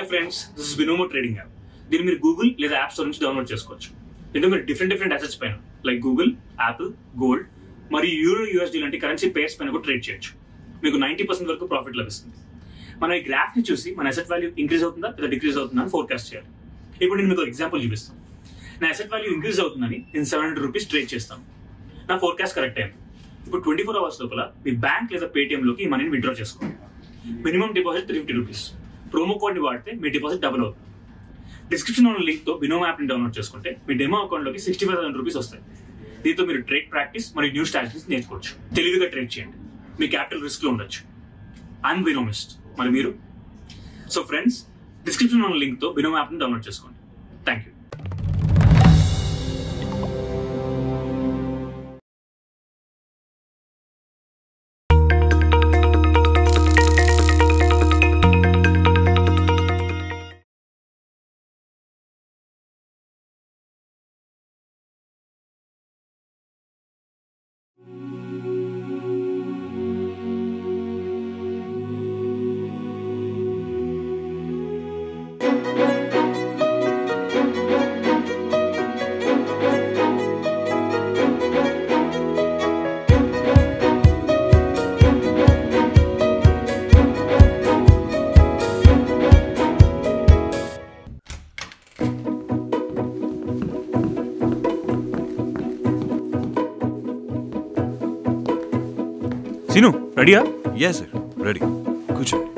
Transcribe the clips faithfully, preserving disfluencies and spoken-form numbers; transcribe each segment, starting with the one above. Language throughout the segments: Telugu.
Friends, this is Binomo trading app. దీన్ని మీరు గూగుల్ లేదా యాప్ స్టోర్ నుంచి డౌన్లోడ్ చేసుకోవచ్చు. దీంట్లో మీరు డిఫరెంట్ డిఫరెంట్ అసెట్స్ పైన లైక్ గూగుల్, యాపిల్, గోల్డ్ మరియు యూరో యూఎస్డీ లాంటి కరెన్సీ పేర్స్ పైన కూడా ట్రేడ్ చేయొచ్చు. మీకు నైన్టీ పర్సెంట్ వరకు ప్రాఫిట్ లభిస్తుంది. మనం ఈ గ్రాఫ్ ని చూసి మన అసెట్ వాల్యూ ఇంక్రీజ్ అవుతుందా లేదా డిక్రీజ్ అవుతుందా అని ఫోర్కాస్ట్ చేయాలి. ఇప్పుడు నేను మీకు ఎగ్జాంపుల్ చూపిస్తాను. నా అసెట్ వాల్యూ ఇంక్రీజ్ అవుతుందని నేను సెవెన్ హండ్రెడ్ రూపీస్ ట్రేడ్ చేస్తాను. నా ఫోర్కాస్ట్ కరెక్ట్ అయింది. ఇప్పుడు ట్వంటీ ఫోర్ అవర్స్ లోపల మీ బ్యాంక్ లేదా పేటిఎం లోకి ఈ మనీని విత్డ్రా చేసుకోండి. Minimum deposit three fifty rupees. Promo code ని వాడితే మీ డిపాజిట్ డబుల్ అవుతుంది. డిస్క్రిప్షన్ ఉన్న లింక్ తో బినోమో యాప్ ని డౌన్లోడ్ చేసుకుంటే మీ డెమో అకౌంట్ లోకి సిక్స్టీ ఫైవ్ థౌసండ్ రూపీస్ వస్తాయి. దీంతో మీరు ట్రేడ్ ప్రాక్టీస్ మరియు న్యూ స్ట్రాటజీస్ నేర్చుకోవచ్చు. తెలివిగా ట్రేడ్ చేయండి. మీ క్యాపిటల్ రిస్క్ లో ఉండొచ్చు. I'm Binomist. మరి మీరు? సో ఫ్రెండ్స్, డిస్క్రిప్షన్ ఉన్న లింక్ తో బినోమో యాప్ ని డౌన్లోడ్ చేసుకోండి. Thank you. సీను, రెడీయా? Yeah sir, ready. కూర్చోండి.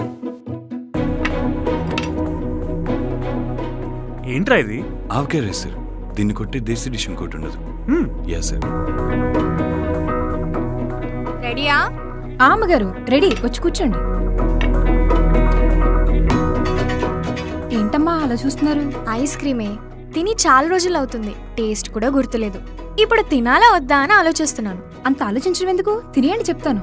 ఏంట్రా ఇది? Avakaya rice sir. దీన్ని కొట్టి దేశీ డిష్ ఇంకోటి ఉండదు. Yeah sir. రెడీయా? ఆమగారు రెడీ, వచ్చి కూర్చోండి. ఏంటమ్మా అలా చూస్తున్నారు? ఐస్ క్రీమే తిని చాలా రోజులు అవుతుంది. టేస్ట్ కూడా గుర్తులేదు. ఇప్పుడు తినాలా వద్దా అని ఆలోచిస్తున్నాను. అంత ఆలోచించడం ఎందుకు? తినేయండి, చెప్తాను.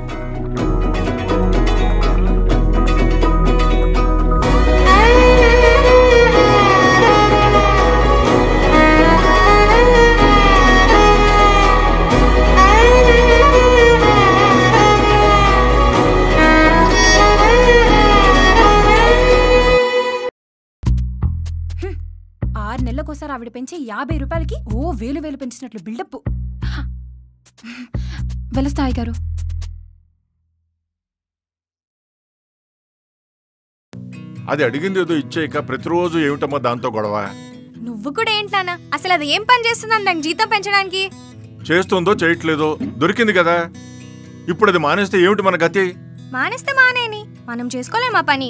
ఆరు నెలలకోసారి ఆవిడ పెంచే యాభై రూపాయలకి ఓ వేలు వేలు పెంచినట్లు బిల్డప్. వెలస్తాయి గారు, అది అడిగింది ఏదో ఇచ్చేయక ప్రతిరోజు ఏమిటమ్మా దాంతో గొడవ? నువ్వు కూడా ఏంటానా? అసలు అది ఏం పని చేస్తుందని దానికి జీతం పెంచడానికి? చేస్తుందో చేయట్లేదో దొరికింది కదా. ఇప్పుడు అది మానేస్తే ఏమిటి మన గతి? మానేస్తే మానేని, మనం చేసుకోలేమా పని?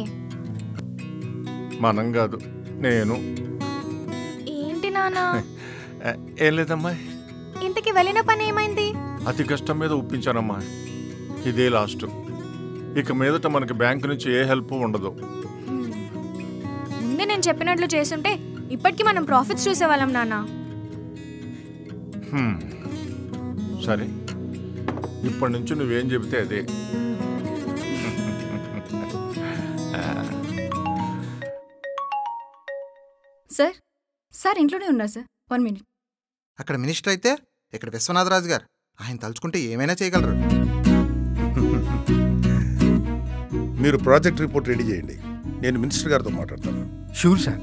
మనం కాదు, నేను. ఏంటి నానా? ఏం లేదమ్మా. ఇంతకి వెళ్ళిన పని ఏమైంది? అతి కష్టం మీద ఒప్పించానమ్మా. ఇదే లాస్ట్. ఇక మీదట మనకి బ్యాంకు నుంచి ఏ హెల్ప్ ఉండదు. ముందే నేను చెప్పినట్లు చేస్తుంటే ఇప్పటికీ మనం ప్రాఫిట్స్ చూసేవాళ్ళం నాన్న. సరే, ఇప్పటి నుంచి నువ్వేం చెబితే అదే. సార్ సార్ ఇంట్లోనే ఉన్నారు సార్. One minute. అక్కడ మినిస్టర్ అయితే ఇక్కడ విశ్వనాథరాజు గారు. ఆయన తలుచుకుంటే ఏమైనా చేయగలరు. మీరు ప్రాజెక్ట్ రిపోర్ట్ రెడీ చేయండి. నేను మినిస్టర్ గారితో మాట్లాడతాను. Sure sir.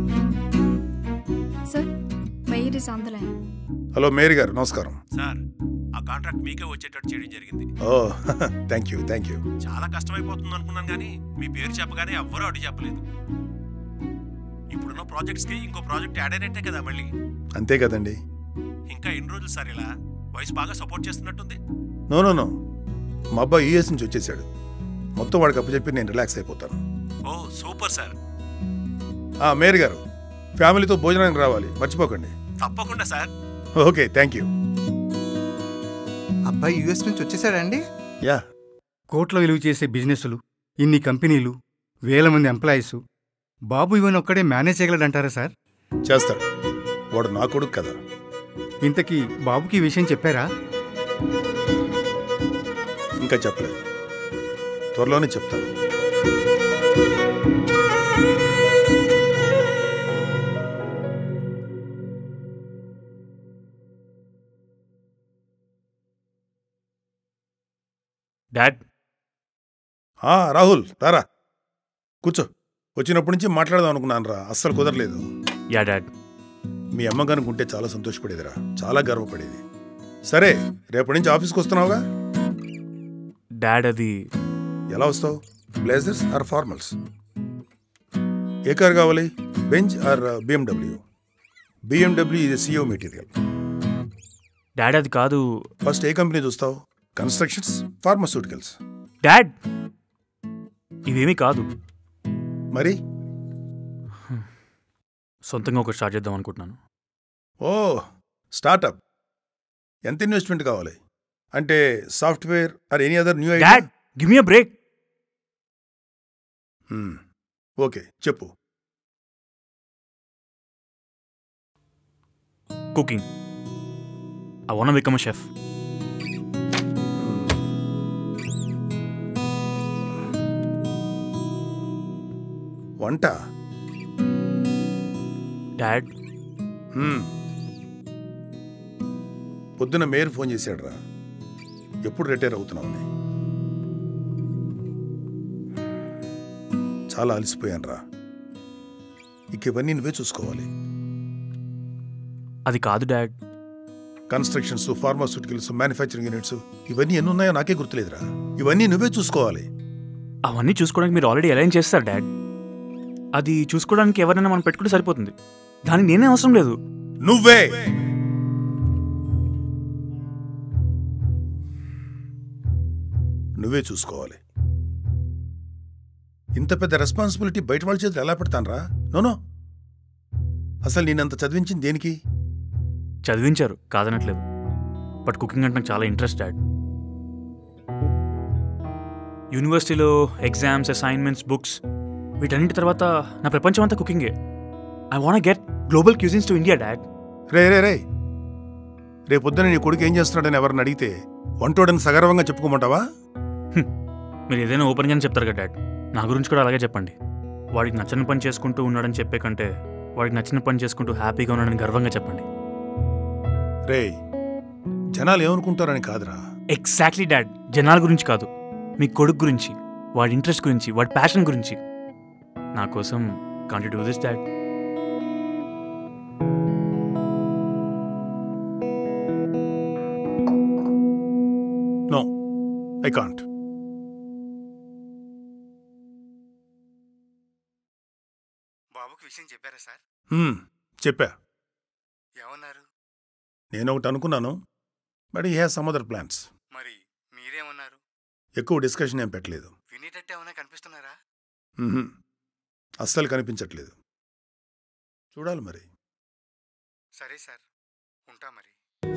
Sir mayor is on the line. Hello Mary గారు, నమస్కారం సార్. ఆ కాంట్రాక్ట్ మీకే వచ్చేటట్టు చేయడం జరిగింది. Oh thank you thank you. చాలా కష్టమైపోతుంది అనుకున్నాను, కానీ మీ పేరు చెప్పగానే ఎవ్వరూ అడ్డు చెప్పలేదు. ఇప్పుడున్న ప్రాజెక్ట్స్కి ఇంకో ప్రాజెక్ట్ యాడ్ అయినట్టే కదా మళ్ళీ? అంతే కదండి. ఇంకా ఎన్ని రోజులు సార్ ఇలా? వయసు బాగా సపోర్ట్ చేస్తున్నట్టుంది. నో నో నో మా అబ్బాయి యూఎస్ నుంచి వచ్చేసాడు. మొత్తం వాడికి అప్పచెప్పి నేను రిలాక్స్ అయిపోతాను. ఓ సూపర్ సార్. మేరీ గారు, ఫ్యామిలీతో భోజనానికి రావాలి, మర్చిపోకండి. తప్పకుండా సార్. Okay, thank you. అబ్బాయి యూఎస్ నుంచి వచ్చేసాడండి? యా. కోట్ల విలువ చేసే బిజినెస్లు, ఇన్ని కంపెనీలు, వేల మంది ఎంప్లాయీస్, బాబు ఇవన్నీ ఒక్కడే మేనేజ్ చేయగలడంటారా సార్? చేస్తాడు. వాడు నా కొడుకు కదా. ఇంతకీ బాబుకి ఈ విషయం చెప్పారా? ఇంకా చెప్పలేదు, త్వరలోనే చెప్తాను. డాడ్. రాహుల్ రారా, కూర్చో. వచ్చినప్పటి నుంచి మాట్లాడదాం అనుకున్నాను రా, అస్సలు కుదరలేదు. Yeah dad. మీ అమ్మ కనుకుంటే చాలా సంతోషపడేదిరా, చాలా గర్వపడేది. సరే, రేపటి నుంచి ఆఫీస్కి వస్తున్నావుగా? డాడ్ అది ఎలా వస్తావు? Blazers or formals? ఏ కార్ కావాలి? Benz or BMW? బిఎండబ్ల్యూ ఇది సిఓ మెటీరియల్. డాడ్ అది కాదు. ఫస్ట్ ఏ కంపెనీ చూస్తావు? Constructions, pharmaceuticals? డాడ్ ఇవేమీ కాదు. మరి సొంతంగా ఒకటి స్టార్ట్ చేద్దాం అనుకుంటున్నాను. ఓ, స్టార్టప్. ఎంత ఇన్వెస్ట్మెంట్ కావాలి? అంటే software or any other new idea? Dad give me a break. Okay, చెప్పు. Cooking. I want to become a chef. వంట? డాడ్ పొద్దున మేయర్ ఫోన్ చేశాడు రా, ఎప్పుడు రిటైర్ అవుతున్నావు? చాలా అలసిపోయాను రా, ఇక ఇవన్నీ నువ్వే చూసుకోవాలి. అది కాదు dad. Constructions, pharmaceuticals, manufacturing units, ఇవన్నీ ఎన్ని ఉన్నాయో నాకే గుర్తులేదురా. ఇవన్నీ నువ్వే చూసుకోవాలి. అవన్నీ చూసుకోవడానికి మీరు ఆల్రెడీ అలైన్ చేస్తారు డాడ్. అది చూసుకోవడానికి ఎవరైనా మనం పెట్టుకుంటే సరిపోతుంది. దానికి నేనే అవసరం లేదు. నువ్వే. నువ్వే చూసుకోవాలి. ఇంత పెద్ద రెస్పాన్సిబిలిటీ బయట వాళ్ళ చేతులు ఎలా పెడతానరా? నోనో, అసలు నేనంత చదివించింది దేనికి? చదివించారు, కాదనట్లేదు. బట్ కుకింగ్ అంటే నాకు చాలా ఇంట్రెస్ట్ డాడ్. యూనివర్సిటీలో ఎగ్జామ్స్, అసైన్మెంట్స్, బుక్స్, వీటన్నిటి తర్వాత నా ప్రపంచం అంతా కుకింగే. I want get global cuisines to India dad. రే రే రే రేపొద్దున నీ కొడుకు ఏం చేస్తున్నాడని ఎవరిని అడిగితే వంటోడని సగర్వంగా చెప్పుకోమంటావా? మీరు ఏదైనా ఓపెన్గానే చెప్తారు కదా డాడ్. నా గురించి కూడా అలాగే చెప్పండి. వాడికి నచ్చని పని చేసుకుంటూ ఉన్నాడని చెప్పే కంటే వాడికి నచ్చిన పని చేసుకుంటూ హ్యాపీగా ఉన్నాడని గర్వంగా చెప్పండి. రే, జనాలు ఏమనుకుంటారని కాదురా. Exactly dad. జనాల గురించి కాదు, మీ కొడుకు గురించి, వాడి ఇంట్రెస్ట్ గురించి, వాడి ప్యాషన్ గురించి. నా కోసం can't you do this dad? No, I can't. బాబుకి విషయం చెప్పారా సార్? చెప్పా. ఏమన్నారు? నేను ఒకటి అనుకున్నాను, but he has some other plans. మరి మీరేమన్నారు? ఎక్కువ డిస్కషన్ ఏం పెట్టలేదు. వినేటట్టు ఏమైనా కనిపిస్తున్నారా? అస్సలు కనిపించట్లేదు. చూడాలి మరి. సరే సార్, ఉంటా మరి.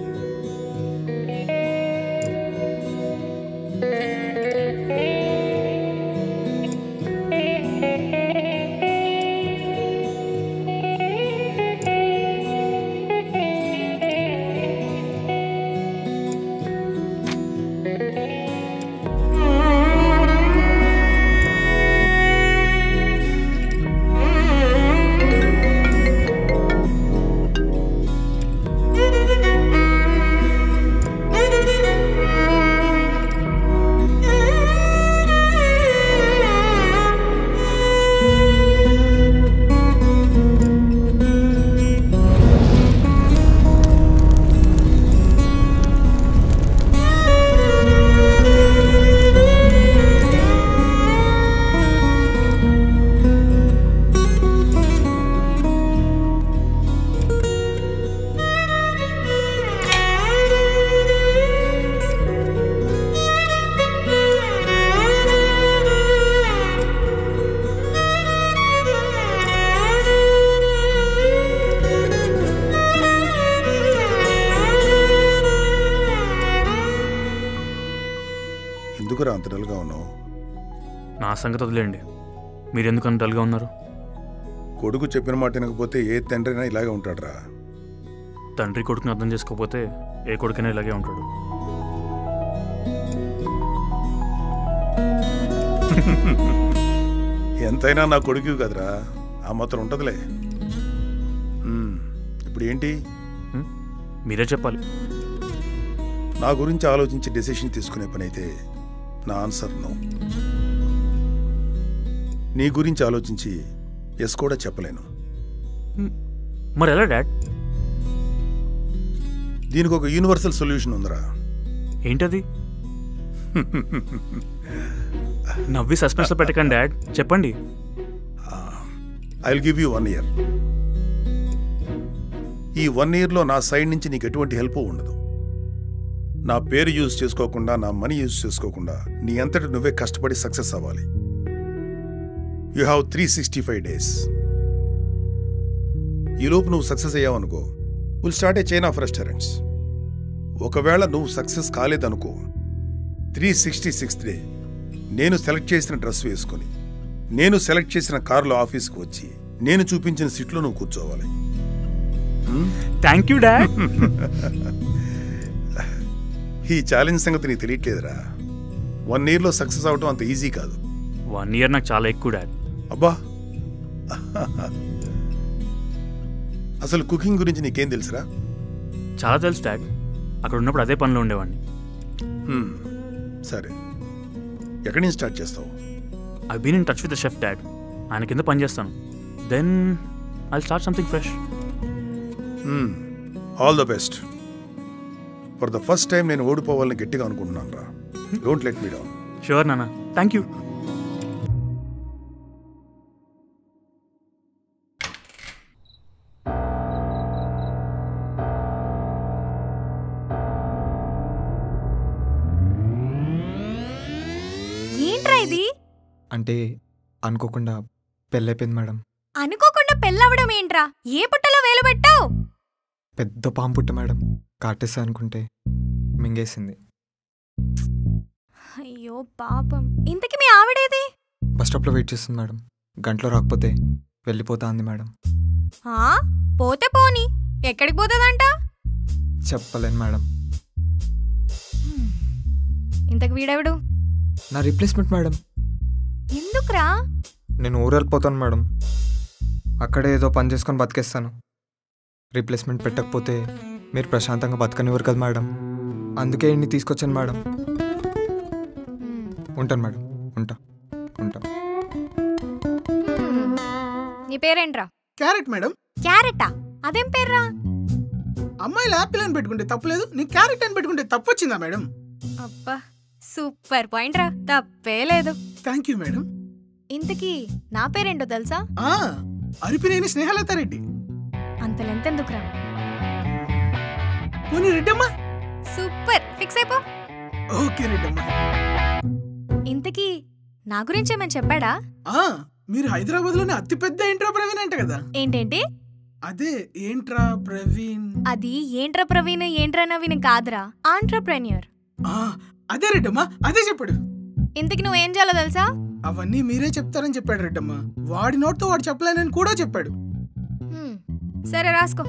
ఎందుకురా అంత డల్గా ఉన్నావు? నా సంగతి వదిలేండి, మీరెందుకు అంత డల్గా ఉన్నారు? కొడుకు చెప్పిన మాట వినకపోతే ఏ తండ్రైనా ఇలాగే ఉంటాడురా. తండ్రి కొడుకుని అర్థం చేసుకోకపోతే ఏ కొడుకైనా ఇలాగే ఉంటాడు. ఎంతైనా నా కొడుకు కదరా, ఆ మాత్రం ఉంటుందిలే. ఇప్పుడు ఏంటి? మీరే చెప్పాలి. నా గురించి ఆలోచించి డెసిషన్ తీసుకునే పని అయితే నా ఆన్సర్ నో. నీ గురించి ఆలోచించి ఎస్ కూడా చెప్పలేను. మరి ఎలా డాడ్? దీనికి ఒక యూనివర్సల్ సొల్యూషన్ ఉందిరా. ఏంటది? నవ్వి సస్పెన్స్ లో పెట్టకండి డాడ్, చెప్పండి. I will give you one year. ఈ వన్ ఇయర్లో నా సైడ్ నుంచి నీకు ఎటువంటి హెల్ప్ ఉండదు. నా పేరు యూజ్ చేసుకోకుండా, నా మనీ యూజ్ చేసుకోకుండా నీ అంతటి నువ్వే కష్టపడి సక్సెస్ అవ్వాలి. You have three sixty five days. ఈలోపు నువ్వు సక్సెస్ అయ్యావనుకో, will start a chain of restaurants. ఒకవేళ నువ్వు సక్సెస్ కాలేదనుకో, త్రీ సిక్స్టీ సిక్స్త్ డే నేను సెలెక్ట్ చేసిన డ్రెస్ వేసుకొని, నేను సెలెక్ట్ చేసిన కారులో ఆఫీస్కి వచ్చి, నేను చూపించిన సీట్లో నువ్వు కూర్చోవాలి. Thank you dad. ఈ ఛాలెంజ్ సంగతి నీకు తెలియట్లేదురా. వన్ ఇయర్లో సక్సెస్ అవటం అంత ఈజీ కాదు. వన్ ఇయర్ నాకు చాలా ఎక్కువ డాడ్. అబ్బా, అసలు కుకింగ్ గురించి నీకేం తెలుసురా? చాలా తెలుసు డాడ్, అక్కడ ఉన్నప్పుడు అదే పనిలో ఉండేవాడిని. సరే, ఎక్కడి నుంచి స్టార్ట్ చేస్తావు? I been in touch with the chef dad. ఆయన కింద పని చేస్తాను. Then I start something fresh. All the best. For the first time నేను ఓడిపోవాలని గట్టిగా అనుకుంటున్నాను రా. Don't let me down. Sure నాన్న, థ్యాంక్ యూ. ఏంట్రా ఇది? అంటే అనుకోకుండా పెళ్ళైపోయింది మేడం. అనుకోకుండా పెళ్ళవడం ఏంట్రా? ఏ పుట్టలో వేలు పెట్టావు? పెద్ద పాము పుట్ట మేడం. కాటేసా అనుకుంటే మింగేసింది. అయ్యో పాపం. ఇంతకీ మీ ఆవిడేది? బస్ స్టాప్లో వెయిట్ చేస్తుంది మేడం. గంటలో రాకపోతే వెళ్ళిపోతా అంది మేడం. పోతే పోని, ఎక్కడికి పోతుందంట? చెప్పలేను మేడం. ఇంతకు వీడెవడు? నా రీప్లేస్మెంట్ మేడం. ఎందుకురా? నేను ఊరు వెళ్ళిపోతాను మేడం. అక్కడే ఏదో పని చేసుకొని బతికేస్తాను. రీప్లేస్మెంట్ పెట్టకపోతే మీరు ప్రశాంతంగా బతకనివ్వరు కదా మేడం. అందుకే ఇన్ని తీసుకొచ్చాను మేడం. ఉంటాను మేడం, ఉంటా ఉంటా. నీ పేరేంట్రా? Carrot madam. క్యారెటా? అదేం పేర్రా? అమ్మాయిలు యాపిల్ అని పెట్టుకుంటే తప్పులేదు, నీ క్యారెట్ అని పెట్టుకుంటే తప్పు వచ్చిందా మేడం? అబ్బా సూపర్ పాయింట్ రా, తప్పే లేదు. Thank you madam. ఇంతకీ నా పేరేంటో తెలుసా? అరిపినేని స్నేహలత రెడ్డి. అంత లెంత్ ఎందుకురా? పోనీ రెడ్డమ్మా. సూపర్, ఫిక్స్ అయిపో. ఓకే రెడ్డమ్మా. ఇంతకీ నా గురించి ఏమని చెప్పాడా? మీరు హైదరాబాద్ లోనే అతిపెద్ద ఏంట్రా ప్రవీణ్ అంట కదా? ఏంటేంటి? అదే ఏంట్రా ప్రవీణ్. అది ఏంట్రా ప్రవీణ్ ఏంట్రా నవీన్ కాదురా, ఆంట్రప్రెన్యూర్. అదే రెడ్డమ్మా, అదే చెప్పాడు. ఇంతకి నువ్వేం చేయాలో తెలుసా? అవన్నీ మీరే చెప్తారని చెప్పాడు రెడ్డమ్మా. వాడి నోట్తో వాడు చెప్పలేనని కూడా చెప్పాడు. సరే రాసుకో.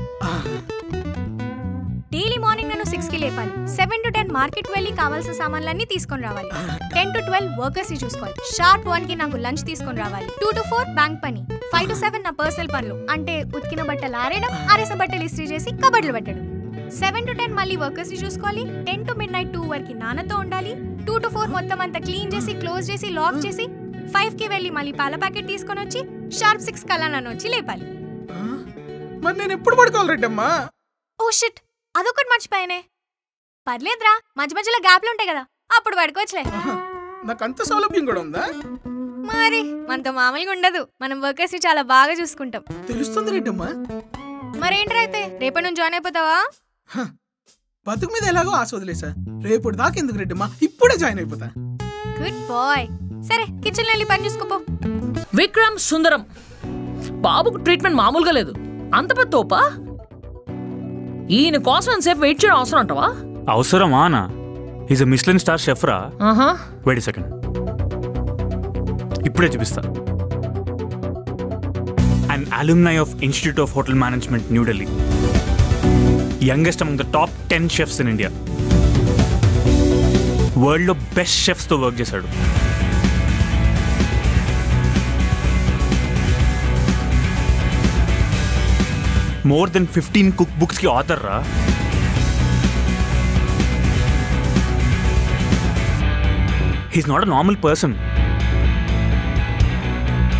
డైలీ మార్నింగ్ నన్ను సిక్స్ కి లేపాలి. సెవెన్ టు టెన్ మార్కెట్ వెళ్ళి కావాల్సిన సామాన్లన్నీ తీసుకొని రావాలి. టెన్ టు ట్వెల్వ్ వర్కర్స్ ని చూసుకోవాలి. షార్ప్ వన్ కి నాకు లంచ్ తీసుకొని రావాలి. టూ టు ఫోర్ బ్యాంక్ పని. ఫైవ్ టు సెవెన్ నా పర్సనల్ పనులు, అంటే ఉతికిన బట్టలు ఆరేయడం, ఆరేసిన బట్టలు ఇస్త్రీ చేసి కబడ్లు పెట్టడం. సెవెన్ టు టెన్ మళ్ళీ వర్కర్స్ ని చూసుకోవాలి. Ten to midnight two వరకు నాన్నతో ఉండాలి. టూ టు ఫోర్ మొత్తం అంతా క్లీన్ చేసి క్లోజ్ చేసి లాక్ చేసి ఫైవ్ కి వెళ్ళి మళ్ళీ పాల ప్యాకెట్ తీసుకొని వచ్చి షార్ప్ సిక్స్ కల్లా నన్ను వచ్చి లేపాలి. మరి నేను ఎప్పుడు పడుకోవాలి రెడ్డమ్మా? ఓ షిట్, అదొకటి మర్చిపోయానే. పర్లేదురా, మధ్య మధ్యలో గ్యాప్లు ఉంటాయి కదా, అప్పుడు పడుకోవచ్చులే. నాకంత సౌలభ్యం కూడా ఉందా? మరి మనతో మామూలుగా ఉండదు. మనం వర్కర్స్ ని చాలా బాగా చూసుకుంటాం. తెలుస్తుంది రెడ్డమ్మా. మరేంట్రా అయితే రేపటి నుంచి జాయిన్ అయిపోతావా? బతుకు మీద ఎలాగో ఆశ వదిలేసా. రేపటి దాకా ఎందుకు రెడ్డమ్మా, ఇప్పుడే జాయిన్ అయిపోతా. Good bye. సరే కిచెన్ వెళ్ళి పని చూసుకోపో. విక్రమ్ సుందరం బాబుకు ట్రీట్మెంట్ మామూలుగా లేదు. అంత పెద్ద తోపా? ఈయన కోసం ఎంతసేపు వెయిట్ చేయడం అవసరం అంటావా? అవసరమా అన్న? Is a Michelin star chef రా. వెయిట్ సెకండ్, ఇప్పుడే చూపిస్తా. An alumni of Institute of Hotel Management, New Delhi. Youngest among the top ten chefs in India. World lo best chefs తో వర్క్ చేశాడు. More than fifteen cook books కి ఆథర్ రా. He's not a normal person.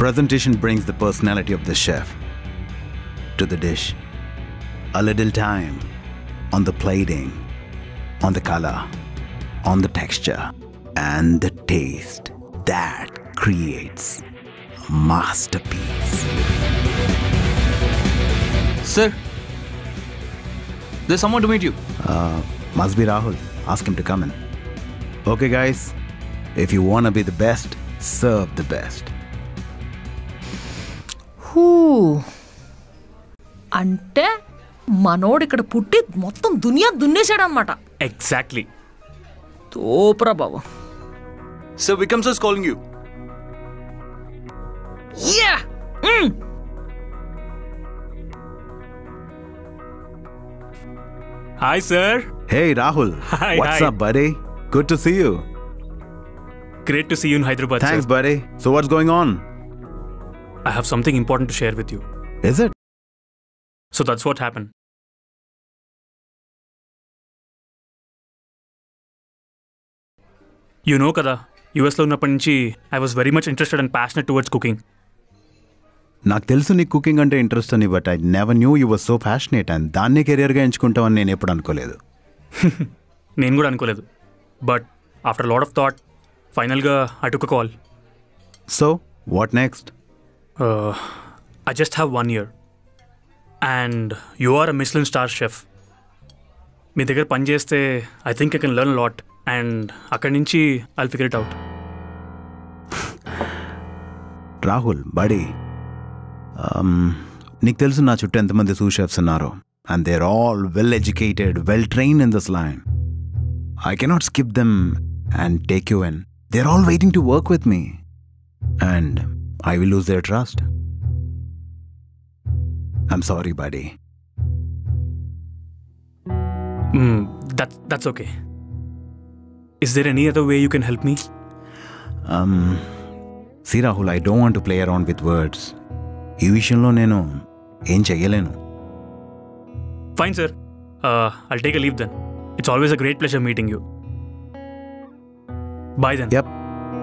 Presentation brings the personality of the chef to the dish. A little time on the plating, on the color, on the texture, and the taste that creates a masterpiece. Sir, there's someone to meet you. Uh, must be Rahul. Ask him to come in. Okay, guys. If you want to be the best, serve the best. Who అంటే మనోడు ఇక్కడ పుట్టి మొత్తం దునియా దున్నేశాడు అనమాట. ఎగ్జాక్ట్లీ. తోపురా బాబు. Sir, Vikram sir is calling you. Yeah. Mm. Hi, sir. Hey, Rahul. Hi, What's hi. up, buddy? Good to see you. Great to see you in Hyderabad, Thanks, sir. buddy. So what's going on? I have something important to share with you. Is it? So that's what happened. You know kada, U S లో ఉన్నప్పటి నుంచి I was very much interested and passionate towards cooking. నాకు తెలుసు నీ కుకింగ్ అంటే ఇంట్రెస్ట్ అని, but I never knew you were so passionate and దాన్నే కెరియర్గా ఎంచుకుంటామని నేను ఎప్పుడు అనుకోలేదు. నేను కూడా అనుకోలేదు. But after lot of thought ఫైనల్గా I took a call. So what next? I just have one year and you are a Michelin star chef. మీ దగ్గర పని చేస్తే I think I can learn lot and అక్కడి నుంచి I figure it out. Rahul buddy, నీకు తెలుసు నా చుట్టూ ఎంతమంది సూ షెఫ్స్ ఉన్నారో and they are all well educated, well train in this line. I cannot skip them and take you in. They are all waiting to work with me and I will lose their trust. I'm sorry buddy. That, that's okay. Is there any other way you can help me? Um, see Rahul, I don't want to play around with words. ఈ విషయంలో నేను ఏం చెయ్యలేను. Fine, sir. Uh, I'll take a leave then. It's always a great pleasure meeting you. Bye then. Yep.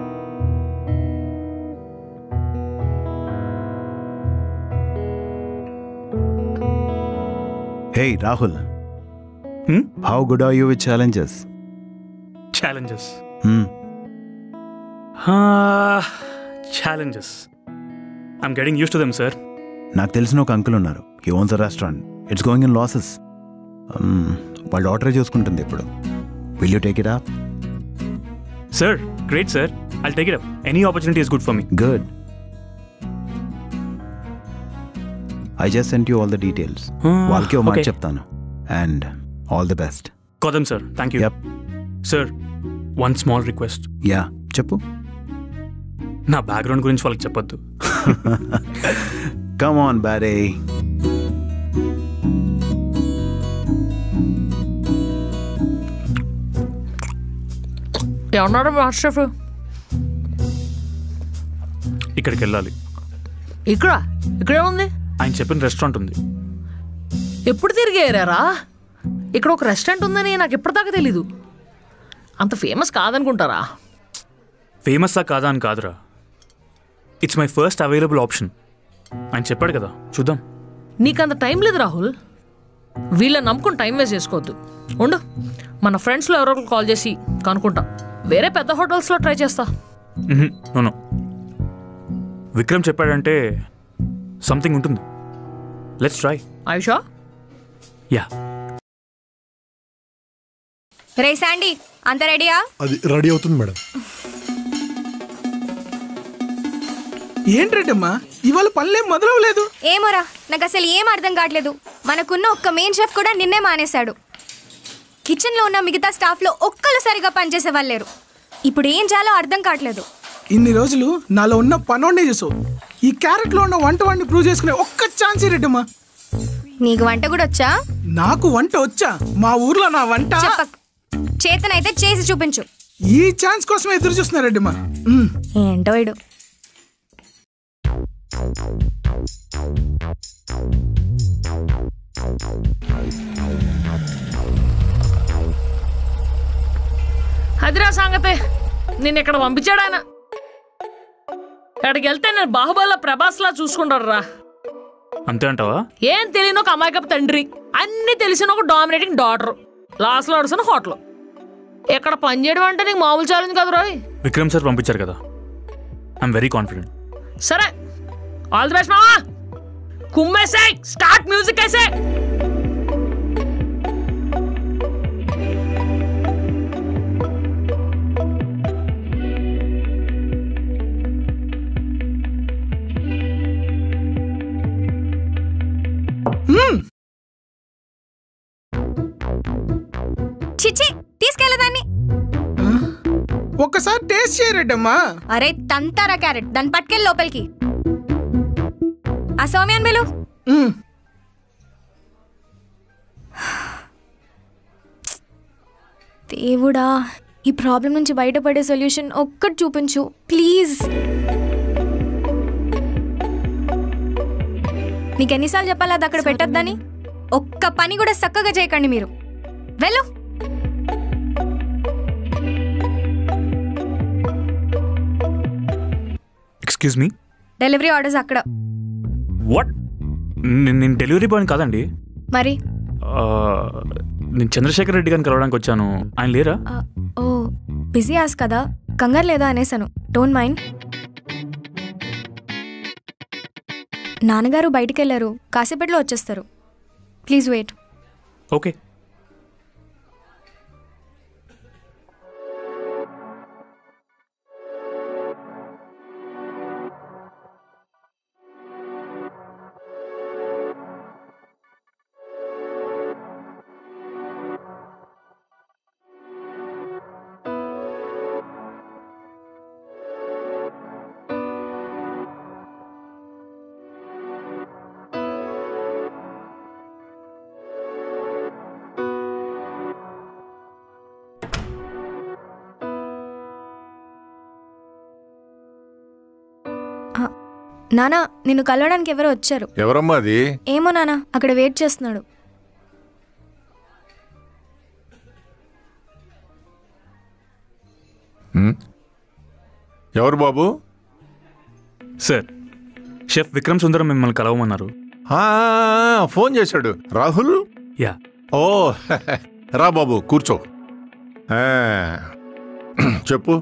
Hey, Rahul. Hmm? How good are you with challenges? Challenges. Hmm. Uh, challenges. I'm getting used to them, sir. నాకు తెలిసిన ఒక అంకుల్ ఉన్నారు. He owns a restaurant. It's going in losses. వాళ్ళ డాటరే చూసుకుంటుంది ఇప్పుడు. Will you take it up? Sir, great, sir. I'll take it up. Any opportunity is good for me. Good. I just sent you all the details. వాళ్ళకి ఓ మాట okay. చెప్తాను. And all the best. Got them, sir. Thank you. Yep. Sir, one small request. Yeah, చెప్పు. నా బ్యాక్గ్రౌండ్ గురించి వాళ్ళకి చెప్పొద్దు. Come on, buddy. ఏమన్నాడు మాస్టర్ షెఫ్? ఇక్కడికి వెళ్ళాలి. ఇక్కడ ఇక్కడేముంది? ఆయన చెప్పిన రెస్టారెంట్ ఉంది. ఎప్పుడు తిరిగేరారా? ఇక్కడ ఒక రెస్టారెంట్ ఉందని నాకు ఎప్పటిదాకా తెలీదు. అంత ఫేమస్ కాదనుకుంటారా? ఫేమస్సా కాదా అని కాదురా, it's my first available option. ఆయన చెప్పాడు కదా, చూద్దాం. నీకు అంత టైం లేదు రాహుల్. వీళ్ళని నమ్ముకుని టైం వేస్ట్ చేసుకోవద్దు. ఉండు, మన ఫ్రెండ్స్లో ఎవరో ఒకరు కాల్ చేసి కనుక్కుంటా. వేరే పెద్ద హోటల్స్లో ట్రై చేస్తా. నో విక్రమ్ చెప్పాడంటే సంథింగ్ ఉంటుంది. Let's try. ఆయుషా? యా. రే శాండీ, అంత రెడీయా? అది రెడీ అవుతుంది మేడం. ఏంటమ్మా ఇవాళ పనులేం మొదలవలేదు? ఏమోరా, నాకు అసలు ఏం అర్థం కావట్లేదు. మనకున్న ఒక్క మెయిన్ షెఫ్ కూడా నిన్నే మానేశాడు. కిచెన్ లో ఉన్న మిగతా స్టాఫ్ లో ఒక్కరు సరిగా పనిచేసే వాళ్ళు లేరు. ఇప్పుడు ఏం చేయాలో అర్థం కావట్లేదు. ఇన్ని రోజులు నాలో ఉన్న పనోడిని చూసావు. ఈ క్యారెట్ లో ఉన్న వంట వాడిని ప్రూవ్ చేసుకునే ఒక్క ఛాన్స్ రెడ్డమ్మా. నీకు వంట కూడా వచ్చా? నాకు వంట వచ్చా. మా ఊర్లో నా వంట చేతనైతే చేసి చూపించు. ఈ ఛాన్స్ కోసమే ఎదురు చూస్తున్నా రెడ్డమ్మా. ఏంటో ఇడు. అదిరా సంగతే, నేను ఇక్కడ పంపించాడు ఆయన. అక్కడికి వెళ్తే నేను బాహుబలిలో ప్రభాస్లా చూసుకుంటారు రా. అంతే అంటావా? ఏం తెలియని ఒక అమాయకపు తండ్రి, అన్ని తెలిసిన ఒక డామినేటింగ్ డాటర్, లాస్ట్లో అడుసిన హోటల్. ఇక్కడ పని చేయడం అంటే నీకు మామూలు ఛాలెంజ్ కదా రోయ్. విక్రమ్ సార్ పంపించారు కదా, ఐఎమ్ వెరీ కాన్ఫిడెంట్. సరే, ఆల్ ది బెస్ట్ మావా. కుమ్మేసే, స్టార్ట్ మ్యూజిక్ వేసే. చిచి, తీసుకెళ్ళదాన్ని. ఒక్కసారి టేస్ట్ చేయరెడ్డమ్మా. అరే తంతారా క్యారెట్, దాన్ని పట్టుకెళ్ళి లోపలికి. ఆ సౌమ్యాన్ బెలు. దేవుడా, ఈ ప్రాబ్లం నుంచి బయటపడే సొల్యూషన్ ఒక్కటి చూపించు ప్లీజ్. నీకు ఎన్నిసార్లు చెప్పాలి అది అక్కడ పెట్టొద్దని? ఒక్క పని కూడా చక్కగా చేయకండి మీరు. వెళ్ళు. ఎక్స్క్యూజ్ మీ, డెలివరీ ఆర్డర్స్ అక్కడ. వాట్? నేను డెలివరీ బాయ్ కాదండి. మరి నేను చంద్రశేఖర్ రెడ్డి గారిని కలవడానికి వచ్చాను, ఆయన లేరా? ఓ బిజీ ఆస్ కదా, కంగారు లేదా అనేసాను. Don't mind. నాన్నగారు బయటికి వెళ్ళారు, కాసేపట్లో వచ్చేస్తారు. Please wait. ఓకే. నానా, నిన్ను కలవడానికి ఎవరో వచ్చారు. ఎవరమ్మా అది? ఏమో నానా, అక్కడ వెయిట్ చేస్తున్నాడు. ఎవరు బాబు? సార్, షెఫ్ విక్రమ్ సుందరం మిమ్మల్ని కలవమన్నారు. ఫోన్ చేశాడు. రాహుల్? యా. ఓ రా బాబు, కూర్చో. చెప్పు,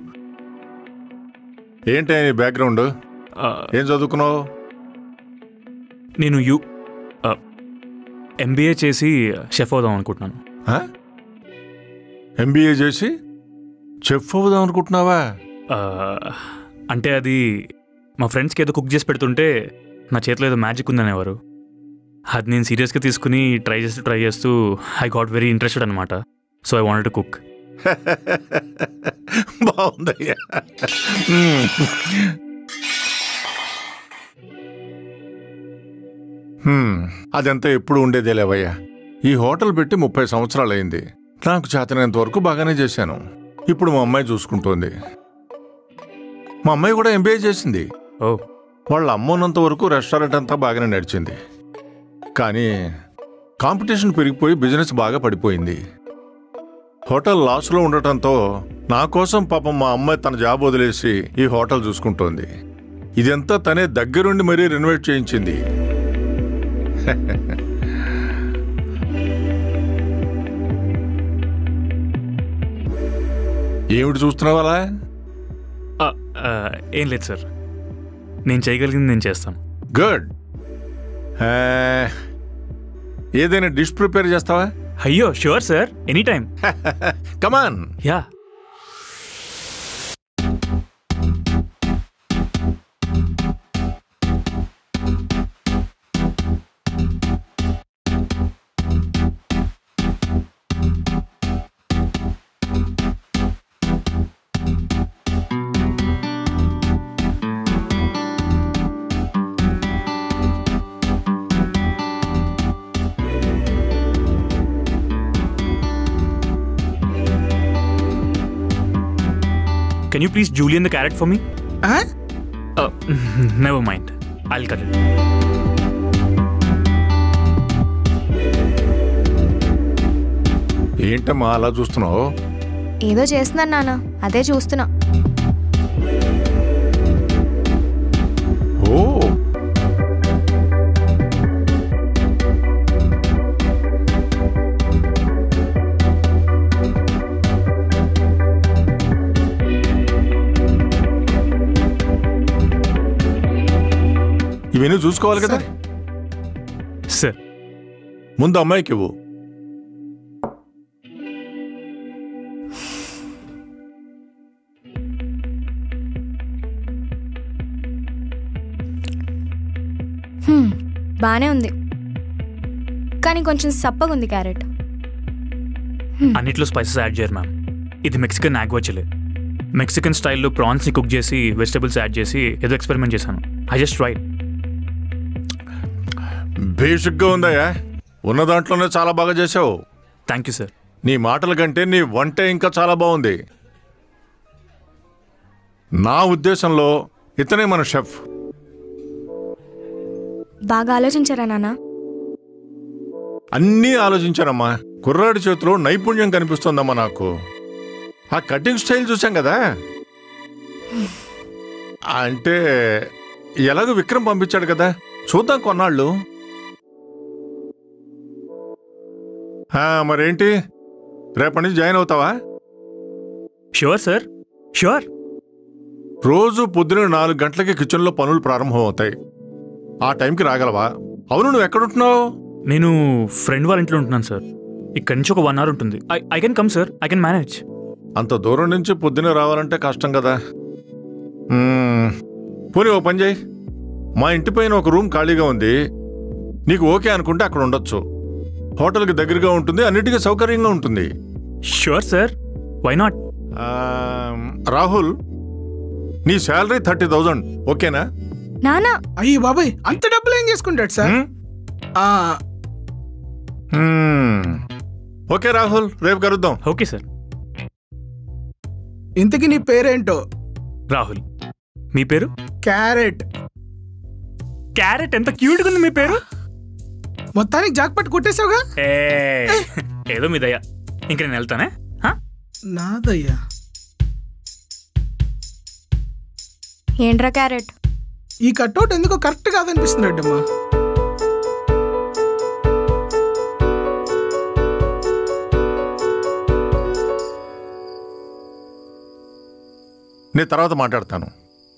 ఏంటి నీ బ్యాక్గ్రౌండ్? ఏం చదువుకున్నావు? నేను యూ ఎంబీఏ చేసి షెఫ్ అవుదాం అనుకుంటున్నాను. ఎంబీఏ చేసి చెఫ్ అవుదాం అనుకుంటున్నావా? అంటే అది మా ఫ్రెండ్స్కి ఏదో కుక్ చేసి పెడుతుంటే నా చేతిలో ఏదో మ్యాజిక్ ఉందనేవారు. అది నేను సీరియస్గా తీసుకుని ట్రై చేస్తూ ట్రై చేస్తూ ఐ గాట్ వెరీ ఇంట్రెస్టెడ్ అనమాట. So I wanted to cook. బాగుందయ్యా. అదంతా ఎప్పుడు ఉండేదే లేవయ్యా. ఈ హోటల్ పెట్టి ముప్పై సంవత్సరాలు అయింది. నాకు చేతనంత వరకు బాగానే చేశాను. ఇప్పుడు మా అమ్మాయి చూసుకుంటోంది. మా అమ్మాయి కూడా ఎంబీఏ చేసింది. ఓ వాళ్ళ అమ్మ ఉన్నంత వరకు రెస్టారెంట్ అంతా బాగానే నడిచింది. కానీ కాంపిటీషన్ పెరిగిపోయి బిజినెస్ బాగా పడిపోయింది. హోటల్ లాస్లో ఉండటంతో నా కోసం పాపం మా అమ్మాయి తన జాబ్ వదిలేసి ఈ హోటల్ చూసుకుంటోంది. ఇదంతా తనే దగ్గరుండి మరీ రెనోవేట్ చేయించింది. ఏమిటి చూస్తున్నావు అలా? ఏం లేదు సార్, నేను చేయగలిగింది నేను చేస్తాను. గుడ్. ఏదైనా డిష్ ప్రిపేర్ చేస్తావా? అయ్యో sure sir, any time. Come on. Yeah. Can you please julienne the carrot for me? Huh? Uh, never mind. I'll cut it. ఏంటమ్మా అలా చూస్తున్నావు? ఏదో చేస్తున్నాను నాన్న, అదే చూస్తున్నా. ఇవన్నీ చూసుకోవాలి కదా. సార్ ముందు అమ్మాయికి ఇవ్వు. బానే ఉంది, కానీ కొంచెం సప్పగా ఉంది క్యారెట్. అన్నిట్లో స్పైసెస్ యాడ్ చేయరు మ్యామ్. ఇది మెక్సికన్ ఆగ్వా చిల్లీ. మెక్సికన్ స్టైల్లో ప్రాన్స్ని కుక్ చేసి వెజిటబుల్స్ యాడ్ చేసి ఏదో ఎక్స్పెరిమెంట్ చేశాను. I just tried. బేసిక్గా ఉందయ్యా, ఉన్న దాంట్లోనే చాలా బాగా చేసావు. Thank you sir. నీ మాటల కంటే నీ వంట ఇంకా చాలా బాగుంది. నా ఉద్దేశంలో ఇతనే మన షెఫ్. బాగా ఆలోచించారా నాన్న? అన్నీ ఆలోచించానమ్మా. కుర్రాడి చేతిలో నైపుణ్యం కనిపిస్తోందమ్మా నాకు. ఆ కటింగ్ స్టైల్ చూసాం కదా. అంటే ఎలాగో విక్రమ్ పంపించాడు కదా, చూద్దాం కొన్నాళ్ళు. మరేంటి, రేపటి నుంచి జాయిన్ అవుతావా? Sure sir, sure. రోజు పొద్దున నాలుగు గంటలకి కిచెన్లో పనులు ప్రారంభం అవుతాయి. ఆ టైంకి రాగలవా? అవును, నువ్వు ఎక్కడుంటున్నావు? నేను ఫ్రెండ్ వాళ్ళ ఇంట్లో ఉంటున్నాను సార్. ఇక్కడి నుంచి ఒక వన్ అవర్ ఉంటుంది. I I can come sir, I can manage. అంత దూరం నుంచి పొద్దునే రావాలంటే కష్టం కదా. పోనీ ఓ పని చేయి, మా ఇంటి పైన ఒక రూమ్ ఖాళీగా ఉంది. నీకు ఓకే అనుకుంటే అక్కడ ఉండొచ్చు. హోటల్కి దగ్గరగా ఉంటుంది, అన్నిటికీ సౌకర్యంగా ఉంటుంది. Sure sir, why not. Rahul, నీ శాలరీ థర్టీ థౌజండ్ ఓకేనా? నానా అయ్యి బాబాయ్, అంత డబ్బులు ఏం చేసుకుంటాడు సార్? ఓకే రాహుల్, రేపు కలుద్దాం. Okay sir. ఇంతకీ నీ పేరేంటో? రాహుల్. మీ పేరు? క్యారెట్. క్యారెట్, ఎంత క్యూట్గా ఉంది మీ పేరు. మొత్తానికి జాక్పాట్ కొట్టేసావుగా. ఏదో మీ దయ్యా. ఇంక నేను వెళ్తానే. నాదయ్యా. ఏంట్రా క్యారెట్, ఈ కట్అవుట్ ఎందుకో కరెక్ట్ కాదనిపిస్తున్నాడమ్మా. నేను తర్వాత మాట్లాడతాను.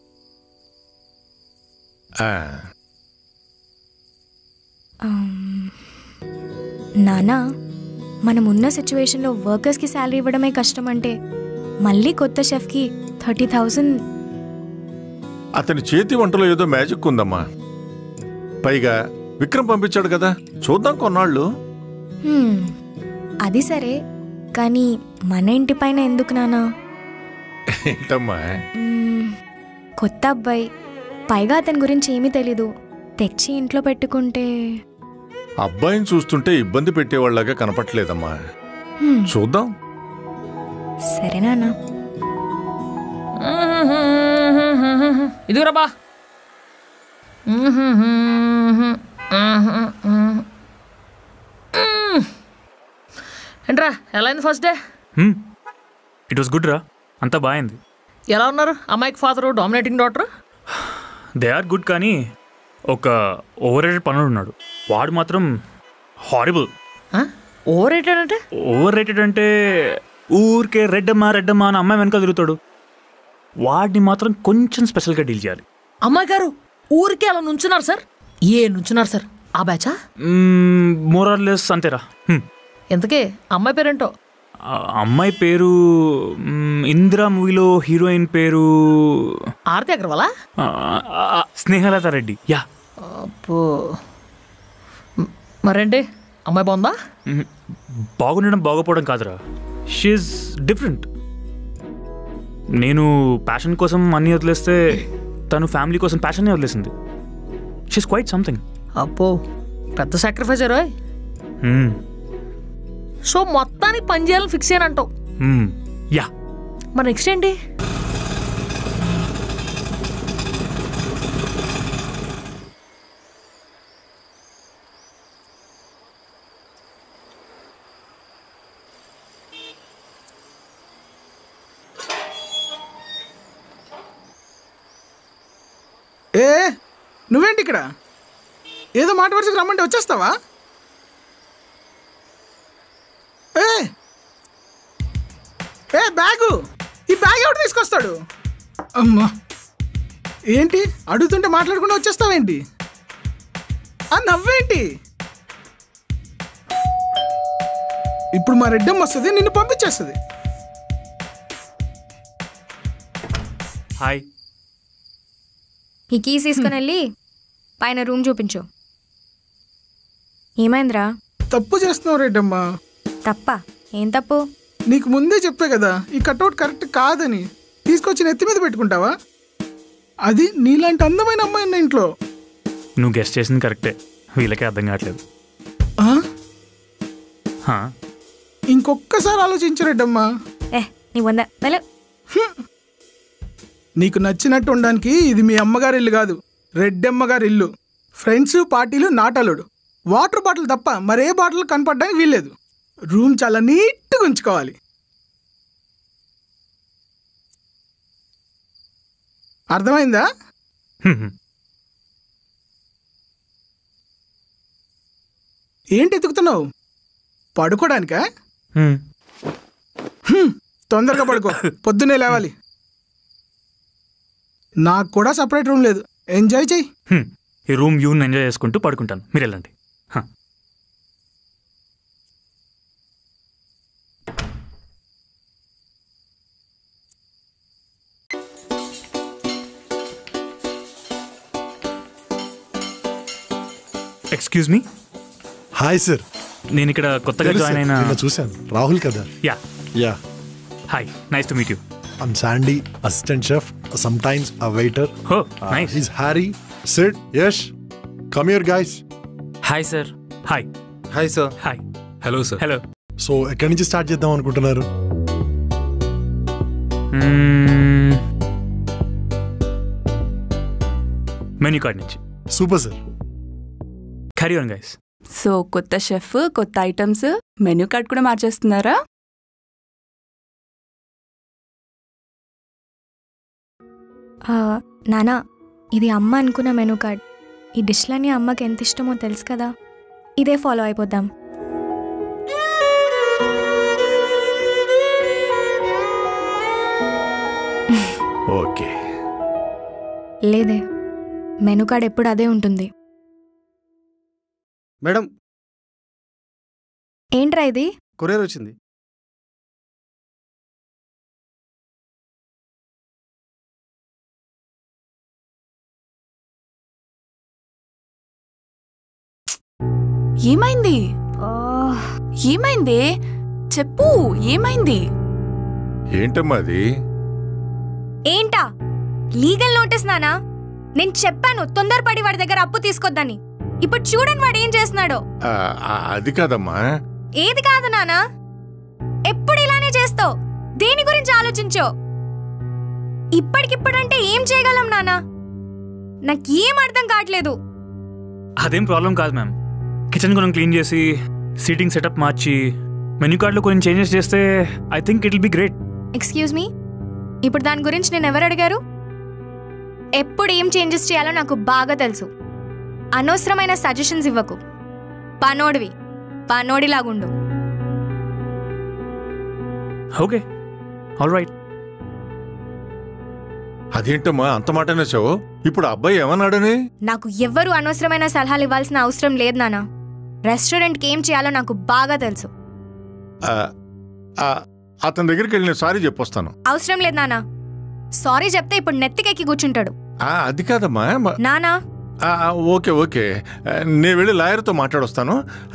నానా, మనం ఉన్న సిచ్యువేషన్లో వర్కర్స్కి శాలరీ ఇవ్వడమే కష్టం అంటే మళ్ళీ కొత్త షెఫ్కి థర్టీ థౌజండ్. అతని చేతి వంటలో ఏదో మ్యాజిక్ ఉందమ్మా. పైగా విక్రమ్ పంపించాడు కదా, చూద్దాం కొన్నాళ్ళు. అది సరే, కానీ మన ఇంటి పైన ఎందుకు నానా? ఏంటమ్మా? కొత్త అబ్బాయి, పైగా అతని గురించి ఏమీ తెలీదు. తెచ్చి ఇంట్లో పెట్టుకుంటే. అబ్బాయిని చూస్తుంటే ఇబ్బంది పెట్టేవాళ్ళగా కనపట్లేదమ్మా. చూద్దాం. సరే నాన్న. ఇదిగురా బా. ఏంట్రా, ఎలా అయింది first day? It was good రా, అంతా బాగుంది. ఎలా ఉన్నారు అమ్మాయికి father, dominating daughter? They are good, కానీ ఒక ఓవర్ రేటెడ్ పనుడు ఉన్నాడు. వాడు మాత్రం హారిబుల్. ఓవర్ రేటెడ్ అంటే? ఓవర్ రేటెడ్ అంటే ఊరికే రెడ్డమ్మా రెడ్డమ్మా అని అమ్మాయి వెనకాల తిరుగుతాడు. వాడిని మాత్రం కొంచెం స్పెషల్గా డీల్ చేయాలి. అమ్మాయి గారు ఊరికే అలా నుంచున్నారు సార్? ఏ నుంచున్నారు సార్? ఆ బ్యాచా? మోరార్లెస్ అంతేరా. ఎంతకే అమ్మాయి పేరేంటో? అమ్మాయి పేరు ఇందిరా మూవీలో హీరోయిన్ పేరు ఆర్తి అగర్వాలా? స్నేహలత రెడ్డి. యా. అప్పో, మరేంటి అమ్మాయి బాగుందా? బాగుండడం బాగోపోవడం కాదురా, షీఈస్ డిఫరెంట్. నేను ప్యాషన్ కోసం అన్నీ వదిలేస్తే తను ఫ్యామిలీ కోసం ప్యాషన్ని వదిలేసింది. She is quite something. అప్పో, పెద్ద సాక్రిఫైస్ అయ్యారు. సో మొత్తానికి పని చేయాలని ఫిక్స్ అయ్యానంటావు? యా. మరి నెక్స్ట్ ఏంటి? ఏ నువ్వేంటి ఇక్కడ? ఏదో మాట వరుసకు రమ్మంటే వచ్చేస్తావా? ఏ ఏ బ్యాగు, ఈ బ్యాగ్ ఎవరు తీసుకొస్తాడు? అమ్మా, ఏంటి అడుగుతుంటే మాట్లాడకుండా వచ్చేస్తావేంటి? ఆ నవ్వేంటి? ఇప్పుడు మా రెడ్డమ్మ వస్తుంది, నిన్ను పంపించేస్తుంది. హాయ్. ఈ కీస్ తీసుకుని వెళ్ళి పైన రూమ్ చూపించు. ఏమైందిరా? తప్పు చేస్తున్నావు రెడ్డమ్మ. తప్ప? ఏం తప్పు? నీకు ముందే చెప్పే కదా ఈ కట్అవుట్ కరెక్ట్ కాదని. తీసుకొచ్చి నెత్తి మీద పెట్టుకుంటావా? అది నీలాంటి అందమైన అమ్మాయి ఉన్న ఇంట్లో. నువ్వు గెస్ట్ చేసింది కరెక్టే, వీళ్ళకే అర్థం కావట్లేదు. ఇంకొక్కసారి ఆలోచించు రెడ్డమ్మా. ఏ నీ వంద నీకు నచ్చినట్టు ఉండడానికి ఇది మీ అమ్మగారి ఇల్లు కాదు, రెడ్డమ్మగారి ఇల్లు. ఫ్రెండ్స్ పార్టీలు నాటలుడు. వాటర్ బాటిల్ తప్ప మరే బాటిల్ కనపడడానికి వీల్లేదు. రూమ్ చాలా నీట్గా ఉంచుకోవాలి. అర్థమైందా? ఏంటి ఎత్తుకుతున్నావు? పడుకోడానికా? తొందరగా పడుకో, పొద్దున్నే లేవాలి. నాకు కూడా సపరేట్ రూమ్ లేదు, ఎంజాయ్ చెయ్యి. ఈ రూమ్ వ్యూని ఎంజాయ్ చేసుకుంటూ పడుకుంటాను, మీరు వెళ్ళండి. Excuse me. Hi sir. నేను ఇక్కడ కొత్తగా జాయిన్ అయినా. చూశాను, రాహుల్ కదా? Yeah yeah. Hi, nice to meet you. I'm Sandy, assistant chef, sometimes a waiter. Oh, nice. Uh, he's Harry. Sid, Yash, come here guys. Hi sir. Hi. Hi sir. Hi. Hello sir. Hello. So, ఎక్కడి నుంచి స్టార్ట్ చేద్దాం అనుకుంటున్నారు? మెనూ కార్డ్ నుంచి. Super sir. Carry on guys. So కొత్త షెఫ్, కొత్త ఐటమ్స్, మెనూ కార్డ్ కూడా మార్చేస్తున్నారా? నానా, ఇది అమ్మ అనుకున్న మెనూ కార్డ్. ఈ డిష్లన్నీ అమ్మకి ఎంత ఇష్టమో తెలుసు కదా, ఇదే ఫాలో అయిపోద్దాం. ఓకే. లేదే, మెనూ కార్డ్ ఎప్పుడు అదే ఉంటుంది. మేడం, ఏంట్రా ఇది? కొరియర్ వచ్చింది. ఏమైంది? ఏమైంది చెప్పు, ఏమైంది? ఏంటమ్మా అది? ఏంటా లీగల్ నోటీస్ నానా? నేను చెప్పాను తొందరపడి వాడి దగ్గర అప్పు తీసుకొద్దని. ఇప్పుడు చూడండి వాడు ఏం చేస్తున్నాడో. అది కాదమ్మా. ఏది కాదు నానా? ఎప్పుడు ఇలానే చేస్తావు? దేని గురించి ఆలోచించో? ఇప్పటికిప్పుడంటే ఏం చేయగలం నానా? నాకేం అర్థం కావట్లేదు. అదేం ప్రాబ్లం కాదు మ్యామ్. కిచెన్ కొంచెం క్లీన్ చేసి, సీటింగ్ సెటప్ మార్చి, మెనూ కార్డులో కొంచెం చేంజెస్ చేస్తే I think it will be great. Excuse me, ఇప్పుడు దాని గురించి నేను ఎవరు అడిగారు? ఎప్పుడు ఏం చేంజెస్ చేయాలో నాకు బాగా తెలుసు. అనవసరమైన సజెషన్స్ ఇవ్వకు. పనోడివి, పనోడిలాగుండు. Okay, all right. అదేంటమ్మా అంత మాట అనేసావు? ఇప్పుడు అబ్బాయి ఏమన్నాడని? నాకు ఎవ్వరూ అనవసరమైన సలహాలు ఇవ్వాల్సిన అవసరం లేదు నానా. రెస్టారెంట్కి ఏం చేయాలో నాకు బాగా తెలుసు. అతని దగ్గరికి వెళ్ళి సారీ చెప్పొస్తాను. అవసరం లేదు నానా. సారీ చెప్తే ఇప్పుడు నెత్తికెక్కి కూర్చుంటాడు. అది కాదమ్మా నానా. ఓకే ఓకే, నేను వెళ్ళి లాయర్తో మాట్లాడొస్తాను.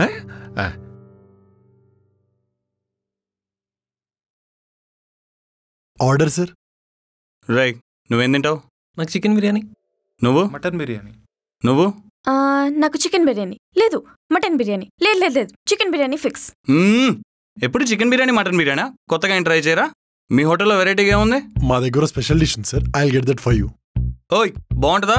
Order sir. రై, నువ్వేం తింటావు? నాకు చికెన్ బిర్యానీ. నువ్వు? మటన్ బిర్యానీ. నువ్వు? నాకు చికెన్ బిర్యానీ లేదు, మటన్ బిర్యానీ లేదు లేదు లేదు చికెన్ బిర్యానీ ఫిక్స్. ఎప్పుడు చికెన్ బిర్యానీ, మటన్ బిర్యానా? కొత్తగా ఏం ట్రై చేయరా? మీ హోటల్లో వెరైటీగా ఏముంది? మా దగ్గర స్పెషల్ డిష్ ఉంది sir, I will get that for you. ఓయ్, బాగుంటుందా?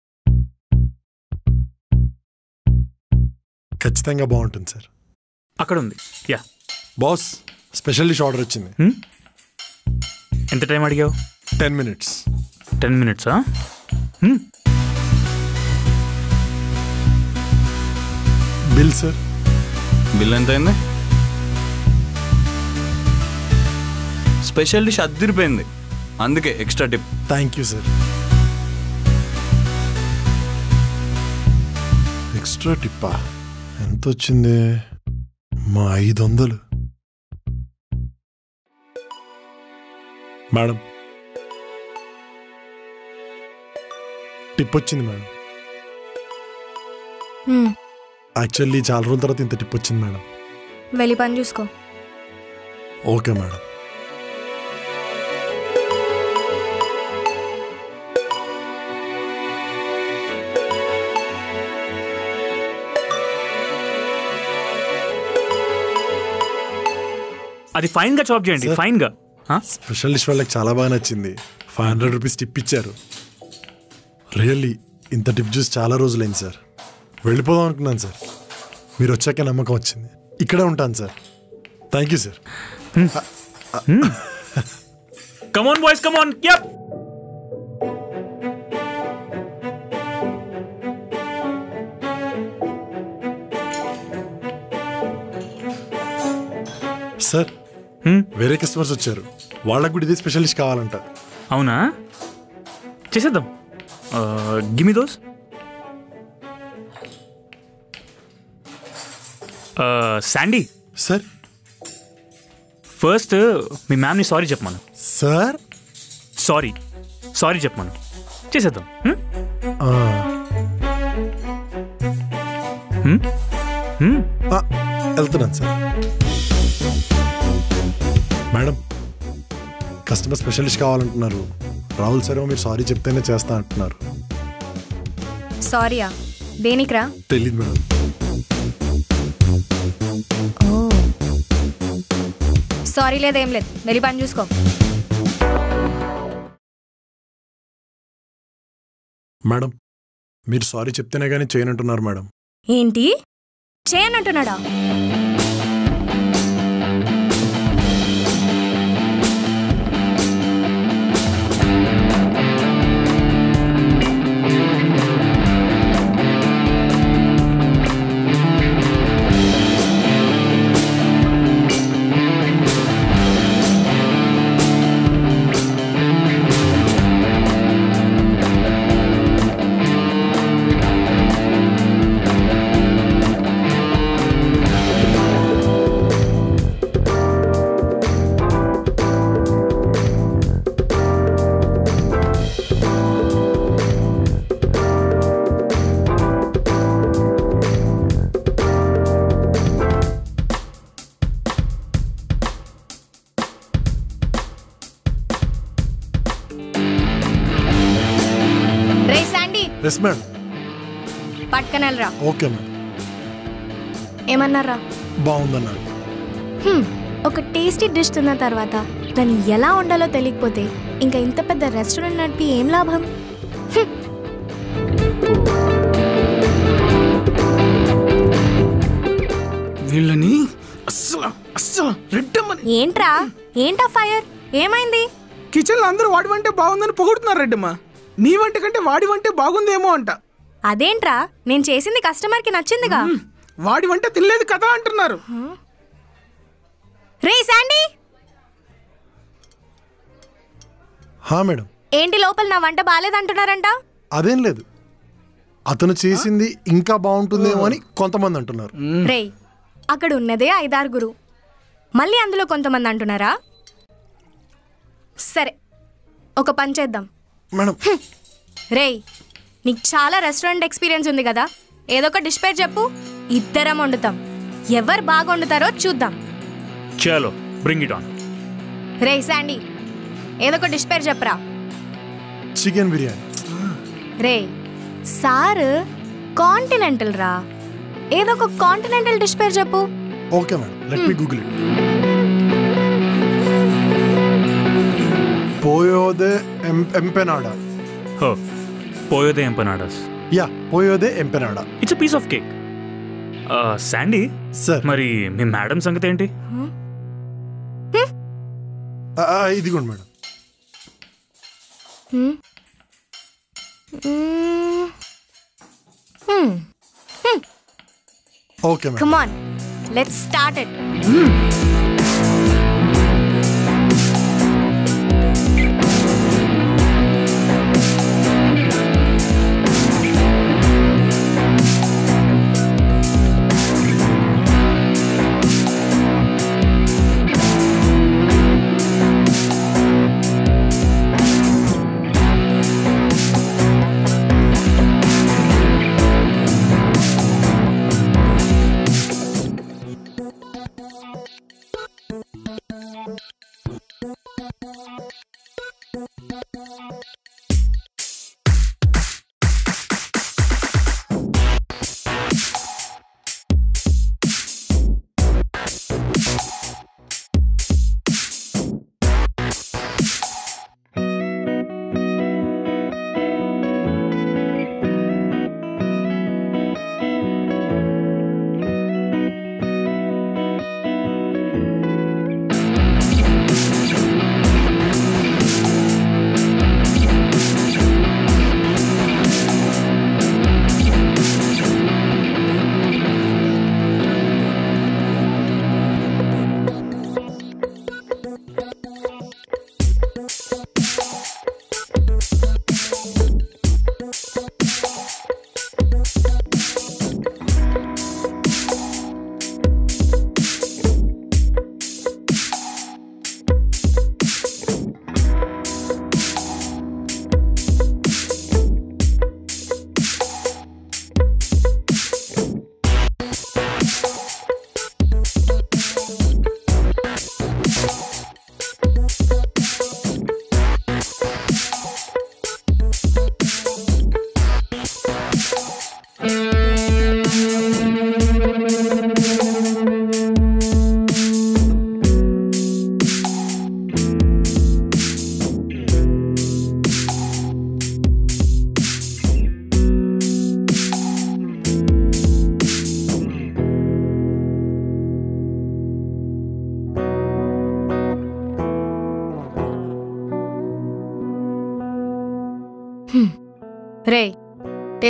ఖచ్చితంగా బాగుంటుంది సార్. అక్కడ ఉంది. Yeah boss, special dish order వచ్చింది. ఎంత టైం అడిగావు? Ten minutes. టెన్ మినిట్సా? Bill sir. బిల్ ఎంత అయింది? స్పెషల్ డిష్ అద్దరిపోయింది, అందుకే extra tip. Thank you sir. Extra టిప్పా ఎంత వచ్చింది? మా ఐదు వందలు. మేడం టిప్ వచ్చింది మేడం. యాక్చువల్లీ చాలా రోజుల తర్వాత ఇంత టిప్ వచ్చింది మేడం. వెళ్ళి పని చూసుకో. Okay madam. అది ఫైన్ గా చాప్ చేయండి. ఫైన్ గా. స్పెషల్ డిష్ వాళ్ళకి చాలా బాగా నచ్చింది. ఫైవ్ హండ్రెడ్ రూపీస్ టిప్ ఇచ్చారు. రియల్లీ ఇంత టిప్ చూసి చాలా రోజులైంది సార్. వెళ్ళిపోదాం అనుకున్నాను సార్. మీరు వచ్చాక నమ్మకం వచ్చింది. ఇక్కడే ఉంటాను sir. Thank you sir. Come on boys, come on. Yup. Sir వేరే కస్టమర్స్ వచ్చారు. వాళ్ళకు కూడా ఇదే స్పెషల్ డిష్ కావాలంట. అవునా, చేసేద్దాం. Give me those. Sandy sir, first మీ మ్యామ్ని సారీ చెప్పమను. సార్ సారీ సారీ చెప్పమను. చేసేద్దాం. వెళ్తున్నాను sir. Madam customer special dish కావాలంటున్నారు. రాహుల్ సార్ మీరు సారీ చెప్తేనే చేస్తా అంటున్నారు. సారీయా? దేనికిరా? తెలీదు మేడం. సారీ లేదేం లేదు, వెళ్ళి పని చూసుకో. మేడం మీరు సారీ చెప్తేనే కానీ చేయనంటున్నారు మేడం. ఏంటి చేయనంటున్నాడా? Yes madam. పట్టుకనెళ్ళరా. Okay madam. ఏమన్నారా? బాగుందన్నాడు. ఒక టేస్టీ డిష్ తిన్న తర్వాత దాన్ని ఎలా వండాలో తెలియకపోతే ఇంకా ఇంత పెద్ద రెస్టారెంట్ నడిపి ఏం లాభం? వీళ్ళని అస్సలు అస్సలు రెడ్డమ్మని. ఏంట్రా ఏంటా ఫైర్? ఏమైంది? కిచెన్లో అందరూ వాడి వంటే బాగుందని పొగుడుతున్నారు రెడ్డమ్మ. నీ వంట కంటే వాడి వంటే బాగుందేమో అంట. అదేంట్రా, నేను చేసింది కస్టమర్ కి నచ్చిందిగా. వాడి వంట తినలేదు కదా అంటున్నారు. రే శాండీ. హా మేడం. ఏంటి లోపల నా వంట బాలేదంటున్నారంట? అదేం లేదు, అతను చేసింది ఇంకా బాగుంటుందేమో అని కొంతమంది అంటున్నారు. రే అక్కడ ఉన్నదే ఐదారుగురు, మళ్ళీ అందులో కొంతమంది అంటున్నారా? సరే ఒక పని చేద్దాం మేడం. రే నీకు చాలా రెస్టారెంట్ ఎక్స్పీరియన్స్ ఉంది కదా, ఏదో ఒక డిష్ పేరు చెప్పు, ఇద్దరం వండుతాం. ఎవరు బాగా వండుతారో చూద్దాం. చలో బ్రింగ్ ఇట్ ఆన్. రే శాండీ ఏదో ఒక డిష్ పేరు చెప్పరా. చికెన్ బిర్యానీ. రే సార్ కాంటినెంటల్ రా, ఏదో ఒక కాంటినెంటల్ డిష్ పేరు చెప్పు. Okay madam, let me Google it. Pollo de empanada. Oh, pollo de empanadas. Yeah, pollo de empanada. It's a piece of cake. Uh, Sandy, sir. మరి మీ మేడం సంగతి ఏంటి? ఇదిగోండి madam. Okay madam. Come on, let's start it.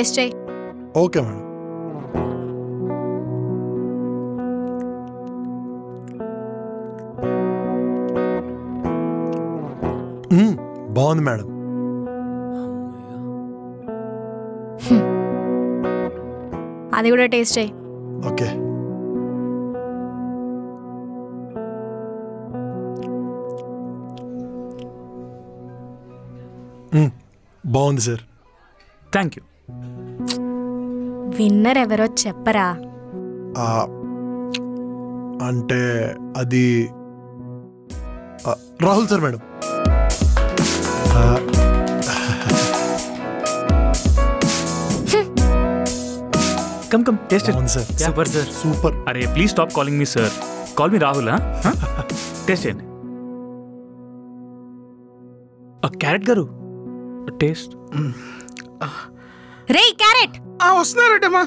Taste చేయి. Okay madam. మ్మ్, బాగుంది మేడం. అది కూడా టేస్ట్ చేయి. ఓకే. మ్మ్, బాగుంది సార్. Thank you. విన్నర్ ఎవరో చెప్పరా? ఆ, అంటే అది ఆ, రాహుల్ సార్ మేడం. ఆ, come come taste sir. Super sir. Super. అరే please stop calling me sir. Call me Rahul. Taste చేయండి. క్యారెట్ గారు టేస్ట్. రే క్యారెట్ వస్తున్నారటమ్మా.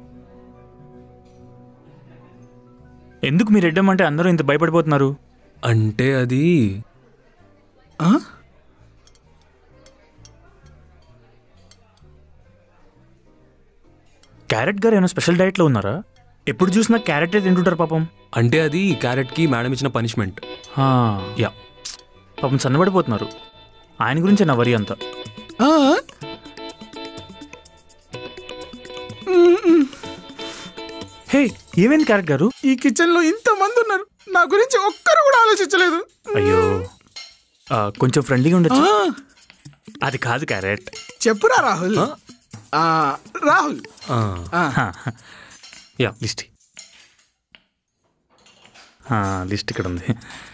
ఎందుకు మీరు రెడ్డమ్మంటే అందరూ ఇంత భయపడిపోతున్నారు? అంటే అది క్యారెట్ గారు ఏమైనా స్పెషల్ డైట్లో ఉన్నారా? ఎప్పుడు చూసినా క్యారెటే తింటుంటారు పాపం. అంటే అది క్యారెట్కి మేడం ఇచ్చిన పనిష్మెంట్. యా పాపం సన్నబడిపోతున్నారు. ఆయన గురించే నా వరి అంతా. హే ఏమైంది క్యారెట్ గారు? ఈ కిచెన్ లో ఇంత మంది ఉన్నారు, నా గురించి ఒక్కరు కూడా ఆలోచించలేదు. అయ్యో కొంచెం ఫ్రెండ్లీగా ఉండొచ్చు. అది కాదు క్యారెట్. చెప్పురా రాహుల్. ఆ, రాహుల్ యా లిస్ట్ లిస్ట్ ఇక్కడ ఉంది.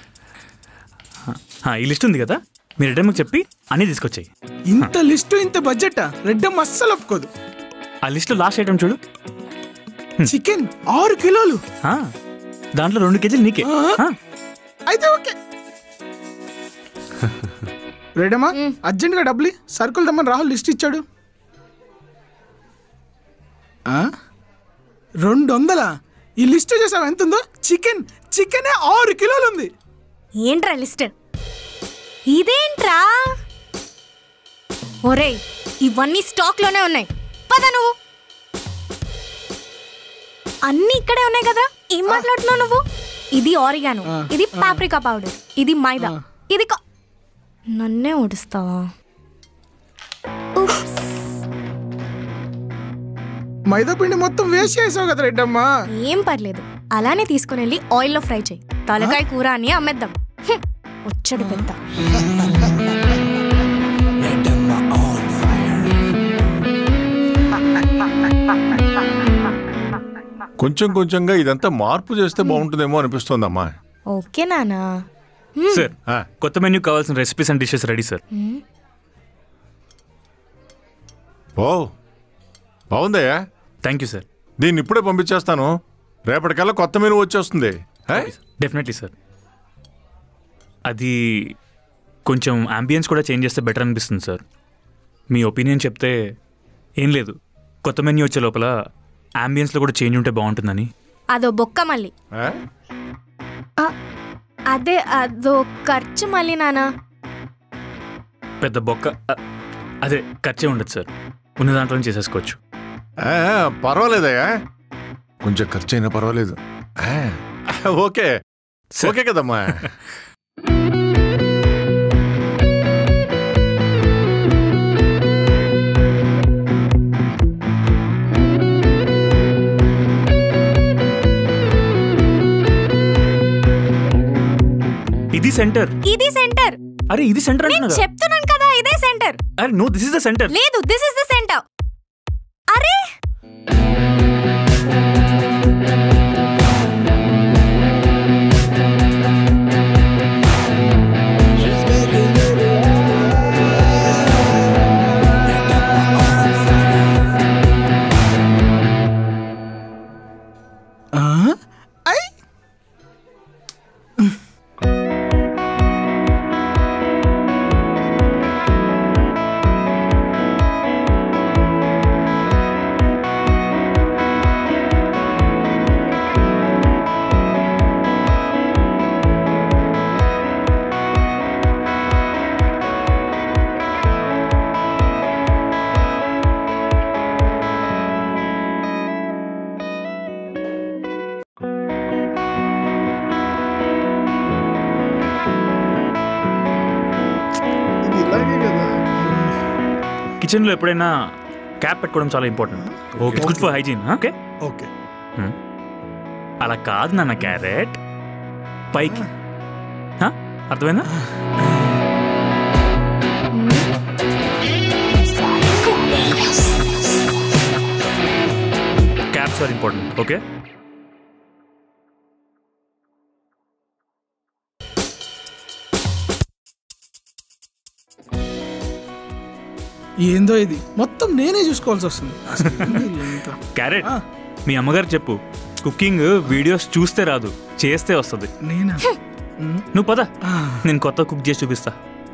ఈ లిస్ట్ ఉంది కదా, మీరు రెడ్డమ్మకి చెప్పి అన్నీ తీసుకొచ్చాయి. ఇంత లిస్టు ఇంత బడ్జెట్ రెడ్డమ్మ అస్సలు ఒప్పుకోదు. ఆ లిస్ట్లో లాస్ట్ ఐటమ్ చూడు. చికెన్ ఆరు కిలోలు. దాంట్లో రెండు కేజీలు నీకే. అయితే ఓకే. రెడ్డమ్మా అర్జెంట్ గా డబ్బులు సరుకులు దమ్మని రాహుల్ లిస్ట్ ఇచ్చాడు. రెండు వందలా? ఈ లిస్ట్ చేసావు ఎంత ఉందో? చికెన్ చికెనే ఆరు కిలోలు ఉంది. ఏంట్రా లిస్ట్? ఇదేంట్రా? ఒరేయ్ ఇవన్నీ స్టాక్ లోనే ఉన్నాయి. పద నువ్వు. అన్ని ఇక్కడే ఉన్నాయి కదా, ఏం మాట్లాడుతున్నావు నువ్వు? ఇది ఆరిగానో, ఇది పాప్రికా పౌడర్, ఇది మైదా, ఇది నన్నే ఓడిస్తావా? మైదా పిండి మొత్తం వేస్ట్ చేసావు కదా రెడ్డమ్మా. ఏం పర్లేదు, అలానే తీసుకుని వెళ్ళి ఆయిల్లో ఫ్రై చేయి. తలకాయ కూర అని అమ్మేద్దాం. వచ్చాడు పెద్ద. కొంచెం కొంచెంగా ఇదంతా మార్పు చేస్తే బాగుంటుందేమో అనిపిస్తోందమ్మా. ఓకే నానా. సార్ కొత్త మెన్యూ కావాల్సిన recipes and dishes ready sir. ఓ బాగుందయ్యా. Thank you sir. దీన్ని ఇప్పుడే పంపించేస్తాను. రేపటికల్లా కొత్త మెనూ వచ్చేస్తుంది. Definitely sir. అది కొంచెం అంబియన్స్ కూడా చేంజ్ చేస్తే బెటర్ అనిపిస్తుంది సార్. మీ ఒపీనియన్ చెప్తే. ఏం లేదు, కొత్త మెన్యూ వచ్చే లోపల అంబియన్స్లో కూడా చేంజ్ ఉంటే బాగుంటుందని. అదో బొక్క మళ్ళీ. అదే అదో ఖర్చు మళ్ళీ నానా. పెద్ద బొక్క అదే ఖర్చే ఉండదు సార్. ఉన్న దాంట్లో చేసేసుకోవచ్చు. పర్వాలేదయ్యా, కొంచెం ఖర్చు అయినా పర్వాలేదు. ఓకే ఓకే కదమ్మా. ఇది సెంటర్. ఇది సెంటర్. అరే ఇది సెంటర్ అంటున్నా. చెప్తున్నాను కదా ఇదే సెంటర్. అరే no this is the centre. లేదు దిస్ ఇస్ ద సెంటర్. అరే కిచెన్లో ఎప్పుడైనా క్యాప్ పెట్టుకోవడం చాలా important. Okay, good for hygiene. Okay okay. అలా కాదు నాన్న, క్యారెట్ పైకి. అర్థమైందా? Caps are important. ఓకే, ఏందో ఇది మొత్తం నేనే చూసుకోవాల్సి వస్తుంది. క్యారెట్, మీ అమ్మగారు చెప్పు, కుకింగ్ వీడియోస్ చూస్తే రాదు, చేస్తే వస్తుంది. నేనా? నువ్వు పద, నేను కొత్త కుక్ చేసి చూపిస్తా.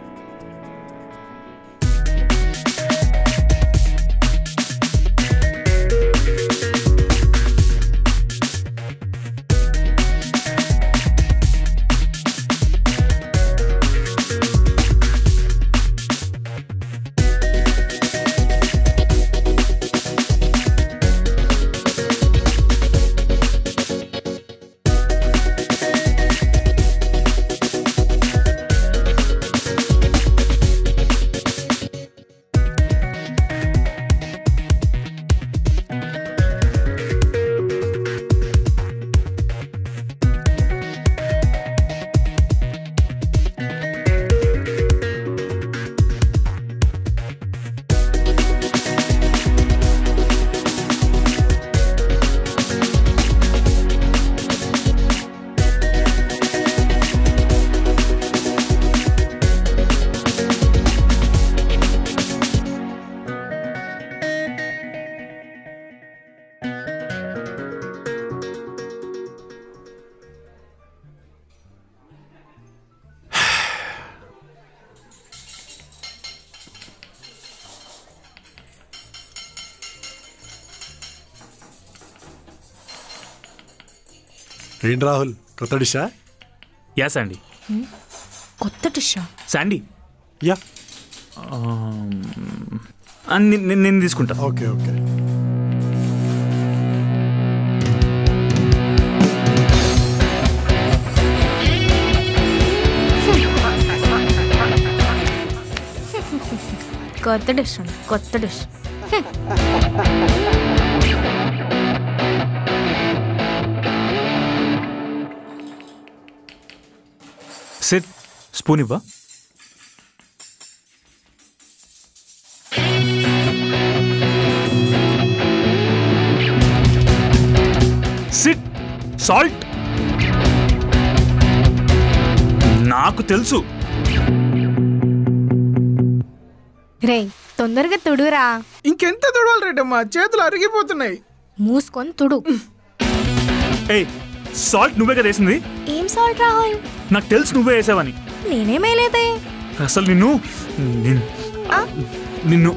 ఏంటి రాహుల్, కొత్త డిషా? Yeah Sandy. కొత్త డిషా? శాండీ, యా నేను తీసుకుంటా. Okay okay. కొత్త డిష్ కొత్త డిష్. సిట్, స్పూన్ ఇవ్వా. Sit, salt. నాకు తెలుసు. రే తొందరగా తుడురా. ఇంకెంత తుడవాలి రెడ్డమ్మా, చేతులు అరిగిపోతున్నాయి. మూసుకొని తుడు. ఏయ్, సాల్ట్ నువ్వే కదా వేసింది. ఏం సాల్ట్ రాహుల్? నాకు తెలుసు నువ్వే వేసావని. నేనేమేలేదే. అసలు నిన్ను నిన్ను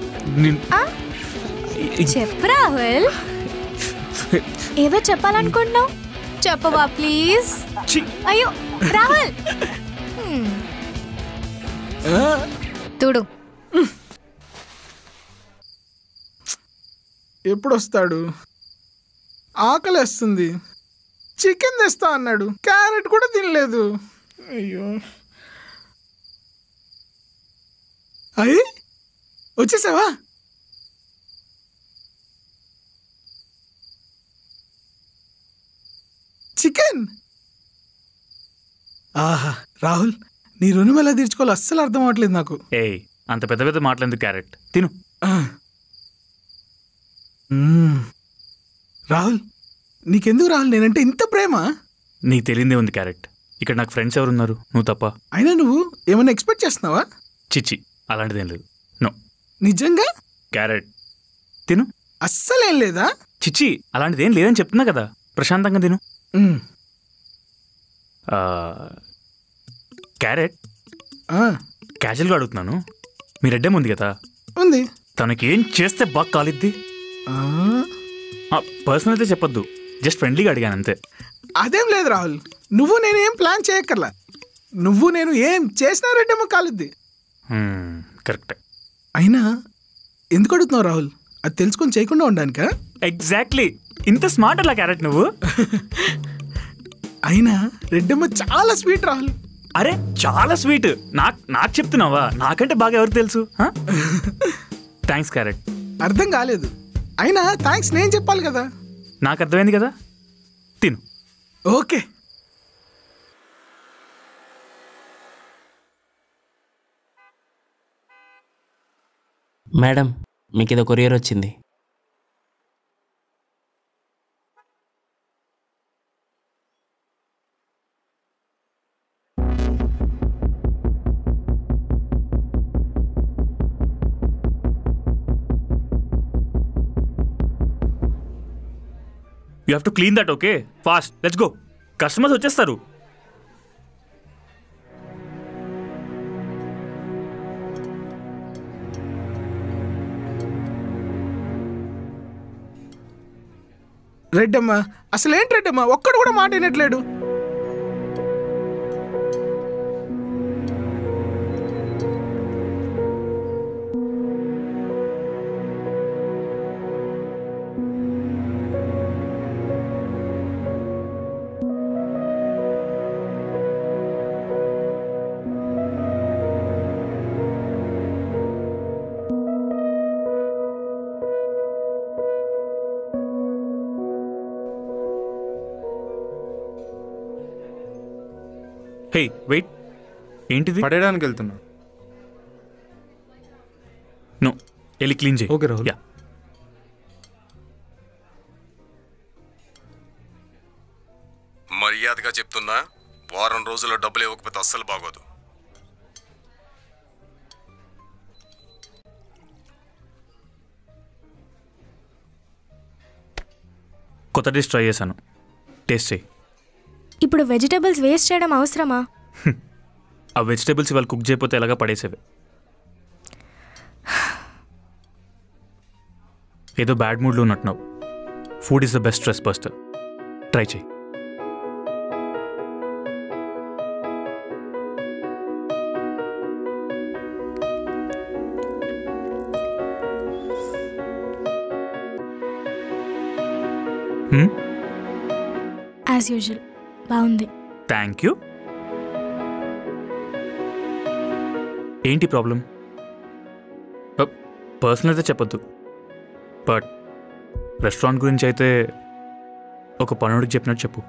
చెప్పు రాహుల్, ఏదో చెప్పాలనుకుంటున్నావు, చెప్పవా ప్లీజ్. అయ్యో రాహుల్, తుడు. ఎప్పుడు వస్తాడు? ఆకలేస్తుంది. చికెన్ తెస్తా అన్నాడు, క్యారెట్ కూడా తినలేదు. అయ్యో, అయ్యి వచ్చేసావా? చికెన్. ఆహా రాహుల్, నీ రుణం ఎలా తీర్చుకోవాలో అస్సలు అర్థం అవ్వట్లేదు నాకు. ఏయ్, అంత పెద్ద పెద్ద మాటలేదు. క్యారెట్ తిను. రాహుల్, నీకెందుకు రాహుల్ నేనంటే ఇంత ప్రేమ? నీకు తెలియదే ఉంది క్యారెట్, ఇక్కడ నాకు ఫ్రెండ్స్ ఎవరున్నారు నువ్వు తప్ప. అయినా నువ్వు ఏమైనా ఎక్స్పెక్ట్ చేస్తున్నావా? చిచ్చి, అలాంటిదేం లేదు. నో. నిజంగా? క్యారెట్ తిను. అస్సలేం లేదా? చిచ్చి, అలాంటిదేం లేదని చెప్తున్నా కదా, ప్రశాంతంగా తిను. క్యారెట్, క్యాజువల్గా అడుగుతున్నాను, మీ రెడ్డేం ఉంది కదా, ఉంది. తనకి ఏం చేస్తే బాగా కాలిద్ది? పర్సనల్ అయితే చెప్పొద్దు, జస్ట్ ఫ్రెండ్లీగా అడిగాను అంతే. అదేం లేదు రాహుల్, నువ్వు నేను ఏం ప్లాన్ చేయక్కర్లా. నువ్వు నేను ఏం చేసినా రెడ్డేమో కాలుద్ది. కరెక్ట్. అయినా ఎందుకు అడుగుతున్నావు రాహుల్? అది తెలుసుకొని చేయకుండా ఉండడానికా? ఎగ్జాక్ట్లీ. ఇంత స్మార్ట్ అలా క్యారెట్ నువ్వు. అయినా రెడ్డమ్మ చాలా స్వీట్ రాహుల్. అరే చాలా స్వీట్. నాకు నాకు చెప్తున్నావా? నాకంటే బాగా ఎవరికి తెలుసు? Thanks carrot. అర్థం కాలేదు. అయినా థ్యాంక్స్ నేను చెప్పాలి కదా. నాకు అర్థమైంది కదా, తిను. ఓకే. మేడం, మీకు ఏదో కొరియర్ వచ్చింది. You have to clean that. Okay, fast, let's go. Customers వచ్చేస్తారు. రెడ్డమ్మా, అసలు ఏంటి రెడ్డమ్మా, ఒక్కడు కూడా మాట వినట్లేడు. హే వెయిట్, ఏంటిది? పడేయడానికి వెళ్తున్నా. నో, వెళ్ళి క్లీన్ చేయి. ఓకే రాహుల్. యా. మర్యాదగా చెప్తున్నా, వారం రోజుల్లో డబ్బులు ఇవ్వకపోతే అస్సలు బాగోదు. కొత్త డిష్ ట్రై చేశాను, టేస్ట్ చేయి. ఇప్పుడు వెజిటేబుల్స్ వేస్ట్ చేయడం అవసరమా? ఆ వెజిటేబుల్స్ ఇవాళ కుక్ చేయకపోతే ఎలాగా పడేసేవి. ఏదో బ్యాడ్ మూడ్లో ఉన్నట్టున్నావు. Food is the best stress buster. Try చేయి. యాజ్ యూజువల్ బాగుంది. Thank you. ఏంటి ప్రాబ్లం? పర్సనల్ అయితే చెప్పొద్దు, బట్ రెస్టారెంట్ గురించి అయితే ఒక పనుడికి చెప్పినట్టు చెప్పు.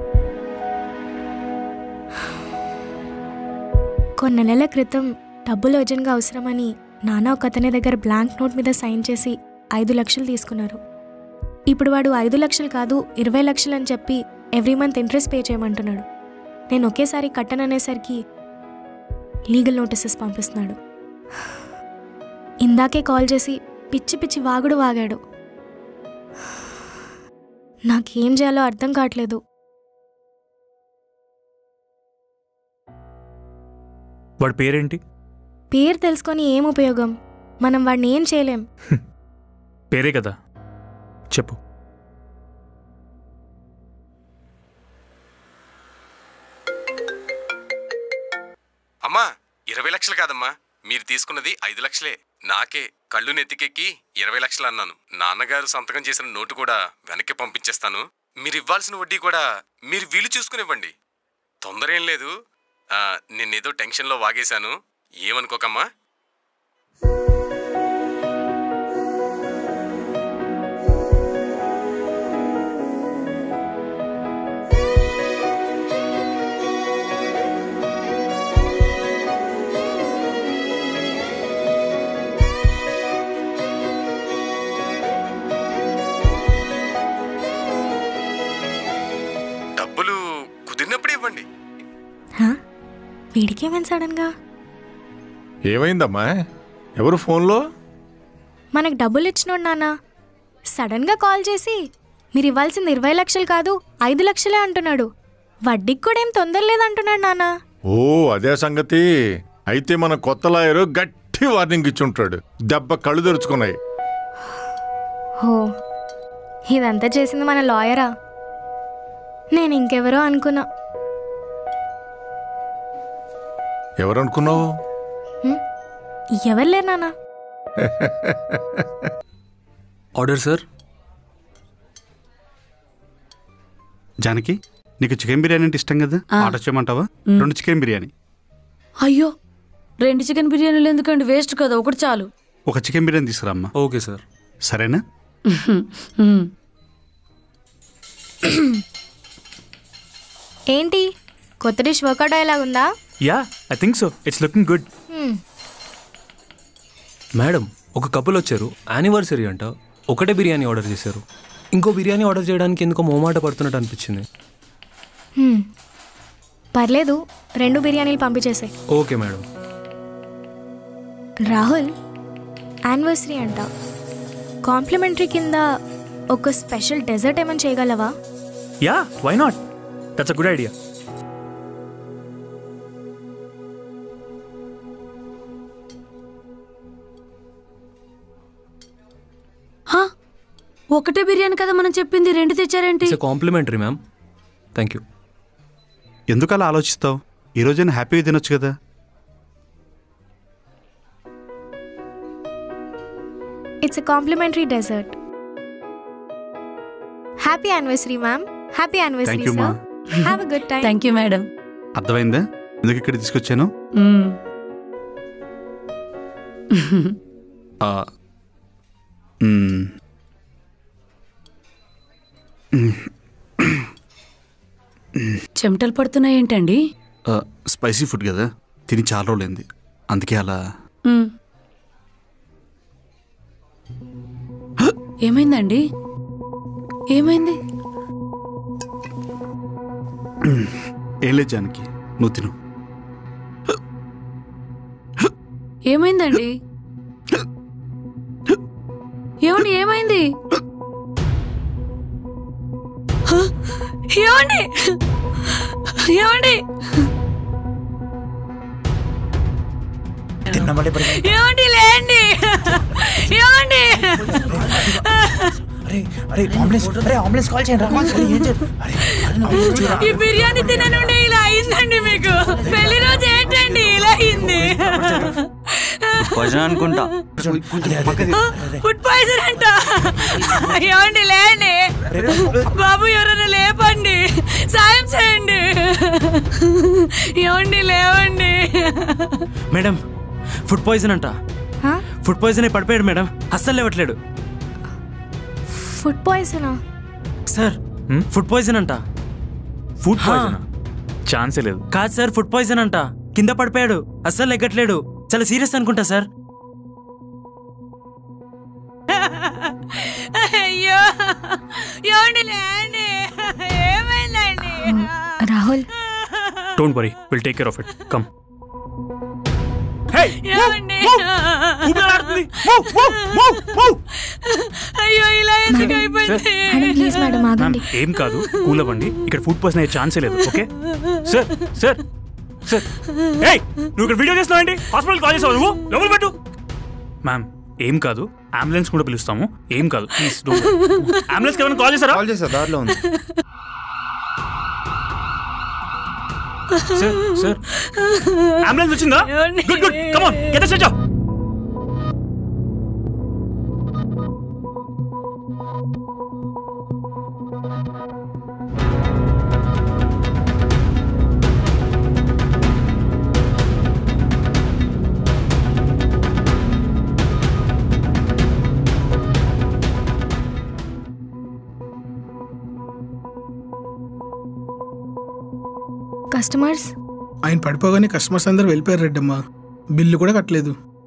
కొన్ని నెలల క్రితం డబ్బులు అర్జెంట్గా అవసరమని నాన్న ఒక అతని దగ్గర బ్లాంక్ నోట్ మీద సైన్ చేసి ఐదు లక్షలు తీసుకున్నారు. ఇప్పుడు వాడు ఐదు లక్షలు కాదు ఇరవై లక్షలు అని చెప్పి ఎవ్రీ మంత్ ఇంట్రెస్ట్ పే చేయమంటున్నాడు. నేను ఒకేసారి కట్టననేసరికి లీగల్ నోటీసెస్ పంపిస్తున్నాడు. ఇందాకే కాల్ చేసి పిచ్చి పిచ్చి వాగుడు వాగాడు. నాకేం చేయాలో అర్థం కావట్లేదు. వాడి పేరేంటి? పేరు తెలుసుకొని ఏం ఉపయోగం? మనం వాడిని ఏం చేయలేం. పేరే కదా, చెప్పు. అమ్మా, ఇరవై లక్షలు కాదమ్మా, మీరు తీసుకున్నది ఐదు లక్షలే. నాకే కళ్ళు నెత్తికెక్కి ఇరవై లక్షలు అన్నాను. నాన్నగారు సంతకం చేసిన నోటు కూడా వెనక్కి పంపించేస్తాను. మీరు ఇవ్వాల్సిన వడ్డీ కూడా మీరు వీలు చూసుకునివ్వండి. తొందర ఏం లేదు. నేనేదో టెన్షన్లో వాగేశాను, ఏమనుకోకమ్మా. డబ్బులు కుదిరినప్పుడు ఇవ్వండి. వీడికేమైంది సడన్ గా? ఏమైందమ్మా? ఎవరు ఫోన్లో? మనకు డబ్బులు ఇచ్చినోడు నాన్న సడన్ గా కాల్ చేసి మీరు ఇవ్వాల్సింది ఇరవై లక్షలు కాదు ఐదు లక్షలే అంటున్నాడు. వడ్డీకి కూడా ఏం తొందర లేదంటున్నాడు నాన్న. ఓ అదే సంగతి. అయితే మన కొత్త లాయరు గట్టి వార్నింగ్ ఇచ్చుంటాడు. దెబ్బ కళ్ళు తెరుచుకున్నాయి. ఓ ఇదంతా చేసింది మన లాయరా? నేను ఇంకెవరో అనుకున్నా. ఎవరనుకున్నావు? ఎవరు లేరు నాన్న. Order sir. జానకి, నీకు చికెన్ బిర్యానీ అంటే ఇష్టం కదా, ఆర్డర్ చేయమంటావా? రెండు చికెన్ బిర్యానీ. అయ్యో, రెండు చికెన్ బిర్యానీలు ఎందుకండి, వేస్ట్ కదా, ఒకటి చాలు. ఒక చికెన్ బిర్యానీ తీసుకురామ్మా. Okay sir. సరేనా? ఏంటి కొత్త డిష్ వర్కౌట్ అయ్యేలా ఉందా? Yeah I think so. It's looking good. Madam ఒక కపుల్ వచ్చారు, యానివర్సరీ అంట, ఒకటే బిర్యానీ ఆర్డర్ చేశారు. ఇంకో బిర్యానీ ఆర్డర్ చేయడానికి ఎందుకో మోమాట పడుతున్నట్టు అనిపించింది. హ్మ్. పర్లేదు, రెండు బిర్యానీలు పంపించేసాయి. Okay madam. రాహుల్, యానివర్సరీ అంట, కాంప్లిమెంటరీ కింద ఒక స్పెషల్ డెజర్ట్ ఏమైనా చేయగలవా? Yeah why not, that's a good idea. ఒకటే బిర్యానీ కదా మనం చెప్పింది, రెండు తెచ్చారేంటి? Complimentary ma'am. Thank you. ఎందుకు అలా ఆలోచిస్తావు? ఈరోజైనా హ్యాపీగా తినొచ్చు కదా. It's a complimentary dessert. Happy anniversary ma'am. Happy anniversary Thank you, sir. Have a good time. Thank you madam. అర్థమైందా ఎందుకు ఇక్కడ తీసుకొచ్చాను? ఆ, మ్మ్. చెమటలు పడుతున్నాయేంటండి? ఆ, స్పైసీ ఫుడ్ కదా, తిని చాలా రోజులైంది, అందుకే అలా. మ్మ్. ఏమైందండి? ఏమైంది? ఏం లేదు జానకి, నువ్వు తిను. ఏమైందండి? ఏమండి ఏమైంది? ఏమండి ఏమండి ఏమండి లేండి ఏమండి ఈ బిర్యానీ తిననుండి ఇలా అయిందండి మీకు. పెళ్లి రోజు ఏంటండి ఇలా అయింది? అనుకుంటా ఫుడ్ పాయిజన్ అంట. ఏమండి లేండి బాబు, ఎవరైనా లేపండి, సాయం చేయండి. ఏమండి లేవండి. మేడం ఫుడ్ పాయిజన్ అంట. ఫుడ్ పాయిజన్ అయి పడిపోయాడు మేడం, అస్సలు లేవట్లేడు. ఫుడ్ పాయిజనా? సార్ ఫుడ్ పాయిజన్ అంట. ఫుడ్ పాయిజన్ ఛాన్సే లేదు. కాదు సార్, ఫుడ్ పాయిజన్ అంట. కింద పడిపోయాడు, అస్సలు ఎగ్గట్లేడు. చాలా సీరియస్ అనుకుంటా సార్. అయ్యో ఏమండి లేండి, ఏమైందండి? Rahul, don't worry, will take care of it. Come. ఏమండి? అయ్యో ఇలా ఎందుకు అయిపోయింది? ప్లీజ్ మేడం ఆగండి. ఏం కాదు, కూల్ అవ్వండి. ఇక్కడ ఫుడ్ పాయిజన్ అయ్యే ఛాన్సే లేదు. Okay sir. సార్ సార్ ఏయ్, నువ్వు ఇక్కడ వీడియో చేస్తున్నావు ఏంటి? హాస్పిటల్ కాల్ చేసావు నువ్వు? లోపల పెట్టు. మ్యామ్ ఏం కాదు, అంబులెన్స్ కూడా పిలుస్తాము. ఏం కాదు, ప్లీజ్. అంబులెన్స్ ఏమైనా కాల్ చేశారా? కాల్ చేసా, దారిలో ఉంది. సార్ సార్ అంబులెన్స్ వచ్చిందా? Good good, come on, get the stretcher. Customers ఆయన పడిపోగానే కస్టమర్స్ అందరూ వెళ్ళిపోయారు రెడ్డమ్మ. బిల్లు కూడా కట్టలేదు.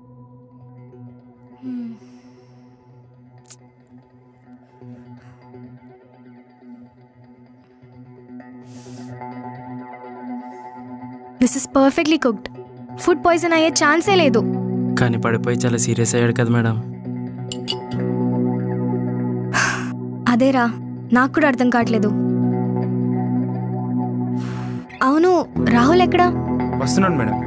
This is perfectly cooked. Food poison అయ్యే ఛాన్సే లేదు. కానీ పడిపోయి చాలా సీరియస్ అయ్యాడు కదా మేడం. అదేరా, నాకు కూడా అర్థం కావట్లేదు. అవును, రాహుల్ ఎక్కడా? వస్తున్నాను మేడం.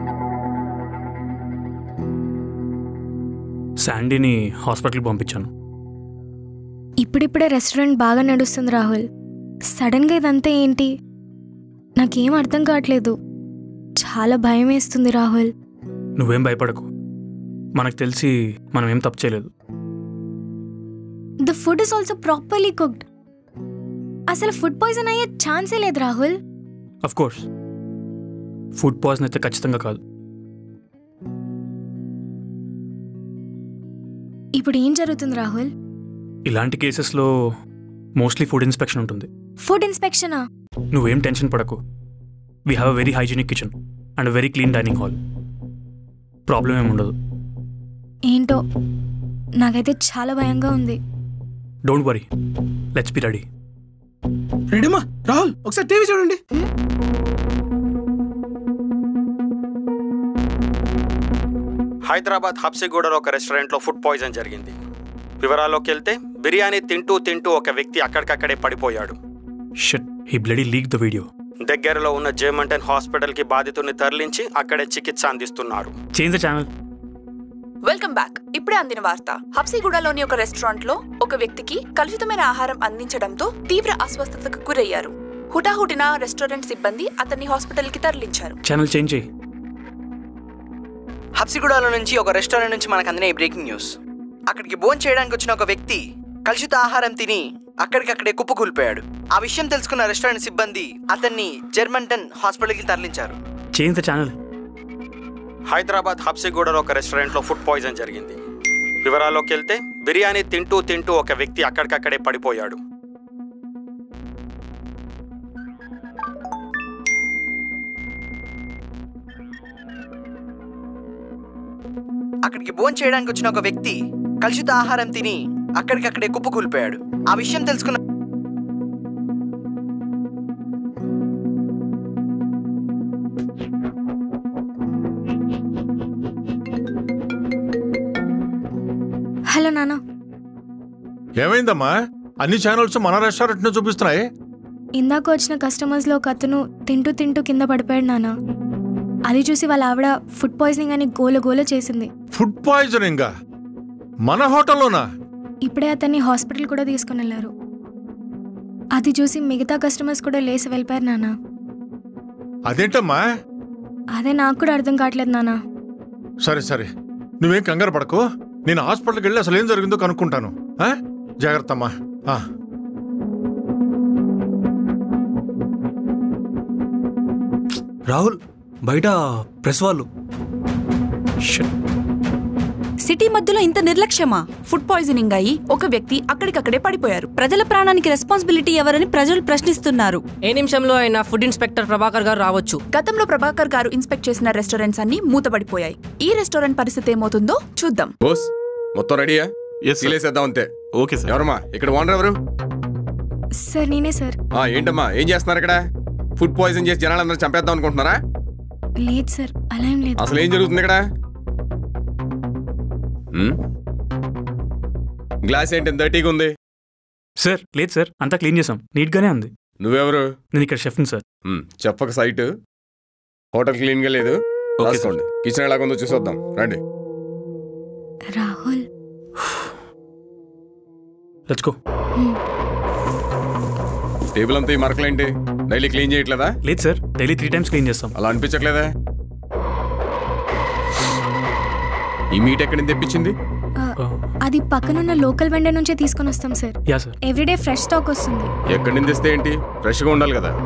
శాండీని హాస్పిటల్కి పంపించాను. ఇప్పుడిప్పుడే రెస్టారెంట్ బాగా నడుస్తుంది రాహుల్. సడన్గా ఇదంతా ఏంటి? నాకేం అర్థం కావట్లేదు. చాలా భయం వేస్తుంది రాహుల్. నువ్వేం భయపడకు, మనకు తెలిసి మనం ఏం తప్పు చేయలేదు. The food is also properly cooked. అసలు ఫుడ్ పాయిజన్ అయ్యే ఛాన్సే లేదు Rahul. Of course food poison అయితే ఖచ్చితంగా కాదు. ఇప్పుడు ఏం జరుగుతుంది రాహుల్? ఇలాంటి కేసెస్లో మోస్ట్లీ ఫుడ్ ఇన్స్పెక్షన్ ఉంటుంది. ఫుడ్ ఇన్స్పెక్షనా? నువ్వేం టెన్షన్ పడకు. We have a very hygienic kitchen and very clean dining hall. Problem ఏమి ఉండదు. ఏంటో నాకైతే చాలా భయంగా ఉంది. Don't worry, let's be ready. రెడీమా? రాహుల్ ఒకసారి టీవీ చూడండి. హైదరాబాద్ హబ్సిగూడలో ఒక రెస్టారెంట్లో ఫుడ్ పాయిజన్ జరిగింది. వివరాల్లోకి వెళ్తే బిర్యానీ తింటూ తింటూ ఒక వ్యక్తి అక్కడికక్కడే పడిపోయాడు. Shit, he bloody leak the video. దగ్గరలో ఉన్న జేమంటన్ హాస్పిటల్కి బాధితుడిని తరలించి అక్కడే చికిత్స అందిస్తున్నారు. Change the channel. Welcome back. ఇప్పుడే అందిన వార్త. హబ్సిగూడలోని ఒక రెస్టారెంట్ లో ఒక వ్యక్తికి కలుషితమైన ఆహారం అందించడంతో తీవ్ర అస్వస్థతకు గురయ్యారు. హుటాహుటిన రెస్టారెంట్ సిబ్బంది అతన్ని హాస్పిటల్ కి తరలించారు. ఛానల్ చేంజ్ చేయి. హబ్సిగూడలో నుంచి ఒక రెస్టారెంట్ నుంచి మనకు అందిన బ్రేకింగ్ న్యూస్. అక్కడికి భోజనం చేయడానికి వచ్చిన ఒక వ్యక్తి కలుషిత ఆహారం తిని అక్కడికక్కడే కుప్పకూలిపోయాడు. ఆ విషయం తెలుసుకున్న రెస్టారెంట్ సిబ్బంది అతన్ని జర్మంటన్ హాస్పిటల్కి తరలించారు. Change the channel. హైదరాబాద్ హబ్సిగూడలో ఒక రెస్టారెంట్లో ఫుడ్ పాయిజన్ జరిగింది. వివరాల్లోకి వెళ్తే బిర్యానీ తింటూ తింటూ ఒక వ్యక్తి అక్కడికక్కడే పడిపోయాడు. అక్కడికి భోజనం చేయడానికి వచ్చిన ఒక వ్యక్తి కలుషిత ఆహారం తిని అక్కడికక్కడే కుప్పకూలిపోయాడు. ఆ విషయం తెలుసుకున్న హలో నాన్న. ఏమైందమ్మా? అన్ని ఛానల్స్ మన రెస్టారెంట్ ను చూపిస్తున్నాయి. ఇందాక వచ్చిన కస్టమర్స్ లో ఒక అతను తింటూ తింటూ కింద పడిపోయాడు నాన్న. అది చూసి వాళ్ళ ఆవిడ ఫుడ్ పాయిజనింగ్ అని గోల గోల చేసింది. ఫుడ్ పాయిజనింగ్ మన హోటల్లోనా? ఇప్పుడే అతన్ని హాస్పిటల్ కూడా తీసుకుని వెళ్ళారు. అది చూసి మిగతా కస్టమర్స్ కూడా లేసి వెళ్ళిపోయారు నాన్న. అదేంటమ్మా? అదే నాకు కూడా అర్థం కావట్లేదు నాన్న. సరే సరే, నువ్వేం కంగారు పడకు. నేను హాస్పిటల్కి వెళ్ళి అసలు ఏం జరిగిందో కనుక్కుంటాను. జాగ్రత్త అమ్మా. రాహుల్, బయట ప్రెస్ వాళ్ళు. సిటీ మధ్యలో ఇంత నిర్లక్ష్యమా? ఫుడ్ పాయిజనింగ్ అయ్యి ఒక వ్యక్తి అక్కడికక్కడే పడిపోయారు. ప్రజల ప్రాణానికి రెస్పాన్సిబిలిటీ ఎవరని ప్రజలు ప్రశ్నిస్తున్నారు. ఏ నిమిషంలో అయినా ఫుడ్ ఇన్స్పెక్టర్ ప్రభాకర్ గారు రావచ్చు. గతంలో ప్రభాకర్ గారు ఇన్స్పెక్ట్ చేసిన రెస్టారెంట్స్ అన్ని మూతపడిపోయాయి. ఈ రెస్టారెంట్ పరిస్థితి ఏమవుతుందో చూద్దాం. బోస్ మొత్తం రెడీయా? సీలేసేద్దాం అంతే. Okay sir. ఎవరమ్మా ఇక్కడ ఓనర్ ఎవరు? సార్ నేనే సార్. ఏంటమ్మా ఏం చేస్తున్నారు ఇక్కడ? ఫుడ్ పాయిజన్ చేసి జనాలందరూ చంపేద్దాం అనుకుంటున్నారా? లేదు సార్, అలా ఏం లేదు. అసలు ఏం జరుగుతుంది ఇక్కడ? గ్లాస్ ఏంటి డర్టీగా ఉంది? సార్ లేదు సార్, అంతా క్లీన్ చేసాం, నీట్ గానే ఉంది. నువ్వెవరు? నేను ఇక్కడ షెఫ్ని సార్. చెప్పక సైట్ హోటల్ క్లీన్ గా లేదు. రాసుకోండి. కిచెన్ ఎలాగ ఉందో చూసొద్దాం రండి. Rahul, let's go. టేబుల్ అంతా ఈ మరకలేంటి? డైలీ క్లీన్ చేయట్లేదా? లేదు sir, daily three times clean చేస్తాం. అలా అనిపించట్లేదా? ఈ మీట్ ఎక్కడి నుంచి తెప్పించింది? అది పక్కనున్న లోకల్ వెండర్ నుంచే తీసుకొని వస్తాం sir. Yeah sir. Everyday fresh stock వస్తుంది. ఎక్కడి నుంచి తెస్తే ఏంటి? ఫ్రెష్ గా ఉండాలి కదా.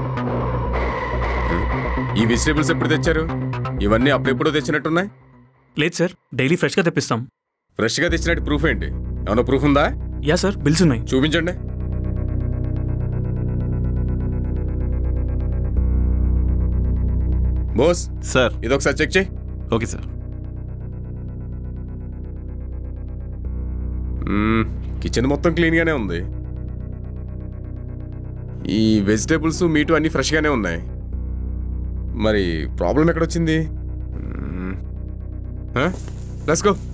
ఈ వెజిటేబుల్స్ ఎప్పుడు తెచ్చారు? ఇవన్నీ అప్పుడెప్పుడు తెచ్చినట్టున్నాయి. లేదు సార్, డైలీ ఫ్రెష్ గా తెప్పిస్తాం. ఫ్రెష్ గా తెచ్చినట్టు ప్రూఫ్ ఏంటి? ఏమన్నా ప్రూఫ్ ఉందా? యా సార్, బిల్స్ ఉన్నాయి. చూపించండి. బోస్ సార్, ఇది ఒకసారి చెక్ చేయి. Okay sir. కిచెన్ మొత్తం క్లీన్ గానే ఉంది. ఈ వెజిటేబుల్స్ మీటు అన్ని ఫ్రెష్ గానే ఉన్నాయి. మరి ప్రాబ్లం ఎక్కడొచ్చింది? Let's go.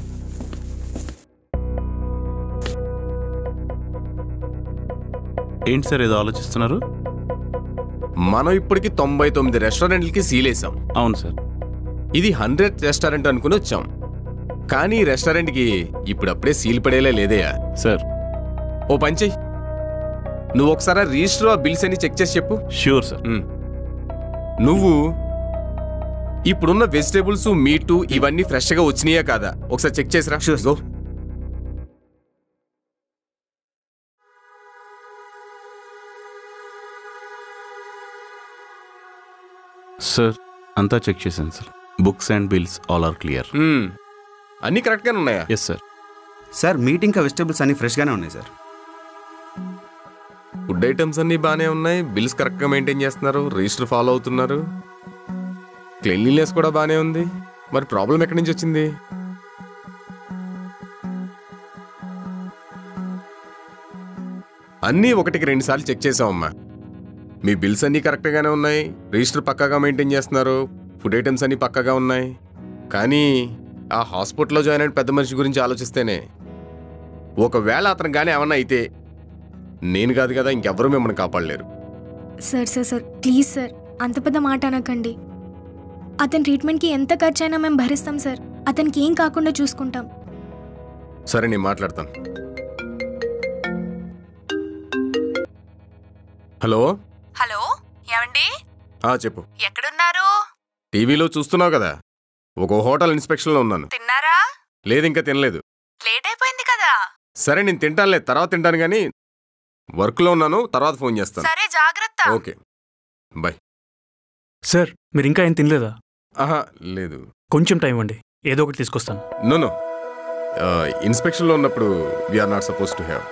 ఏంటి సార్ ఏదో ఆలోచిస్తున్నారు? మనం ఇప్పటికి తొంభై తొమ్మిది రెస్టారెంట్లకి సీలేసాం. అవును సార్. ఇది హండ్రెడ్ రెస్టారెంట్ అనుకుని వచ్చాం. కానీ రెస్టారెంట్కి ఇప్పుడు అప్పుడే సీల్ పడేలా లేదయా సార్. ఓ పంచి, నువ్వు ఒకసారి రిజిస్టర్ ఆ బిల్స్ అని చెక్ చేసి చెప్పు. Sure sir. నువ్వు ఇప్పుడున్న వెజిటేబుల్స్ మీటు ఇవన్నీ ఫ్రెష్గా వచ్చినాయా కాదా ఒకసారి చెక్ చేసిరా. గో. సార్ అంతా చెక్ చేశాను sir. Books and bills all are clear. అన్నీ కరెక్ట్గానే ఉన్నాయా? Yes sir. సార్ మీట్ ఇంకా వెజిటబుల్స్ అన్ని ఫ్రెష్గానే ఉన్నాయి సార్. ఫుడ్ ఐటమ్స్ అన్నీ బాగానే ఉన్నాయి, బిల్స్ కరెక్ట్గా మెయింటైన్ చేస్తున్నారు, రిజిస్టర్ ఫాలో అవుతున్నారు, క్లీన్లీనెస్ కూడా బాగానే ఉంది. మరి ప్రాబ్లం ఎక్కడి నుంచి వచ్చింది? అన్నీ ఒకటికి రెండు సార్లు చెక్ చేసామమ్మా. మీ బిల్స్ అన్నీ కరెక్ట్గానే ఉన్నాయి, రిజిస్టర్ పక్కాగా మెయింటైన్ చేస్తున్నారు, ఫుడ్ ఐటమ్స్ అన్నీ పక్కాగా ఉన్నాయి. కానీ ఆ హాస్పిటల్లో జాయిన్ అయిన పెద్ద మనిషి గురించి ఆలోచిస్తేనే, ఒకవేళ అతను కానీ ఏమన్నా అయితే నేను కాదు కదా ఇంకెవ్వరూ మిమ్మల్ని కాపాడలేరు. Sir sir sir please sir, అంత పెద్ద మాట అనకండి. అతని ట్రీట్మెంట్కి ఎంత ఖర్చు అయినా మేము భరిస్తాం సార్. అతనికి ఏం కాకుండా చూసుకుంటాం. సరే నేను మాట్లాడతాను. హలో హలో, ఏమండి? చెప్పు. ఎక్కడున్నారు? టీవీలో చూస్తున్నావు కదా, ఒక హోటల్ ఇన్స్పెక్షన్లో ఉన్నాను. తిన్నారా? లేదు, ఇంకా తినలేదు. లేట్ అయిపోయింది కదా. సరే నేను తింటానులే, తర్వాత తింటాను, కానీ వర్క్లో ఉన్నాను, తర్వాత ఫోన్ చేస్తాను. సరే జాగ్రత్త. Okay bye. సార్ మీరు ఇంకా ఏం తినలేదా? ఆహా లేదు, కొంచెం టైం ఇవ్వండి, ఏదో ఒకటి తీసుకొస్తాను. నో నో, ఇన్స్పెక్షన్లో ఉన్నప్పుడు we are not suppose to have.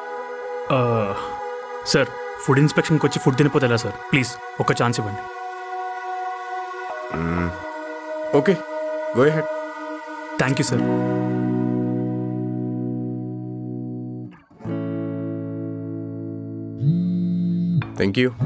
Sir food ఇన్స్పెక్షన్కి వచ్చి ఫుడ్ తినిపోతే ఎలా సార్? ప్లీజ్ ఒక ఛాన్స్ ఇవ్వండి. Okay go ahead. Thank you sir. Thank you.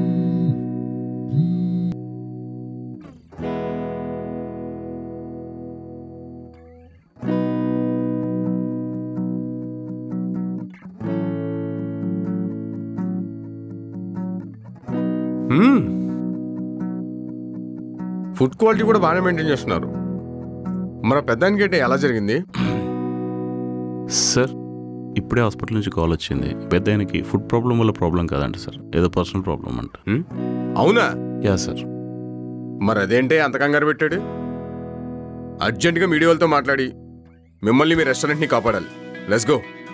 Food quality కూడా బాగానే మెయింటైన్ చేస్తున్నారు. మన పెద్దానికి అంటే ఎలా జరిగింది సార్? ఇప్పుడే హాస్పిటల్ నుంచి కాల్ వచ్చింది. పెద్ద ఆయనకి ఫుడ్ ప్రాబ్లం వల్ల ప్రాబ్లం కాదంట సార్, ఏదో పర్సనల్ ప్రాబ్లం అంట. అవునా? Yeah sir. మరి అదేంటే అంత కంగారు పెట్టాడు? అర్జెంటుగా మీడియా వాళ్ళతో మాట్లాడి మిమ్మల్ని మీ రెస్టారెంట్ని కాపాడాలి. Let's go.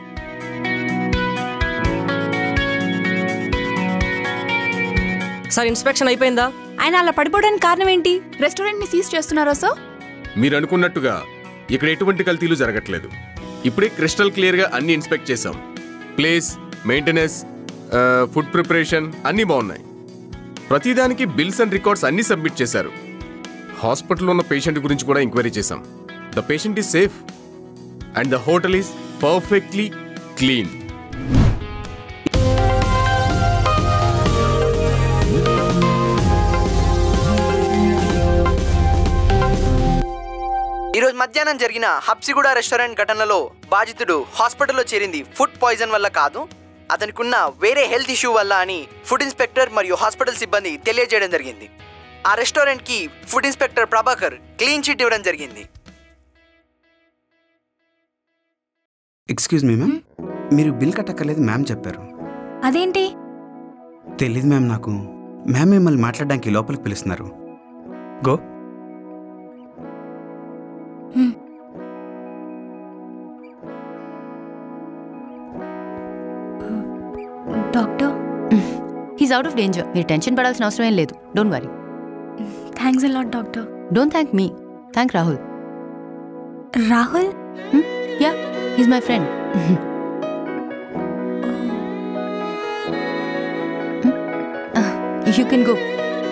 సార్ ఇన్స్పెక్షన్ అయిపోయిందా? ఆయన అలా పడిపోవడానికి కారణం ఏంటి? రెస్టారెంట్ ని సీజ్ చేస్తున్నారా సార్? మీరు అనుకున్నట్టుగా ఇక్కడ ఎటువంటి కల్తీలు జరగట్లేదు. ఇప్పుడే క్రిస్టల్ క్లియర్గా అన్ని ఇన్స్పెక్ట్ చేసాం. ప్లేస్, మెయింటెనెన్స్, ఫుడ్ ప్రిపరేషన్ అన్నీ బాగున్నాయి. ప్రతిదానికి బిల్స్ అండ్ రికార్డ్స్ అన్నీ సబ్మిట్ చేశారు. హాస్పిటల్లో ఉన్న పేషెంట్ గురించి కూడా ఎంక్వైరీ చేశాం. The patient is safe and the hotel is perfectly clean. ఈరోజు మధ్యాహ్నం జరిగిన హబ్సిగూడ రెస్టారెంట్ ఘటనలో బాధితుడు హాస్పిటల్లో చేరింది ఫుడ్ పాయిజన్ వల్ల కాదు, అతనికి ఉన్న వేరే హెల్త్ ఇష్యూ వల్ల అని ఫుడ్ ఇన్స్పెక్టర్ మరియు హాస్పిటల్ సిబ్బంది తెలియజేయడం జరిగింది. ఆ రెస్టారెంట్కి food inspector Prabhakar clean chit ఇవ్వడం జరిగింది. ఎక్స్క్యూజ్ మీ మ్యామ్, మీరు బిల్ కట్టక్కర్లేదు మ్యామ్ చెప్పారు. అదేంటి? తెలీదు మ్యామ్ నాకు. మ్యామ్ మిమ్మల్ని మాట్లాడడానికి లోపలికి పిలుస్తున్నారు. Go. Doctor, he's out of danger. మీరు టెన్షన్ పడాల్సిన అవసరం ఏం లేదు. Don't worry. Thanks a lot doctor. Don't thank me, thank Rahul. Rahul? Yeah, he's my friend. You can go.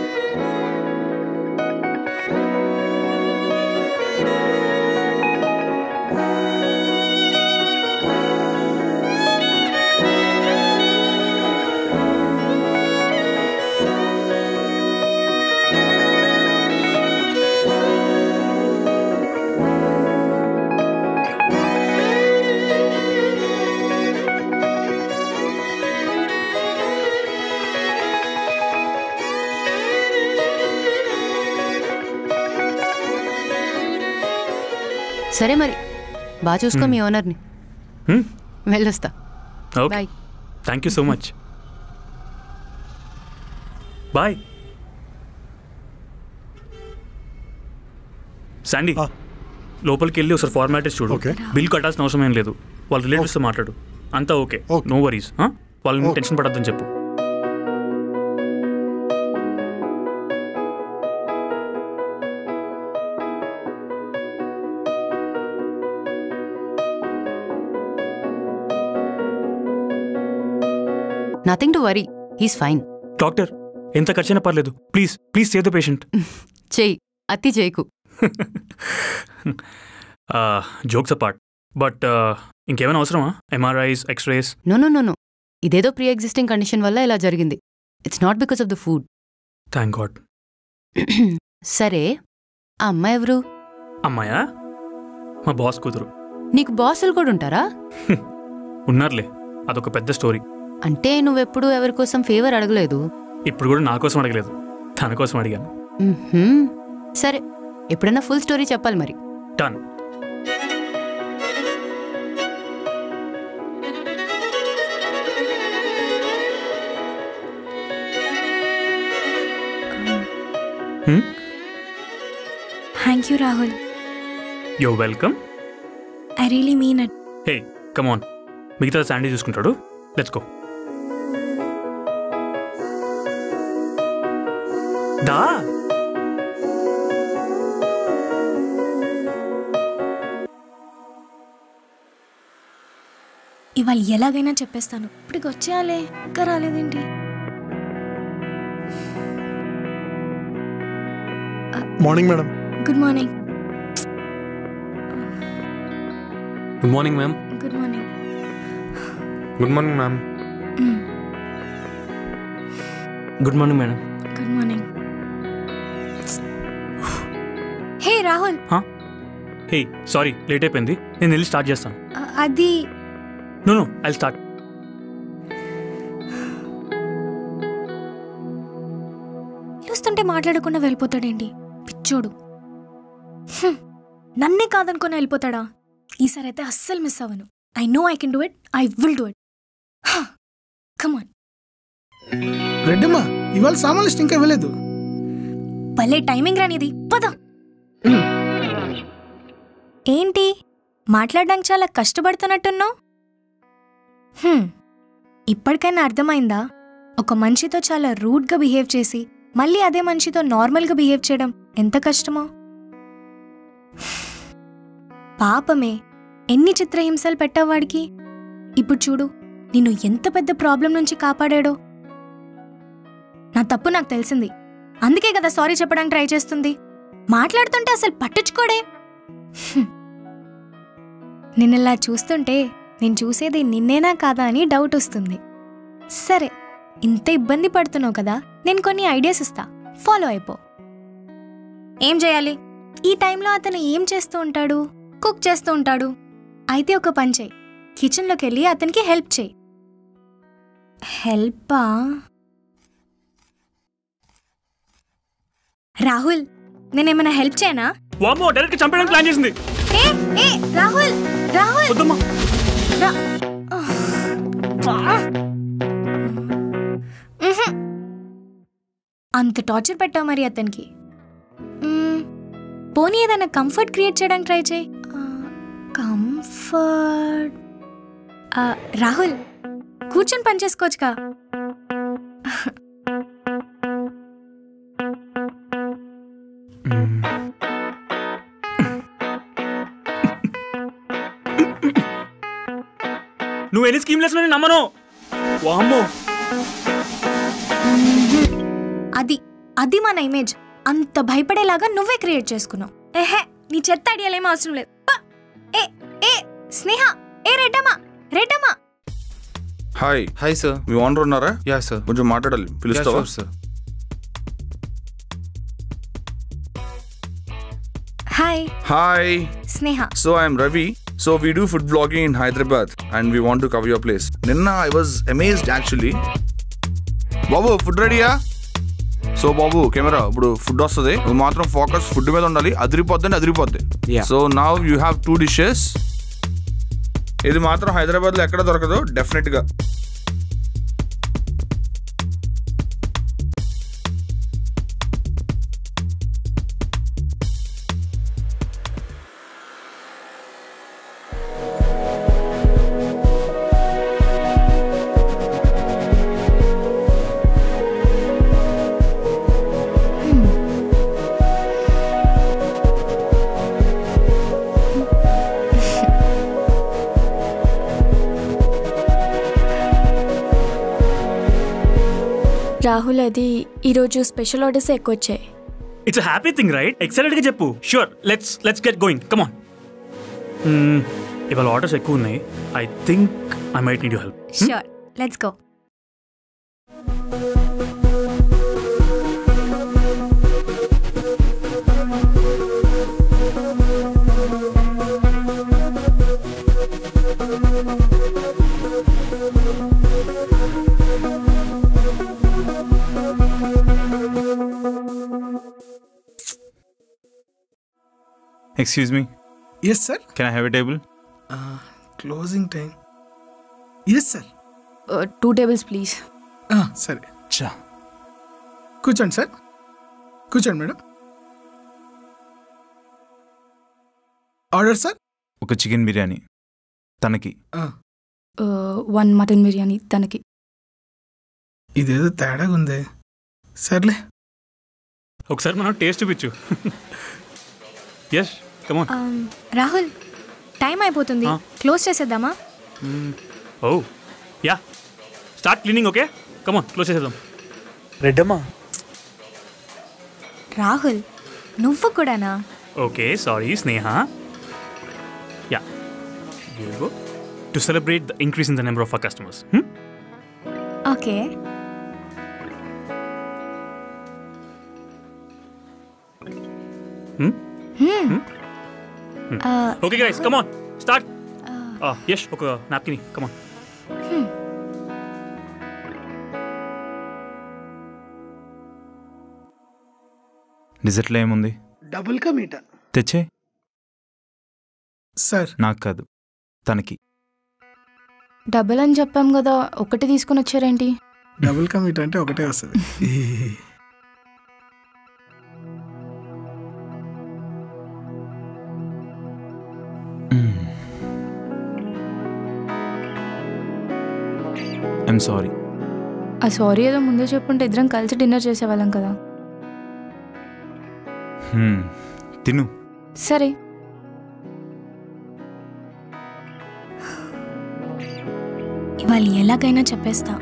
సరే మరి, బాగా చూసుకో మీ ఓనర్ని. వెళ్ళొస్తా. Bye. Thank you so much. Bye. Sandy, లోపలికి వెళ్ళి ఒకసారి ఫార్మాలిటీస్ చూడు. బిల్ కట్టాల్సిన అవసరం ఏం లేదు. వాళ్ళ రిలేటివ్స్తో మాట్లాడు, అంతా ఓకే, నో వరీస్. వాళ్ళని టెన్షన్ పడద్దని చెప్పు. Nothing to worry, he's fine. Doctor ఎంత ఖర్చైనా పర్లేదు, please please save the patient. చెయ్యి, అతి చేయకు. జోక్స్ అపార్ట్, బట్ ఇంకేమైనా అవసరమా? MRIs, X-rays? No no no no, ఇదేదో ప్రీ ఎగ్జిస్టింగ్ కండిషన్ వల్ల ఇలా జరిగింది. It's not because of the food. Thank god. సరే, ఆ అమ్మాయి ఎవరు? అమ్మాయా? మా బాస్ కూతురు. నీకు బాసులు కూడా ఉంటారా? ఉన్నారులే, అదొక పెద్ద స్టోరీ. అంటే నువ్వెప్పుడు ఎవరి కోసం ఫేవర్ అడగలేదు? ఇప్పుడు కూడా నా కోసం అడగలేదు, తన కోసం అడిగాను. మ్మ్హ్మ్. సరే, ఎప్పుడైనా ఫుల్ స్టోరీ చెప్పాలి మరి. Done. Thank you Rahul. Yo welcome. I really mean it. Hey come on, మిగతా శాండీ చూసుకుంటాడు. Let's go. దా. ఇవాళ ఎలాగైనా చెప్పేస్తాను. ఇప్పటికి వచ్చేయాలే, ఇంకా రాలేదేంటి? Morning madam. Good morning. Good morning ma'am. Good morning. Good morning ma'am. Good morning madam. Good morning. Hey Rahul. Hey sorry, late అయిపోయింది. నేను వెళ్ళి స్టార్ట్ చేస్తాను. అది నో నో ఐ స్టార్ట్. చూస్తుంటే మాట్లాడకుండా వెళ్ళిపోతాడేంటి పిచ్చోడు. నన్నే కాదనుకుని వెళ్ళిపోతాడా? ఈసారి అయితే అస్సలు మిస్ అవ్వను. I know I can do it. I will do it. Come on. Reddamma, ఇవాళ సామాన్ లిస్ట్ ఇంకా ఇవ్వలేదు. భలే టైమింగ్ రానిది. పద. ఏంటి మాట్లాడడానికి చాలా కష్టపడుతున్నట్టున్నావు? ఇప్పటికైనా అర్థమైందా? ఒక మనిషితో చాలా రూడ్గా బిహేవ్ చేసి మళ్ళీ అదే మనిషితో నార్మల్గా బిహేవ్ చేయడం ఎంత కష్టమో. పాపమే, ఎన్ని చిత్రహింసలు పెట్టావాడికి. ఇప్పుడు చూడు, నిన్ను ఎంత పెద్ద ప్రాబ్లం నుంచి కాపాడాడో. నా తప్పు నాకు తెలిసింది, అందుకే కదా సారీ చెప్పడానికి ట్రై చేస్తుంది. మాట్లాడుతుంటే అసలు పట్టించుకోడే. నిన్నలా చూస్తుంటే నేను చూసేది నిన్నేనా కాదా అని డౌట్ వస్తుంది. సరే, ఇంత ఇబ్బంది పడుతున్నావు కదా, నేను కొన్ని ఐడియాస్ ఇస్తా, ఫాలో అయిపో. ఏం చేయాలి? ఈ టైంలో అతను ఏం చేస్తూ ఉంటాడు? కుక్ చేస్తూ ఉంటాడు. అయితే ఒక పని చేయి, కిచెన్లోకి వెళ్ళి అతనికి హెల్ప్ చేయి. హెల్పా? రాహుల్, నేనేమైనా హెల్ప్ చేయనా? వామ్మో, డైరెక్ట్ చంపడానికి ప్లాన్ చేసింది. ఏ ఏ రాహుల్, రాహుల్. వద్దమ్మా. అంత టార్చర్ పెట్టావు మరి అతనికి. పోనీ ఏదైనా కంఫర్ట్ క్రియేట్ చేయడానికి ట్రై చేయి. కంఫర్ట్. రాహుల్, కూర్చొని పని చేసుకోవచ్చుగా. నువ్వు ఎన్ని స్కీమ్ లెస్ నమ్మను. వామ్మో. అది అది మన ఇమేజ్. అంత భయపడేలాగా నువ్వే క్రియేట్ చేసుకున్నావు. ఏహే, నీ చెత్త ఐడియాలేమో అవసరం లేదు. ఏ ఏ స్నేహ, ఏ Reddamma, Reddamma. Hi. Hi sir. మీ ఓనర్ ఉన్నారా? Yeah sir. కొంచెం మాట్లాడాలి, పిలుస్తావా? Sir. Hi. Hi Sneha. So I'm Ravi. So we do food blogging in Hyderabad and we want to cover your place. నిన్న ఐ వాజ్ అమేజ్డ్ యాక్చువల్లీ. బాబు ఫుడ్ రెడీయా? సో బాబు కెమెరా, ఇప్పుడు ఫుడ్ వస్తుంది, నువ్వు మాత్రం ఫోకస్ ఫుడ్ మీద ఉండాలి. అదిరిపోద్ది అంటే అదిరిపోద్ది. So now you have two dishes. ఇది మాత్రం హైదరాబాద్లో ఎక్కడ దొరకదు డెఫినెట్గా. రాహుల్ అది ఈరోజు స్పెషల్ ఆర్డర్స్ ఎక్కువ వచ్చాయి. It's a happy thing right? ఎక్సైటెడ్గా చెప్పు. Sure, let's let's get going. Come on. ఇవాళ ఆర్డర్స్ ఎక్కువ ఉన్నాయి. I think I might need your help. Sure, let's go. Excuse me. Yes, sir. Can I have a table? Uh, closing time. Yes, sir. Two tables please. సరే. చా కూర్చోండి సార్. కూర్చోండి మేడం. Order sir. ఒక చికెన్ బిర్యానీ తనకి. వన్ మటన్ బిర్యానీ తనకి. ఇదేదో తేడాగా ఉందే. సర్లే, ఒకసారి మనం టేస్ట్ చూపించు. Yes, come on. Rahul, time అయిపోతుంది, క్లోజ్ చేసేద్దామా? Oh yeah, start cleaning. Okay, come on, close చేసేద్దాం. రెడ్డమ్మా. రాహుల్, నువ్వు కూడానా? Okay, sorry Sneha. Yeah, here you go. To celebrate the increase in the number of our customers. Hmm? Okay. Hmm? Hmm. Hmm? Hmm. Uh, okay guys, come on, start. Uh, yes, okay, napkin, come on. Hmm. డిజర్ట్లో ఏముంది? డబుల్ కా మీటా తెచ్చే. సార్ నాకు కాదు, తనకి. డబుల్ అని చెప్పాం కదా, ఒకటి తీసుకొని వచ్చారేంటి? డబుల్ కా మీటా అంటే ఒకటే వస్తుంది. I'm sorry. ఆ సారీ ఏదో ముందే చెప్పుంటే ఇద్దరం కలిసి డిన్నర్ చేసేవాళ్ళం కదా. తిను. సరే. ఇవాళ ఎలాగైనా చెప్పేస్తా.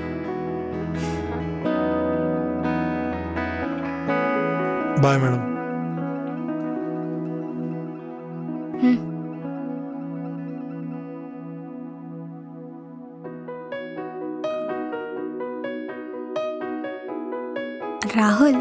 Bye madam. Rahul,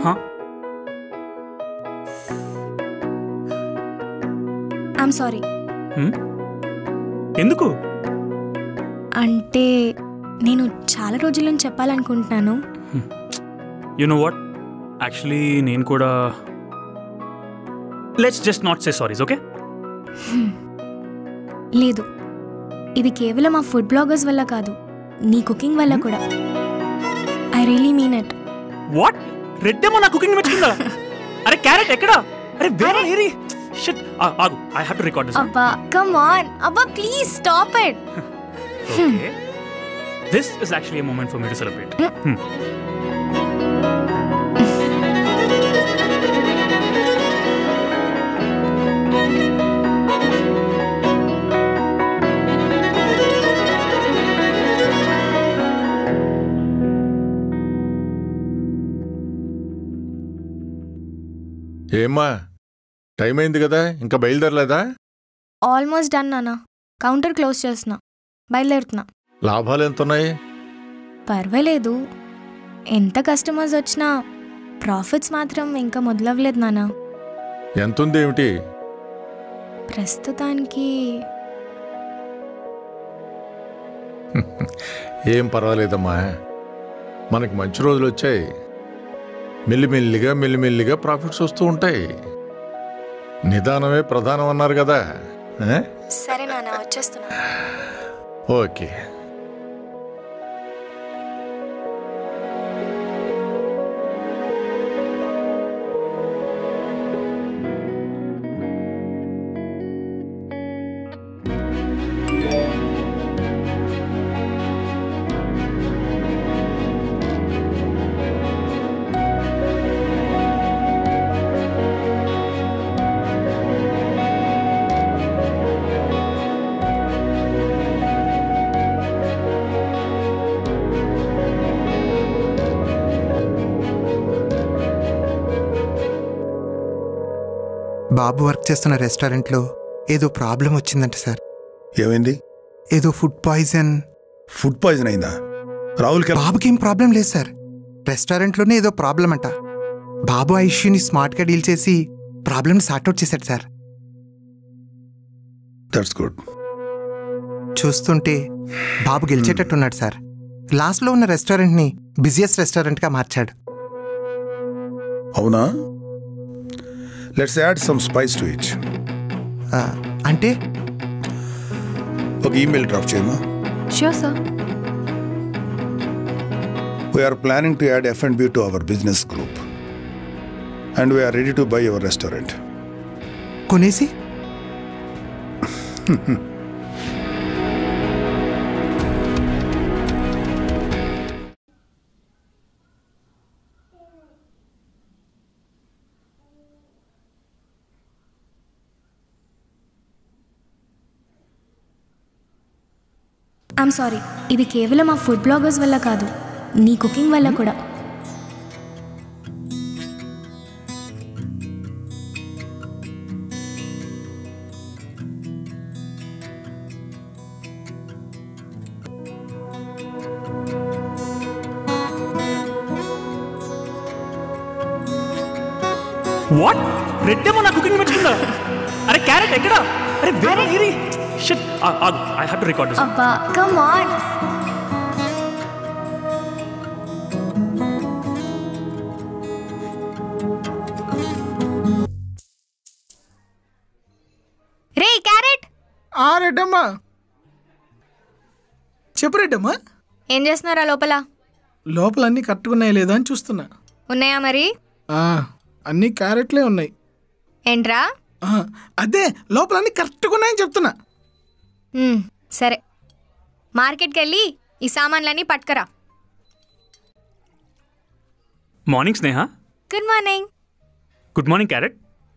I'm sorry. ఎందుకు? అంటే నేను చాలా రోజుల నుంచి చెప్పాలనుకుంటున్నాను. యు నో వాట్, యాక్చువల్లీ నేను కూడా. Let's just not say sorries, okay? లేదు, ఇది కేవలం ఆ ఫుడ్ బ్లాగర్స్ వల్ల కాదు, నీ కుకింగ్ వల్ల కూడా. I really mean it. What? రెడ్డేమో నా కుకింగ్ మెచ్చుకుందా? అరే క్యారెట్ ఎక్కడా? అరే వేరే ఏరి. షిట్, ఆగు, I have to record this. అబ్బా కమ్ ఆన్, అబ్బా please stop it. Okay, this is actually a moment for me to celebrate. ఏమ్మా, టైం అయింది కదా, ఇంకా బయలుదేరలేదా? ఆల్మోస్ట్ డన్ నాన్న, కౌంటర్ క్లోజ్ చేస్తున్నా, బయలుదేరుతున్నా. లాభాలు ఎంత ఉన్నాయి? పర్వాలేదు, ఎంత కస్టమర్స్ వచ్చినా ప్రాఫిట్స్ మాత్రం ఇంకా మొదలవ్వలేదు నాన్న. ఎంతుంది ఏమిటి? ప్రస్తుతానికి ఏం పర్వాలేదమ్మా, మనకి మంచి రోజులు వచ్చాయి. మెల్లిమెల్లిగా మెల్లిమెల్లిగా ప్రాఫిట్స్ వస్తూ ఉంటాయి. నిదానమే ప్రధానం అన్నారు కదా. సరే నాన్న, వచ్చేస్తున్నా. ఓకే. బాబు వర్క్ చేస్తున్న రెస్టారెంట్లో ఏదో ప్రాబ్లం వచ్చిందంట సార్. ఏమైంది? ఏదో ఫుడ్ పాయిజన్. ఫుడ్ పాయిజన్ అయిందా? రాహుల్ బాబుకి ఏం ప్రాబ్లం లేదు సార్, రెస్టారెంట్లోనే ఏదో ప్రాబ్లం అంట. బాబు ఆ ఇష్యూని స్మార్ట్గా డీల్ చేసి ప్రాబ్లమ్ని సార్ట్అవుట్ చేశాడు సార్. That's good. చూస్తుంటే బాబు గెలిచేటట్టున్నాడు సార్. లాస్ట్లో ఉన్న రెస్టారెంట్ని బిజియెస్ట్ రెస్టారెంట్గా మార్చాడు. అవునా? Let's add some spice to it. అంటే ఒక ఈమెయిల్ డ్రాప్ చేయమా? Sure sir. We are planning to add F and B to our business group. And we are ready to buy your restaurant. కొనేసి? ఐమ్ సారీ, ఇది కేవలం ఆ ఫుడ్ బ్లాగర్స్ వల్ల కాదు, నీ కుకింగ్ వల్ల కూడా. వాట్? రెడ్ ఏమో నా కుకింగ్ మెచ్చుకుందా? అరే క్యారెట్ ఎక్కడ? అరే వేరే ఇది shit. I have to record this. అబ్బా కమ్ ఆన్. రే క్యారెట్. ఆ రెడ్డమ్మా చెప్పు రెడ్డమ్మా. ఏం చేస్తున్నారా లోపల? లోపల అన్నీ కరెక్ట్గా ఉన్నాయా లేదా అని చూస్తున్నా. ఉన్నాయా మరి? అన్నీ క్యారెట్లే ఉన్నాయి. ఏంట్రా? అదే లోపల అన్నీ కరెక్ట్గా ఉన్నాయని చెప్తున్నా. సరే, మార్కెట్కి వెళ్ళి ఈ సామాన్లన్నీ పట్టుకరా. Morning Sneha. Good morning. Good morning Carrot.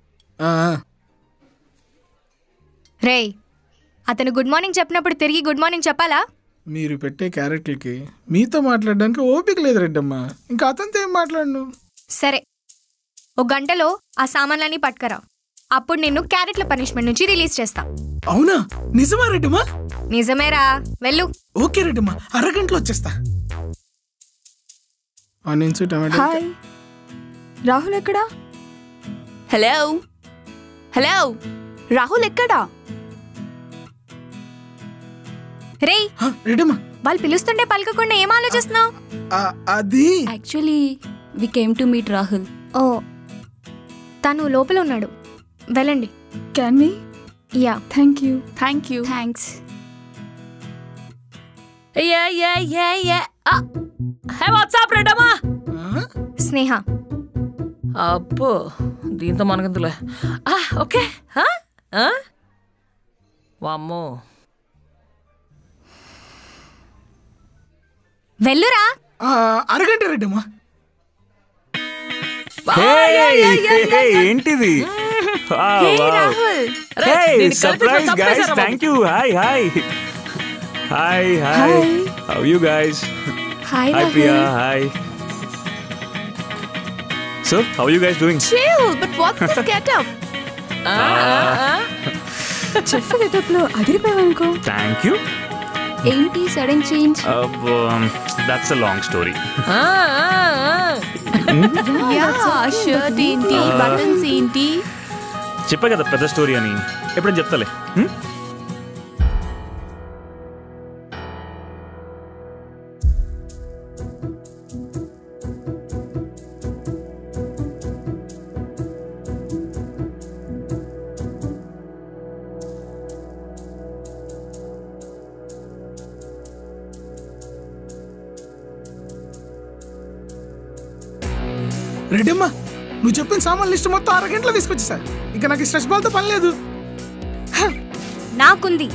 రే, అతను గుడ్ మార్నింగ్ చెప్పినప్పుడు తిరిగి గుడ్ మార్నింగ్ చెప్పాలా? మీరు పెట్టే క్యారెట్లకి మీతో మాట్లాడడానికి ఓపిక లేదు రెడ్డమ్మా. ఇంకా అతనితో ఏం మాట్లాడను. సరే, ఒక గంటలో ఆ సామాన్లన్నీ పట్టుకరా. అప్పుడు నిన్ను క్యారెట్ల పనిష్మెంట్ నుంచి రిలీజ్ చేస్తా. అవునా? నిజమా రెడ్డమ్మా? నిజమేరా, వెళ్ళు. ఓకే రెడ్డమ్మా, అరగంటలో వచ్చేస్తా. హాయ్, రాహుల్ ఎక్కడా? హలో హలో రాహుల్ ఎక్కడా? రే రెడ్డమ్మా, వాళ్ళు పిలుస్తుంటే పలకకుండా ఏం ఆలోచిస్తున్నావు? అది actually we came to meet Rahul. Oh, తను లోపల ఉన్నాడు, వెళ్ళండి. Can we? Yeah. Thank you. Thank you. Thanks. Yeah yeah yeah yeah. Hey what's up Reddamma. Sneha. అబ్బో, దీంతో మనకెందులే. ఓకే. వామ్మో. వెళ్ళురా. అరగంట రెడ్డమ్మా. ఏంటిది? Surprise guys. Thank you. Hi hi hi hi. How you guys? Hi hi Priya. Hi. So how you guys doing? Chill, but what's this getup? Chef getup లో అదిరిపోయావనుకో. Thank you. ఏంటి sudden change? That's a long story. Shirt ఏంటి, బటన్స్ ఏంటి? చెప్పా కదా పెద్ద స్టోరీ అని, ఎప్పుడైనా చెప్తాలే. రెడ్డమ్మా, నువ్వు చెప్పిన సామాన్ లిస్ట్ మొత్తం అరగంటలో తీసుకొచ్చేసా. ఇంకా నాకు స్ట్రెస్ బాల్తో పని లేదు. నాకుంది.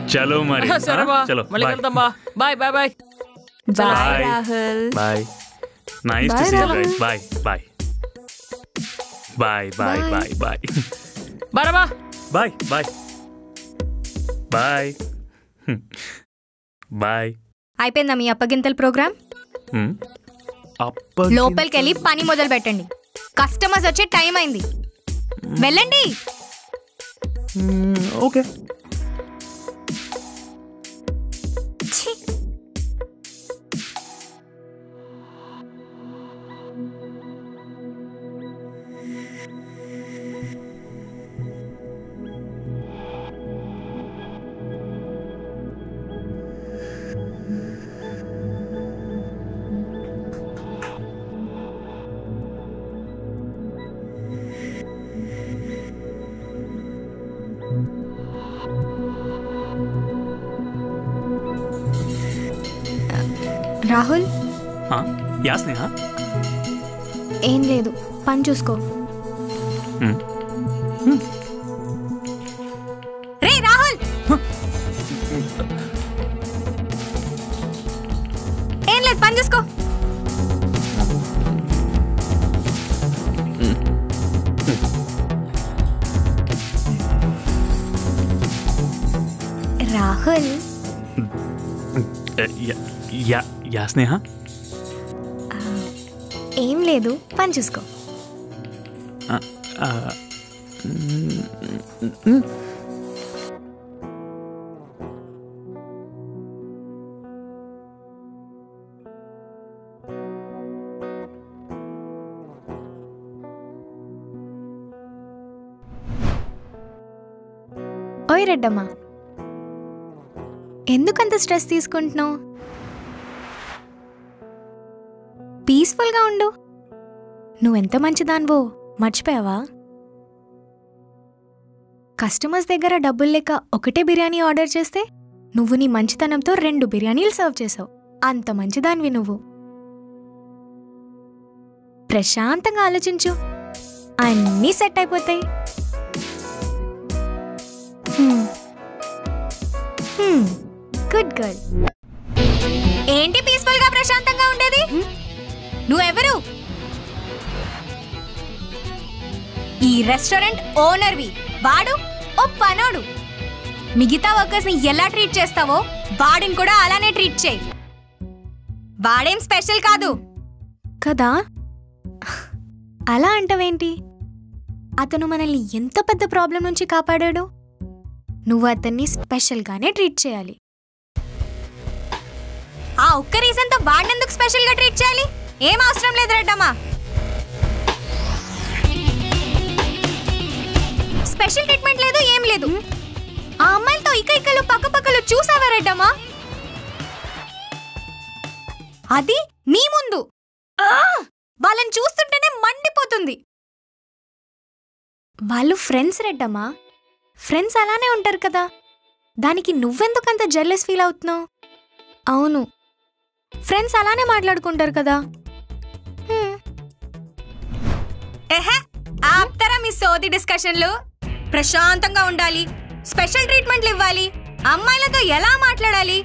చలో మరి సరే బా చలో మళ్ళీ వెళ్తాం బా bye bye bye bye Rahul bye nice to see you guys bye bye bye bye bye bye bye బా బాయ్ బాయ్ బాయ్ బాయ్. అయిపోయిందా మీ అప్పగింతల ప్రోగ్రామ్? లోపలికి వెళ్ళి పని మొదలు పెట్టండి. కస్టమర్స్ వచ్చే టైం అయింది, వెళ్ళండి. ఓకే. రాహుల్, యా స్నేహ? ఏం లేదు, పని చూసుకో. రే రాహుల్, ఏం లేదు, పని చూసుకో. Rahul, yeah yeah Sneha? ఏం లేదు, పని చూసుకో. ఓయ్ రెడ్డమ్మా, ఎందుకంత స్ట్రెస్ తీసుకుంటున్నావు? పీస్ఫుల్గా ఉండు. నువ్వెంత మంచిదానివో మర్చిపోయావా? కస్టమర్స్ దగ్గర డబ్బులు లేక ఒకటే బిర్యానీ ఆర్డర్ చేస్తే నువ్వు నీ మంచితనంతో రెండు బిర్యానీలు సర్వ్ చేసావు. అంత మంచిదానివి నువ్వు. ప్రశాంతంగా ఆలోచించు, అన్నీ సెట్ అయిపోతాయి. Good girl. ఏంటి పీస్ఫుల్ గా ప్రశాంతంగా ఉండేది? నువ్వెవరు? ఈ రెస్టారెంట్ ఓనర్వి. వాడు ఓ పనోడు. మిగతా వర్కర్స్ ని ఎలా ట్రీట్ చేస్తావో వాడిని కూడా అలానే ట్రీట్ చేయి. వాడేం స్పెషల్ కాదు కదా. అలా అంటావేంటి? అతను మనల్ని ఎంత పెద్ద ప్రాబ్లం నుంచి కాపాడాడు. నువ్వు అతన్ని స్పెషల్గానే ట్రీట్ చేయాలి. ఆ ఒక్క రీజన్తో వాడినందుకు స్పెషల్గా ట్రీట్ చేయాలి? ఏం అవసరం లేదు రెడ్డమ్మా. స్పెషల్ ట్రీట్మెంట్ లేదు, ఏం లేదు. ఆ అమ్మాయిలతో ఇక ఇకలు పక్క పక్కలు చూసావా రెడ్డమ్మా? అది నీ ముందు. వాళ్ళని చూస్తుంటేనే మండిపోతుంది. వాళ్ళు ఫ్రెండ్స్ రెడ్డమ్మా. ఫ్రెండ్స్ అలానే ఉంటారు కదా. దానికి నువ్వెందుకంత జెల్లెస్ ఫీల్ అవుతున్నావు? అవును, ఫ్రెండ్స్ అలానే మాట్లాడుకుంటారు కదా. ఎహే, ఆప్తారా మీ సోది డిస్కషన్లు? ప్రశాంతంగా ఉండాలి, స్పెషల్ ట్రీట్మెంట్లు ఇవ్వాలి, అమ్మాయిలతో ఎలా మాట్లాడాలి.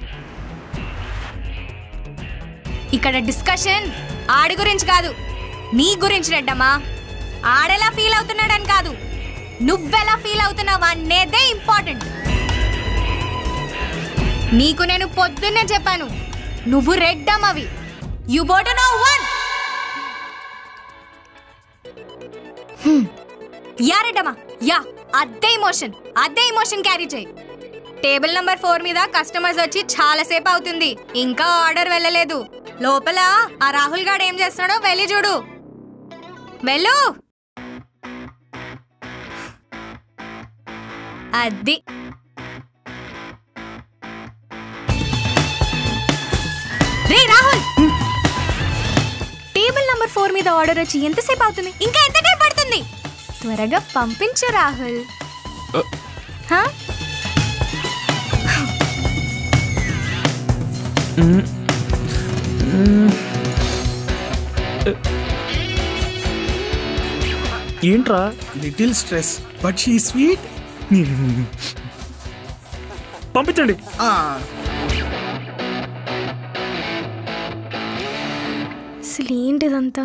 ఇక్కడ డిస్కషన్ ఆడి గురించి కాదు, నీ గురించి రెడ్డమ్మా. ఆడెలా ఫీల్ అవుతున్నాడని కాదు, నువ్వెలా ఫీల్ అవుతున్నావు అనేదే ఇంపార్టెంట్. నీకు నేను పొద్దున్నే చెప్పాను, నువ్వు రెడ్డమ్మవి. You bought no one. Yeah Reddamma, yeah. అదే ఇమోషన్, అదే ఇమోషన్ క్యారీ చేయి. టేబుల్ నంబర్ ఫోర్ మీద కస్టమర్స్ వచ్చి చాలాసేపు అవుతుంది, ఇంకా ఆర్డర్ వెళ్ళలేదు. లోపల ఆ రాహుల్ గాడు ఏం చేస్తున్నాడో వెళ్ళి చూడు. వెళ్ళు. అది రే రాహుల్, టేబుల్ నంబర్ ఫోర్ మీద ఆర్డర్ వచ్చి ఎంతసేపు అవుతుంది? ఇంకా ఎంత టైం పడుతుంది? త్వరగా పంపించు రాహుల్. హా? ఏంట్రా? Little stress but she sweet. పంపించండి. అసలు ఏంటిదంతా?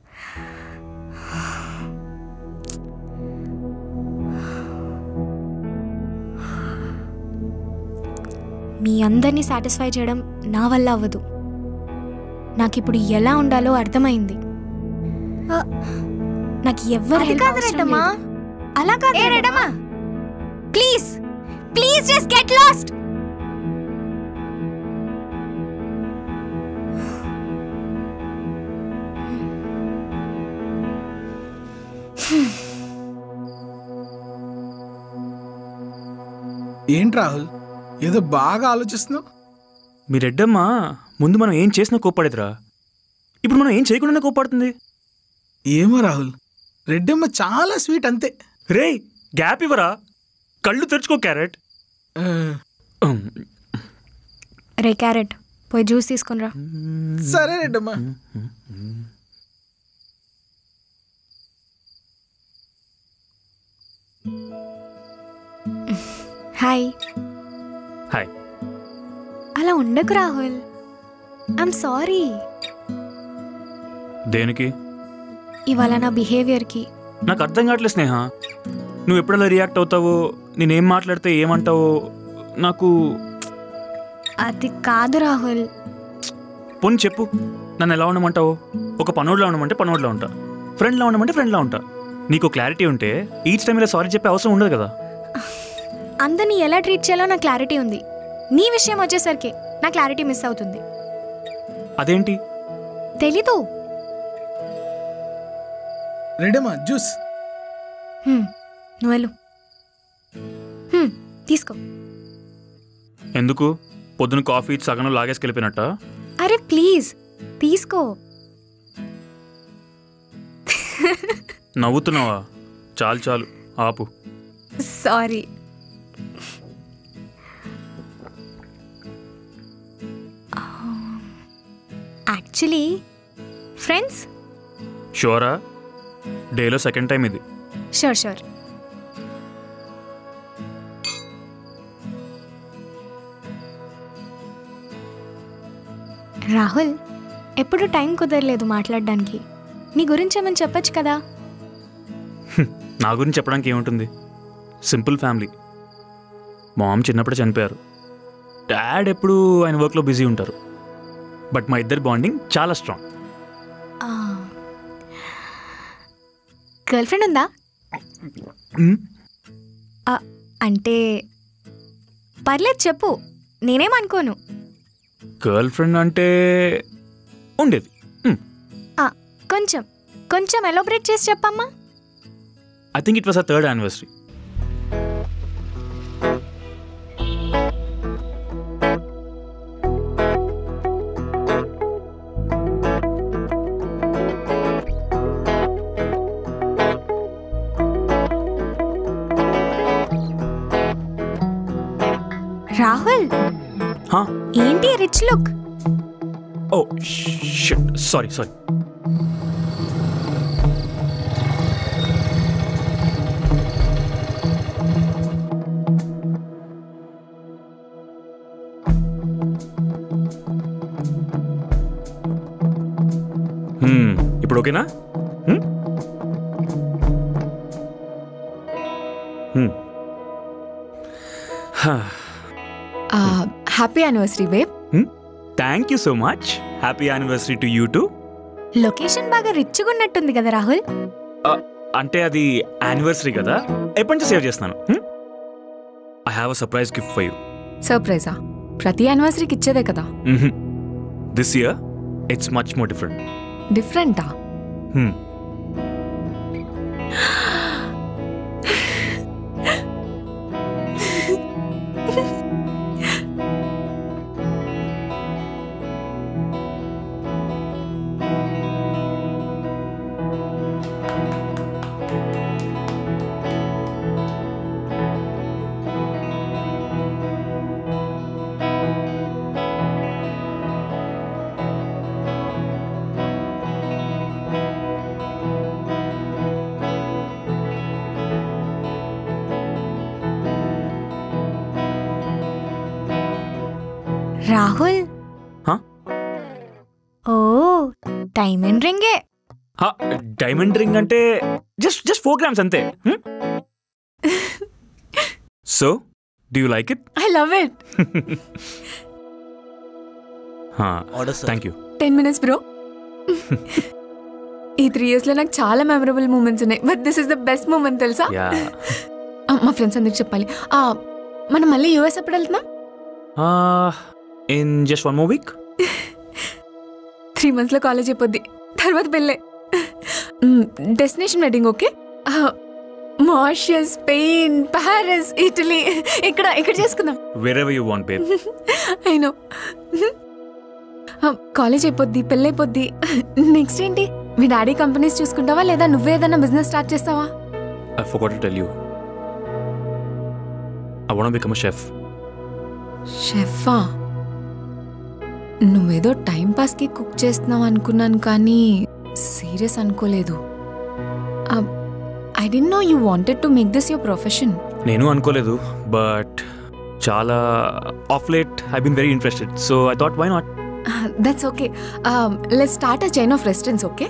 మీ అందరినీ సాటిస్ఫై చేయడం నా వల్ల అవ్వదు. నాకు ఇప్పుడు ఎలా ఉండాలో అర్థమైంది. నాకు ఎవ్వరు హెల్ప్ అవసరం లేదు. అలా కాదు Redamma, please please just get lost. ఏంటి రాహుల్, ఏదో బాగా ఆలోచిస్తున్నావు? మీ రెడ్డమ్మ ముందు మనం ఏం చేసినా కోప్పడేదిరా, ఇప్పుడు మనం ఏం చేయకుండానే కోప్పడుతుంది. ఏమో రాహుల్, రెడ్డమ్మ చాలా స్వీట్ అంతే. రే గ్యాప్ ఇవ్వరా, కళ్ళు తెరుచుకో క్యారెట్. రే క్యారెట్, పోయి జ్యూస్ తీసుకునిరా. సరే రెడ్డమ్మ. హాయ్. హాయ్. అలా ఉండకు రాహుల్, ఐఎమ్ సారీ. దేనికి? ఇవాళ నా బిహేవియర్కి. నాకు అర్థం కావట్లేదు స్నేహ, నువ్వు ఎప్పుడలా రియాక్ట్ అవుతావో, నేనేం మాట్లాడితే ఏమంటావో నాకు. అది కాదు రాహుల్. పోనీ చెప్పు, నన్ను ఎలా ఉండమంటావు? ఒక పనోడ్లా ఉండమంటే పనోడ్లా ఉంటా, ఫ్రెండ్లా ఉండమంటే ఫ్రెండ్లా ఉంటా. నీకు క్లారిటీ ఉంటే ఈచ్ టైం ఇలా సారీ చెప్పే అవసరం ఉండదు కదా. అందరినీ ఎలా ట్రీట్ చేయాలో నా క్లారిటీ ఉంది. నీ విషయం వచ్చేసరికి నా క్లారిటీ మిస్ అవుతుంది. అదేంటి? తెలీదు. రెడమ్మా జ్యూస్. నువ్వు వెళ్ళు. తీసుకో. ఎందుకు? పొద్దున కాఫీ సగం లాగేసుకెళ్ళిపోయినట్ట? అరే ప్లీజ్ తీసుకో. నవ్వుతున్నావా? చాలు చాలు ఆపు. సారీ. Actually friends. షూరా? డేలో సెకండ్ టైం ఇది. Sure sure. రాహుల్, ఎప్పుడు టైం కుదరలేదు మాట్లాడడానికి. నీ గురించి ఏమని చెప్పచ్చు కదా. నా గురించి చెప్పడానికి ఏముంటుంది? Simple family. మామ్ చిన్నప్పుడే చనిపోయారు, డాడ్ ఎప్పుడు ఆయన వర్క్లో బిజీ ఉంటారు. బట్ మా ఇద్దరి బాండింగ్ చాలా స్ట్రాంగ్. గర్ల్ ఫ్రెండ్ ఉందా? అంటే పర్లేదు చెప్పు, నేనేమనుకోను. గర్ల్ ఫ్రెండ్ అంటే ఉండేది. కొంచెం కొంచెం ఎలాబరేట్ చేసి చెప్పమ్మా. I think it was a third anniversary. Rahul, ఏంటి rich look? Oh shit, sorry sorry. ఇప్పుడు ఓకేనా? Happy anniversary babe. Thank you so much. Happy anniversary to you too. Location బాగా రిచ్గా ఉన్నట్టుంది కదా రాహుల్. అంటే అది యానివర్సరీ కదా, ఎప్పటి నుంచి సేవ్ చేస్తున్నాను. I have a surprise gift for you. సర్ప్రైజా? ప్రతి యానివర్సరీకి ఇచ్చేదే కదా. This year it's much more different. డిఫరెంటా? రాహుల్ Huh? ఓ డైమండ్ రింగే. డైమండ్ రింగ్ అంటే జస్ట్ జస్ట్ ఫోర్ గ్రామ్స్ అంతే. So do you like it? I love it. Thank you. Ten minutes bro. ఈ త్రీ ఇయర్స్ లో నాకు చాలా మెమరబుల్ మూమెంట్స్ ఉన్నాయి, but this is the best moment తెలుసా? మా ఫ్రెండ్స్ అందరికి చెప్పాలి. మనం మళ్ళీ యూఎస్ ఎప్పుడు వెళ్తున్నాం? In just one more week. Three months లో కాలేజ్ అయిపోద్ది, తర్వాత పెళ్ళే. Destination wedding okay? Mauritius, Spain, Paris, Italy, ఇక్కడ ఇక్కడ చేసుకుందాం. wherever you want babe. I know. College అయిపోద్ది, పెళ్ళి అయిపోద్ది. నెక్స్ట్ ఏంటి? మీ డాడీ కంపెనీస్ చూసుకుంటావా లేదా నువ్వే ఏదైనా బిజినెస్ స్టార్ట్ చేస్తావా? I forgot to tell you. I want to become a chef. షెఫా? నువ్వేదో టైం పాస్కి కుక్ చేస్తున్నావు అనుకున్నాను, కానీ సీరియస్ అనుకోలేదు. I don't know you wanted to make this your profession. నేను అనుకోలేదు, బట్ చాలా of late I been very interested, so I thought why not. That's okay. Let's start a chain of restaurants. Okay?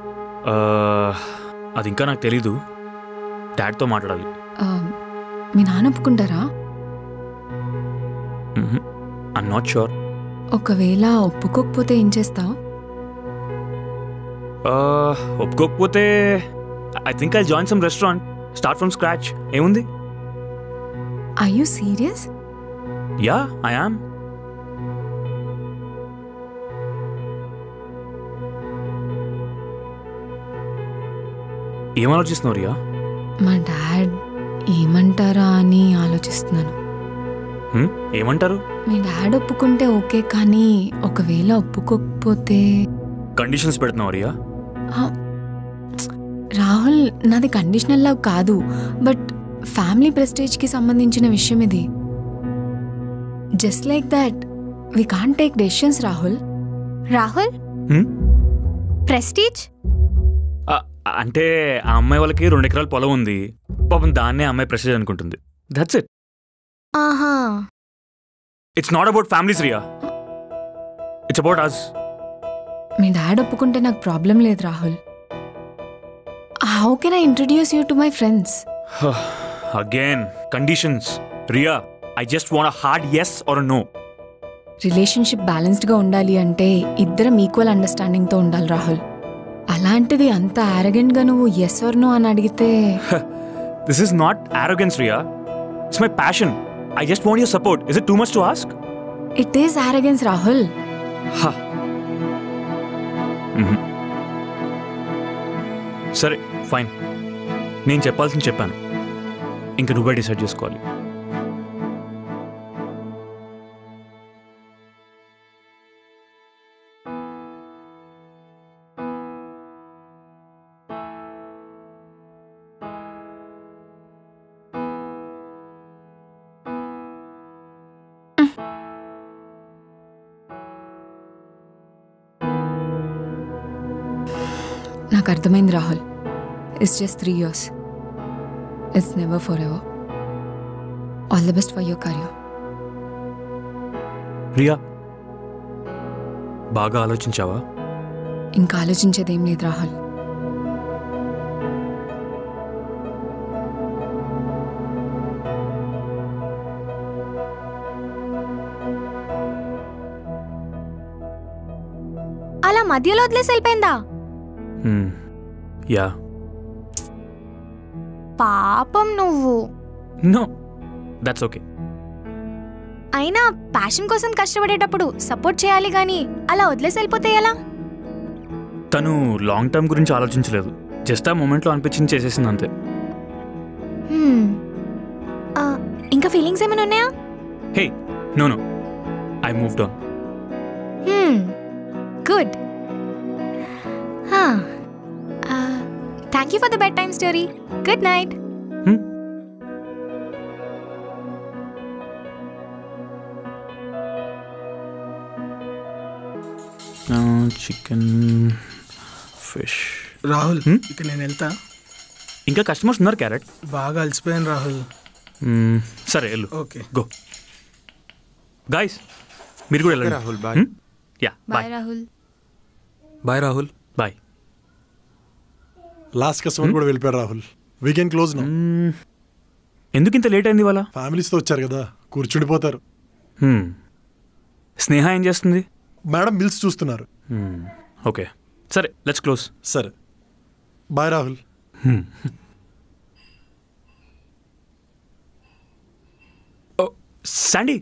అది ఇంకా నాకు తెలీదు, డాడ్తో మాట్లాడాలి. మీ నాన్న ఒప్పుకుంటారా? I'm not sure. ఒకవేళ ఒప్పుకోకపోతే ఏం చేస్తావు? ఒప్పుకోకపోతే I think I join some restaurant, start from scratch. ఏముంది? Are you serious? Yeah I am. ఏం ఆలోచిస్తున్నావు రియా? మా డాడ్ ఏమంటారా అని ఆలోచిస్తున్నాను. ఏమంటారు? మీ డాడ్ ఒప్పుకుంటే ఓకే, కానీ ఒకవేళ ఒప్పుకోకపోతే? కండిషన్స్ పెడుతున్నావు రియా? రాహుల్, నాది కండిషనల్ లవ్ కాదు, బట్ ఫ్యామిలీ ప్రెస్టేజ్కి సంబంధించిన విషయం ఇది. Just like that we can't take decisions. Rahul Rahul prestige అంటే ఆ అమ్మాయి వాళ్ళకి రెండు ఎకరాల పొలం ఉంది, పాపం దాన్నే అమ్మాయి ప్రెస్టేజ్ అనుకుంటుంది. That's it. ఆహా. It's not about families Riya, it's about us. మీ డాడ్ ఒప్పుకుంటే నాకు ప్రాబ్లం లేదు Rahul. How can I introduce you to my friends? Again conditions Riya. I just want a hard yes or a no. Relationship బ్యాలెన్స్డ్గా ఉండాలి అంటే ఇద్దరం ఈక్వల్ అండర్స్టాండింగ్తో ఉండాలి రాహుల్. అలాంటిది అంత ఆరోగెంట్గా నువ్వు ఎస్ ఆర్ నో అని అడిగితే? This is not arrogance Riya, it's my passion. I just want your support. Is it too much to ask? It is arrogance Rahul. సరే ఫైన్, నేను చెప్పాల్సింది చెప్పాను, ఇంకా నువ్వే డిసైడ్ చేసుకోవాలి. నాకు అర్థమైంది Rahul. It's just three years. It's never forever. All the best for your career. Riya, బాగా ఆలోచించావా? ఇంకా ఆలోచించేదేం లేదు రాహుల్. అలా మధ్యలో వదిలేసి వెళ్ళిపోయిందా? యా. పాపం నువ్వు. No, that's okay. అయినా ప్యాషన్ కోసం కష్టపడేటప్పుడు సపోర్ట్ చేయాలి గానీ అలా వదిలేసి వెళ్ళిపోతే ఎలా? తను లాంగ్ టర్మ్ గురించి ఆలోచించలేదు, జస్ట్ ఆ మూమెంట్లో అనిపించింది చేసేసింది అంతే. ఇంకా ఫీలింగ్స్ ఏమైనా ఉన్నాయా? Hey no no, I moved on. Good. Thank you for the bedtime story. Good night. Chicken, fish. Rahul, ఇక నేను వెళ్తా. ఇంకా కస్టమర్స్ ఉన్నారు. క్యారెట్ బాగా అలసిపోయాను రాహుల్. సరే వెళ్ళు. Okay, go. గైస్, మీరు కూడా వెళ్ళండి. Rahul bye. Yeah bye Rahul. Bye Rahul. Bye. Last customer కూడా వెళ్ళిపోయారు రాహుల్. Weekend close no. ఎందుకు ఇంత లేట్ అయింది వాళ్ళ? ఫ్యామిలీస్తో వచ్చారు కదా, కూర్చుండిపోతారు. స్నేహ ఏం చేస్తుంది? మేడం బిల్స్ చూస్తున్నారు. ఓకే సరే లెట్స్ క్లోజ్. సరే బాయ్ రాహుల్. శాండీ.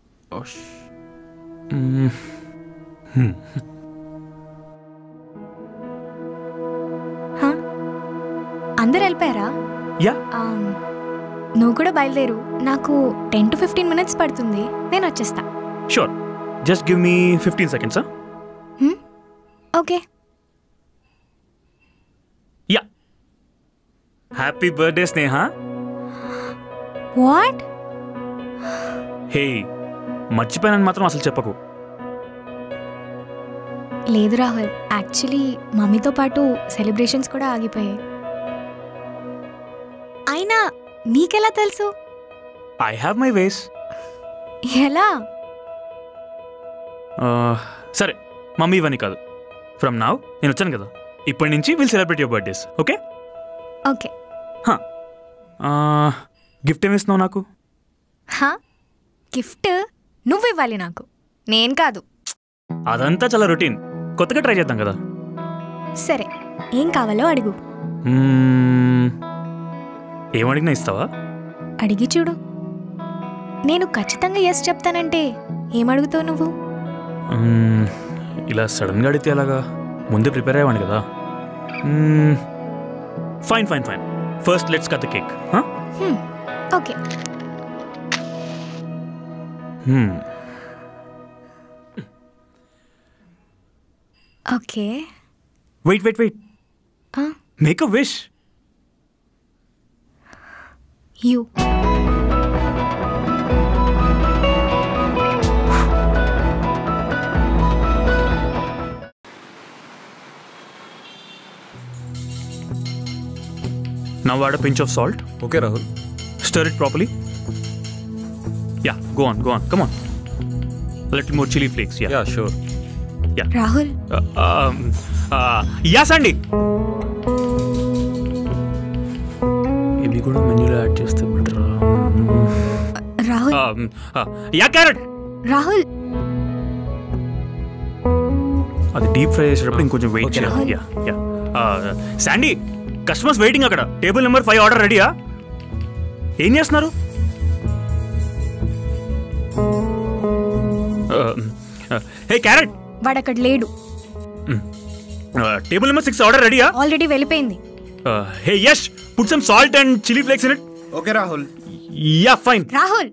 అందరు వెళ్ళిపోయారా? యా. నువ్వు కూడా బయలుదేరు. నాకు టెన్ టు ఫిఫ్టీన్ మినిట్స్ పడుతుంది, నేను వచ్చేస్తా. Sure, just give me fifteen seconds. Okay. Yeah. Happy birthday Sneha. What? Hey, మర్చిపోయానని మాత్రం అసలు చెప్పకు. లేదు రాహుల్, యాక్చువల్లీ మమ్మీతో పాటు సెలబ్రేషన్స్ కూడా ఆగిపోయాయి. అయినా నీకెలా తెలుసు? I have my ways. ఎలా? సరే మమ్మీ ఇవన్నీ కాదు. ఫ్రమ్ నౌ నేను వచ్చాను కదా, ఇప్పటి నుంచి will celebrate your birthdays. Okay okay. Gift ఏమి ఇస్తున్నావు నాకు? గిఫ్ట్ నువ్వు ఇవ్వాలి నాకు, నేను కాదు. అదంతా చాలా రొటీన్, కొత్తగా ట్రై చేద్దాం కదా. సరే, ఏం కావాలో అడుగు. ఏమడిగినా ఇస్తావా? అడిగి చూడు. నేను ఖచ్చితంగా ఎస్ చెప్తానంటే ఏమడుగుతావు నువ్వు? ఇలా సడన్గా అడిగితే అలాగా, ముందే ప్రిపేర్ అయ్యేవాడిని కదా. Fine fine fine first let's cut the cake. Okay. Okay. Wait wait wait make a wish. You. Now add a pinch of salt. Okay, Rahul. Stir it properly. Yeah, go on, go on. Come on. A little more chili flakes. Yeah. Yeah, sure. Yeah. Rahul. Uh, um, uh, yeah, Sandy. ఇవి కూడా మెన్యూలో యాడ్ చేస్తే better. Rahul. Yeah Carrot. Rahul. అది డీప్ ఫ్రై చేసేటప్పుడు ఇంకొంచెం వెయిట్ చేయాలి. Yeah yeah. Sandy, customers waiting అక్కడ. టేబుల్ నెంబర్ ఫైవ్ ఆర్డర్ రెడీయా? ఏం చేస్తున్నారు? Hey Carrot. వాడు అక్కడ లేడు. టేబుల్ నెంబర్ సిక్స్ ఆర్డర్ రెడీయా? ఆల్రెడీ వెళ్ళిపోయింది. Hey Yash, put some salt and chilli flakes in it. Okay Rahul. Yeah fine. Rahul,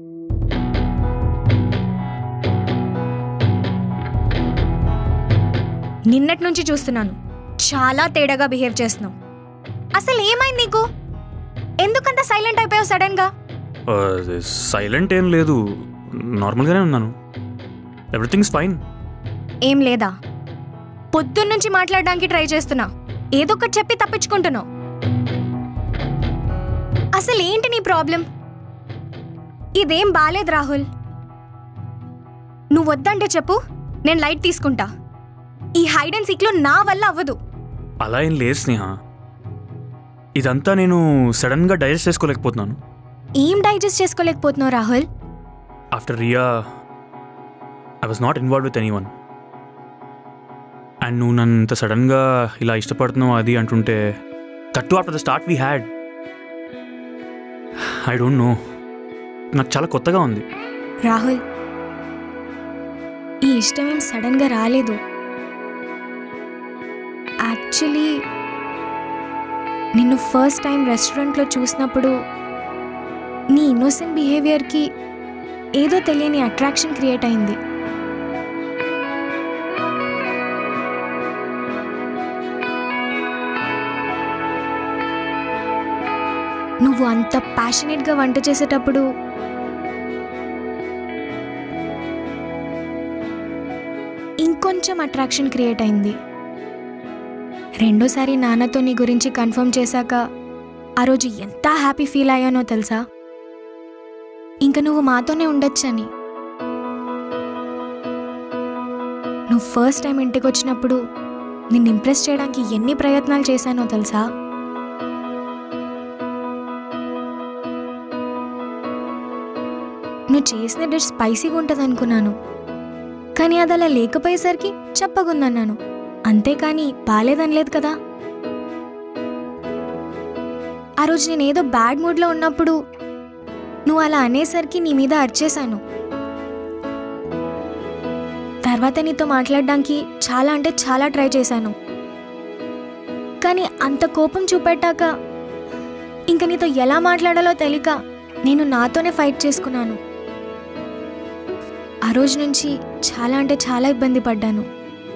నిన్నటి నుంచి చూస్తున్నాను, చాలా తేడాగా బిహేవ్ చేస్తున్నావు. అసలు ఏమైంది నీకు? ఎందుకంత సైలెంట్ అయిపోయావు సడన్ గా? సైలెంట్ ఏం లేదు, నార్మల్గానే ఉన్నాను. Everything is fine. ఏం లేదా? పొద్దున్న నుంచి మాట్లాడడానికి ట్రై చేస్తున్నా, ఏదో ఒకటి చెప్పి తప్పించుకుంటున్నావు. అసలు ఏంటి నీ ప్రాబ్లం? ఇదేం బాలేదు రాహుల్. నువ్వు వద్దంటే చెప్పు, నేను లైట్ తీసుకుంటా. ఈ హైడ్ అండ్ సీక్లో నా వల్ల అవ్వదు. అలా ఏం లేదు స్నేహ, ఇదంతా నేను సడన్గా డైజెస్ట్ చేసుకోలేకపోతున్నాను. ఏం డైజెస్ట్ చేసుకోలేకపోతున్నావు Rahul? After Riya I was not involve with anyone. And నువ్వు నన్ను ఇంత సడన్గా ఇలా ఇష్టపడుతున్నావు అది అంటుంటే, that after the start we had, I don't know, నాకు చాలా కొత్తగా ఉంది. రాహుల్, ఈ ఇష్టం ఏం సడన్గా రాలేదు. యాక్చువల్లీ నిన్ను ఫస్ట్ టైం రెస్టారెంట్లో చూసినప్పుడు నీ ఇన్నోసెంట్ బిహేవియర్కి ఏదో తెలియని అట్రాక్షన్ క్రియేట్ అయింది. నువ్వు అంత ప్యాషనేట్గా వంట చేసేటప్పుడు ఇంకొంచెం అట్రాక్షన్ క్రియేట్ అయింది. రెండోసారి నాన్నతో నీ గురించి కన్ఫర్మ్ చేశాక ఆ రోజు ఎంత హ్యాపీ ఫీల్ అయ్యానో తెలుసా? ఇంక నువ్వు మాతోనే ఉండొచ్చని. నువ్వు ఫస్ట్ టైం ఇంటికి వచ్చినప్పుడు నిన్ను ఇంప్రెస్ చేయడానికి ఎన్ని ప్రయత్నాలు చేశానో తెలుసా? నువ్వు చేసిన డిష్ స్పైసీగా ఉంటుంది అనుకున్నాను, కానీ అది అలా లేకపోయేసరికి చెప్పగుందన్నాను, అంతేకాని బాలేదనలేదు కదా. ఆ రోజు నేను ఏదో బ్యాడ్ మూడ్లో ఉన్నప్పుడు నువ్వు అలా అనేసరికి నీ మీద అరిచేశాను. తర్వాత నీతో మాట్లాడడానికి చాలా అంటే చాలా ట్రై చేశాను, కానీ అంత కోపం చూపెట్టాక ఇంక నీతో ఎలా మాట్లాడాలో తెలియక నేను నాతోనే ఫైట్ చేసుకున్నాను. ఆ రోజు నుంచి చాలా అంటే చాలా ఇబ్బంది పడ్డాను.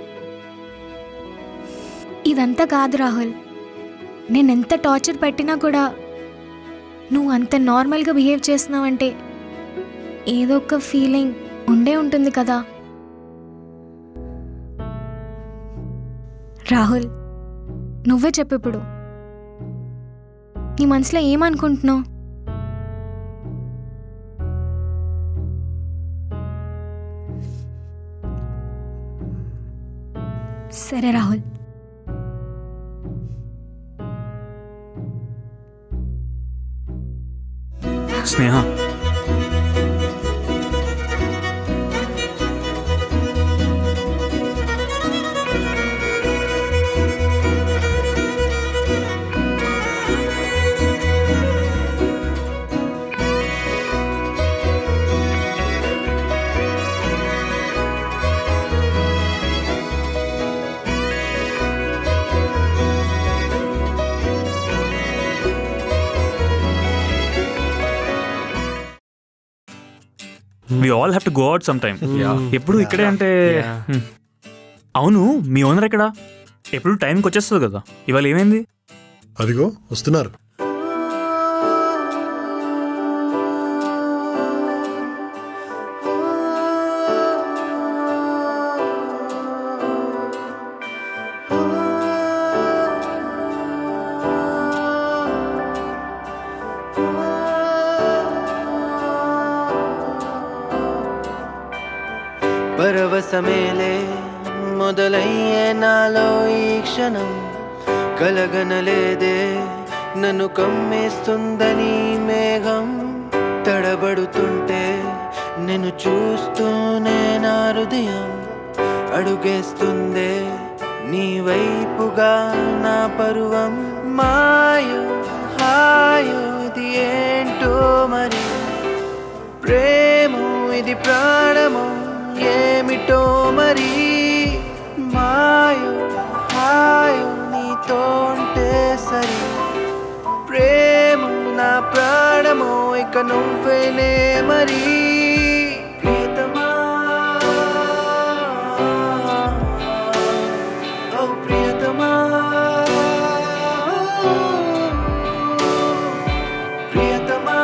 ఇదంతా కాదు రాహుల్, నేనెంత టార్చర్ పెట్టినా కూడా నువ్వు అంత నార్మల్గా బిహేవ్ చేస్తున్నావంటే ఏదో ఒక ఫీలింగ్ ఉండే ఉంటుంది కదా. రాహుల్, నువ్వే చెప్పు ఇప్పుడు, నీ మనసులో ఏమనుకుంటున్నావు? సరే Rahul, Sneha, we all have to go out some time. ఎప్పుడు ఇక్కడే అంటే అవును, మీ ఓనర్ ఎక్కడ? ఎప్పుడు టైంకి వచ్చేస్తుంది కదా, ఇవాళ ఏమైంది? అదిగో వస్తున్నారు. పరవశమేలే మొదలయ్యే నాలో ఈ క్షణం, కలగనలేదే నన్ను కమ్మేస్తుందని మేఘం, తడబడుతుంటే నేను చూస్తూనే నా హృదయం అడుగేస్తుందే నీ వైపుగా నా పరువం. మాయో హాయో ఇది ఏంటో మరి, ప్రేమో ఇది ప్రాణమో ఏమిటో మరి, మాయో హాయో నీతో ఉంటే సరి, ప్రేమో నా ప్రాణమో ఇక నువ్వేనే మరి. ప్రియతమా ఓ ప్రియతమా, ప్రియతమా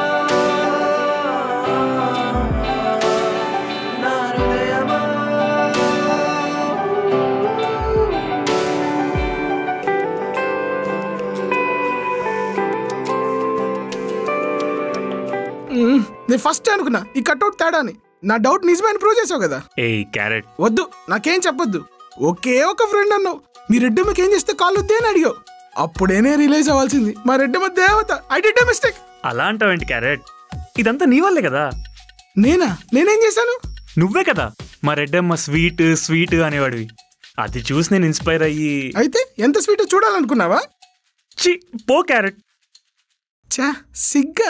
నేను ఫస్ట్ అనుకున్నా ఈ కట్అవుట్ తేడా అని. నా డౌట్ నిజమైన ప్రూవ్ చేసావు కదా. ఏ క్యారెట్ వద్దు, నాకేం చెప్పొద్దు. ఒకే ఒక ఫ్రెండ్ అన్నావు, మీ రెడ్డమ్మకి ఏం చేస్తే కాళ్ళు వద్దే అని అడిగావు. అప్పుడేనే రిలైజ్ అవ్వాల్సింది మా రెడ్డమ్మ దేవత. I did a mistake. అలా అంటావేంటి క్యారెట్? ఇదంతా నీ వల్లే కదా. నేనా? నేనేం చేశాను? నువ్వే కదా మా రెడ్డమ్మ స్వీట్ స్వీట్ అనేవాడివి. అది చూసి నేను ఇన్స్పైర్ అయ్యి. అయితే ఎంత స్వీట్ చూడాలనుకున్నావా? చి పో క్యారెట్. చా సిగ్గా.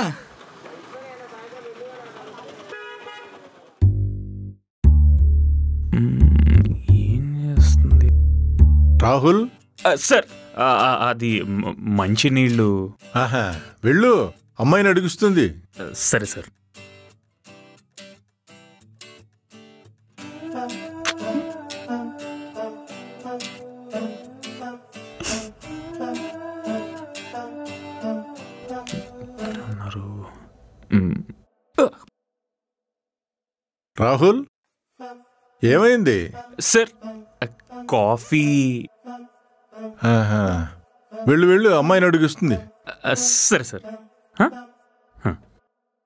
ఏం చేస్తుంది రాహుల్? సార్ అది మంచి నీళ్ళు. ఆహా, వెళ్ళు, అమ్మాయిని అడుగుస్తుంది. సరే సార్. రాహుల్, ఏమైంది? Sir coffee. ఆహా, వెళ్ళు వెళ్ళు, అమ్మాయిని అడుగుస్తుంది. సరే సార్.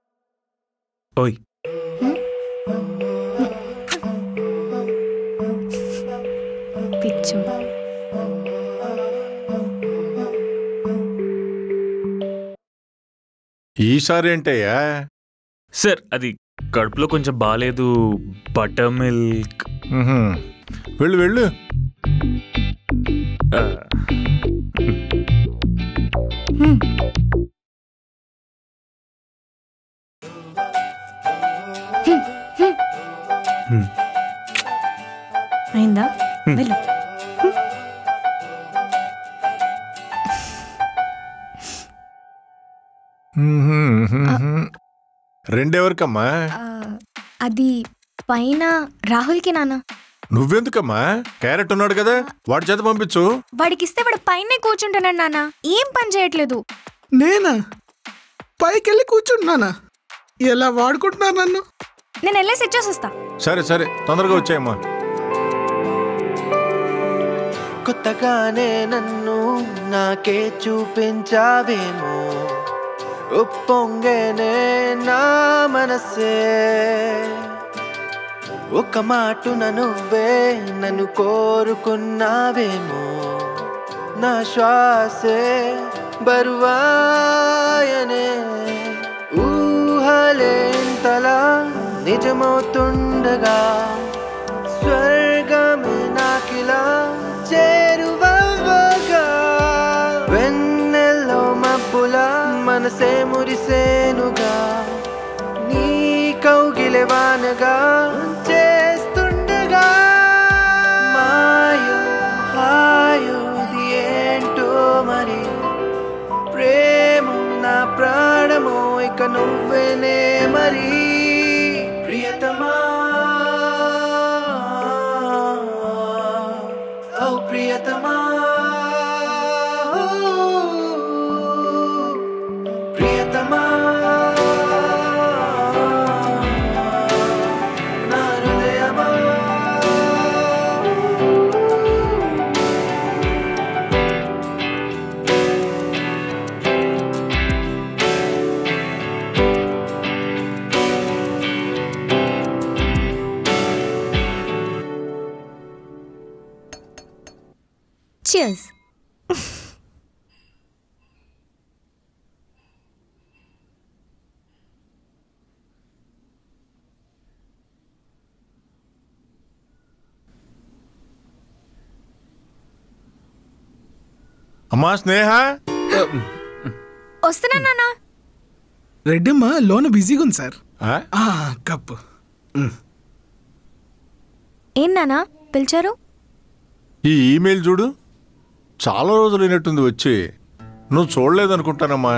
ఓయ్ చూడు. ఈసారి ఏంటయ్యా? సార్ అది కడుపులో కొంచెం బాగాలేదు, బటర్ మిల్క్. వెళ్ళు వెళ్ళు. అయిందా? వెళ్ళు. రెండెవరికమ్మా? అది పైన రాహుల్కి నాన్న. నువ్వెందుకమ్మా? క్యారెట్ ఉన్నాడు కదా, వాడి చేత పంపించు. వాడికిస్తే వాడు పైనే కూర్చుంటున్నాడు నాన్న, ఏం పని చేయట్లేదు. నేనా పైకెళ్ళి కూర్చుంటున్నానా? ఎలా వాడుకుంటున్నారు నన్ను? నేను వెళ్ళేసి ఇచ్చేసి వస్తా. సరే సరే, తొందరగా వచ్చాయమ్మా. కొత్తగానే నన్ను నాకే చూపించావేమో, ఉప్పొంగేనే నా మనసే, ఒక మాటున నువ్వే నన్ను కోరుకున్నావేమో, నా శ్వాసే బరువాయనే, ఊహలేంతలా నిజమవుతుండగా, స్వర్గమే నాకిలా చేరువగా, వెన్నెల్లో మబ్బులా మనసే మురిసేనుగా, నీ కౌగిలే వానగా చేస్తుండగా, మాయో హాయో ఇది ఏంటో మరి, ప్రేమ నా ప్రాణమో ఇక నువ్వేనే మరి, ప్రియతమా ఓ ప్రియతమా, ప్రియతమా నా హృదయమా. Cheers. అమ్మా స్నేహ, వస్తున్నా నాన్న. రెడ్డమ్మ లోన బిజీగా ఉంది సార్. కప్పు. ఏం నాన్న పిలిచారు? ఈ ఈమెయిల్ చూడు, చాలా రోజులు అయినట్టుంది వచ్చి. నువ్వు చూడలేదనుకుంటానమ్మా.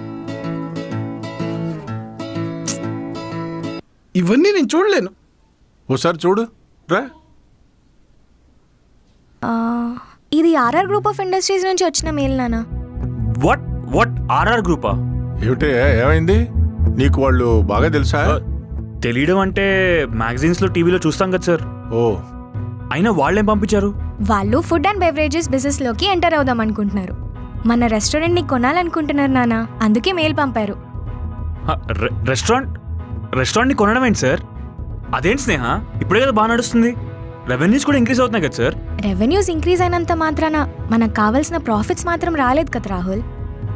ఇవన్నీ నేను చూడలేను. ఓసారి చూడు రా. ఇది ఆర్ఆర్ గ్రూప్ ఆఫ్ ఇండస్ట్రీస్ నుంచి వచ్చిన మెయిల్ నాన్న. వాట్ వాట్ ఆర్ఆర్ గ్రూపా? ఏమిటే, ఏమైంది? నీకు వాళ్ళు బాగా తెలుసా? తెలియడం అంటే మ్యాగజైన్స్లో టీవీలో చూస్తాం కదా సార్. ఓ, అయినా వాళ్ళేం పంపించారు? వాళ్ళు ఫుడ్ అండ్ బెవరేజెస్ బిజినెస్ లోకి ఎంటర్ అవుదాం అనుకుంటున్నారు. మన రెస్టారెంట్ ని కొనాలనుకుంటున్నారు నాన్న, అందుకే మెయిల్ పంపారు. రెస్టారెంట్ రెస్టారెంట్ని కొనడం ఏంటి సార్? అదేంటి స్నేహ, ఇప్పుడే కదా బాగా నడుస్తుంది. రెవెన్యూస్ కూడా ఇంక్రీజ్ అవుతున్నాయి కదా సార్. రెవెన్యూస్ ఇంక్రీజ్ అయినంత మాత్రాన మనకు కావాల్సిన ప్రాఫిట్స్ మాత్రం రాలేదు కదా రాహుల్.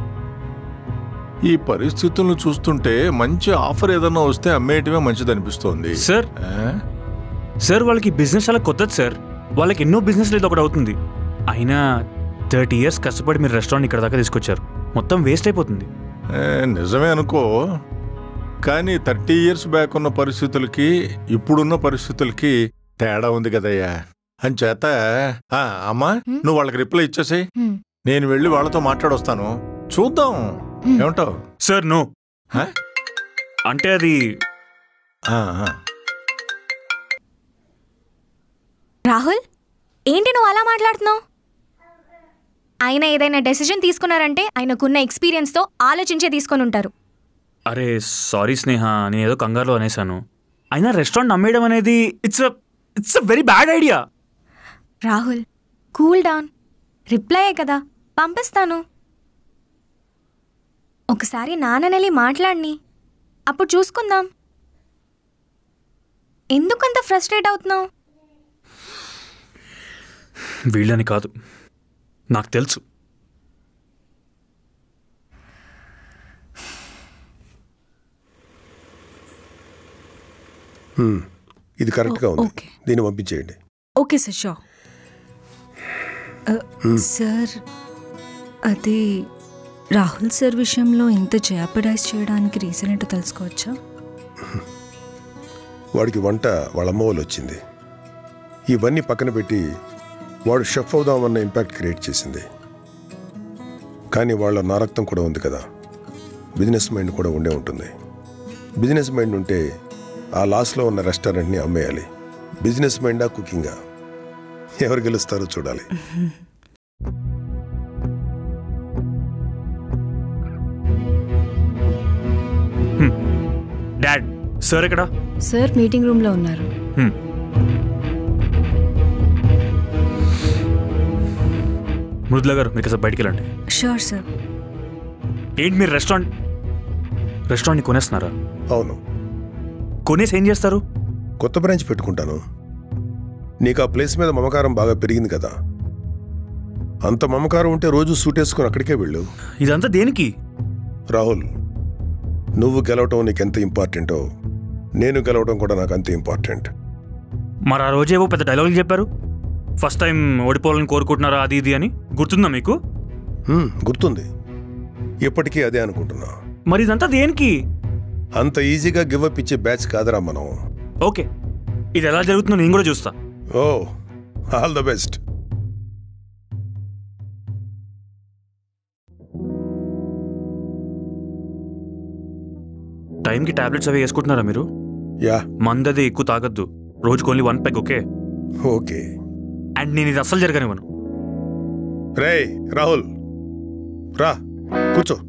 ఈ పరిస్థితులను చూస్తుంటే మంచి ఆఫర్ ఏదన్నా వస్తే అమ్మేయటమే మంచిది అనిపిస్తోంది సార్. సార్ వాళ్ళకి బిజినెస్ చాలా కొత్తది సార్. వాళ్ళకి ఎన్నో బిజినెస్ లేదు ఒకటి అవుతుంది. అయినా థర్టీ ఇయర్స్ కష్టపడి మీరు రెస్టారెంట్ ఇక్కడ దాకా తీసుకొచ్చారు, మొత్తం వేస్ట్ అయిపోతుంది. నిజమే అనుకో, కానీ థర్టీ ఇయర్స్ బ్యాక్ ఉన్న పరిస్థితులకి ఇప్పుడున్న పరిస్థితులకి తేడా ఉంది కదయ్యా. అంచేత అమ్మా నువ్వు వాళ్ళకి రిప్లై ఇచ్చేసి నేను వెళ్ళి వాళ్ళతో మాట్లాడొస్తాను, చూద్దాం ఏమంటావు? సార్ నో అంటే అది రాహుల్ ఏంటి నువ్వు అలా మాట్లాడుతున్నావు? ఆయన ఏదైనా డెసిజన్ తీసుకున్నారంటే ఆయనకున్న ఎక్స్పీరియన్స్తో ఆలోచించే తీసుకొని ఉంటారు. అరే సారీ స్నేహ, నేను ఏదో కంగారులో అనేసాను. అయినా రెస్టారెంట్ అమ్మేయడం అనేది it's it's a very bad idea. Rahul cool down, reply కదా పంపిస్తాను. ఒకసారి నాన్ననెళ్ళి మాట్లాడిని, అప్పుడు చూసుకుందాం. ఎందుకంత ఫ్రస్ట్రేట్ అవుతున్నావు? వీళ్ళని కాదు, నాకు తెలుసు. ఇది కరెక్ట్గా ఉంది, దీన్ని పంపించేయండి. Okay sir, sure. సార్, అది రాహుల్ సార్ విషయంలో ఇంత జయాపడైజ్ చేయడానికి రీజన్ ఏంటో తెలుసుకోవచ్చా? వాడికి వంట వాళ్ళ అమ్మ వాళ్ళు వచ్చింది. ఇవన్నీ పక్కన పెట్టి వాడు షెఫ్ అవుదామన్న ఇంపాక్ట్ క్రియేట్ చేసింది. కానీ వాళ్ళ నా రక్తం కూడా ఉంది కదా, బిజినెస్ మైండ్ కూడా ఉండే ఉంటుంది. బిజినెస్ మైండ్ ఉంటే ఆ లాస్లో ఉన్న రెస్టారెంట్ని అమ్మేయాలి. బిజినెస్ మైండా కుకింగా, ఎవరు గెలుస్తారో చూడాలి. డాడ్, సార్ ఎక్కడ? సార్ మీటింగ్ రూమ్లో ఉన్నారు. మృదుల గారు, మీకు అసలు బయటికి వెళ్ళండి. Sure sir. ఏంటి మీరు రెస్టారెంట్ రెస్టారెంట్ని కొనేస్తున్నారా? అవును. కొనేసి ఏం చేస్తారు? కొత్త బ్రాంచ్ పెట్టుకుంటాను. నీకు ఆ ప్లేస్ మీద మమకారం బాగా పెరిగింది కదా, అంత మమకారం ఉంటే రోజు సూట్ వేసుకుని అక్కడికే వెళ్ళు. ఇదంతా దేనికి? రాహుల్, నువ్వు గెలవటం నీకెంత ఇంపార్టెంటో నేను గెలవడం కూడా నాకు అంతే ఇంపార్టెంట్. మరి ఆ రోజేవో పెద్ద డైలాగులు చెప్పారు, ఫస్ట్ టైం ఓడిపోవాలని కోరుకుంటున్నారా అది ఇది అని. గుర్తుందా మీకు? గుర్తుంది, ఇప్పటికీ అదే అనుకుంటున్నా. మరి ఇదంతా దేనికి? అంత ఈజీగా గివ్ అప్ ఇచ్చే బ్యాచ్ కాదరా మనం. ఓకే, ఇది ఎలా జరుగుతుందో నేను కూడా చూస్తా. Oh, all the best. టైంకి టాబ్లెట్స్ అవి వేసుకుంటున్నారా మీరు? యా. మందది ఎక్కువ తాగద్దు, రోజుకి only one peg. Okay okay. And నేను ఇది అస్సలు జరగనివ్వను. రే రాహుల్, రా కూర్చో.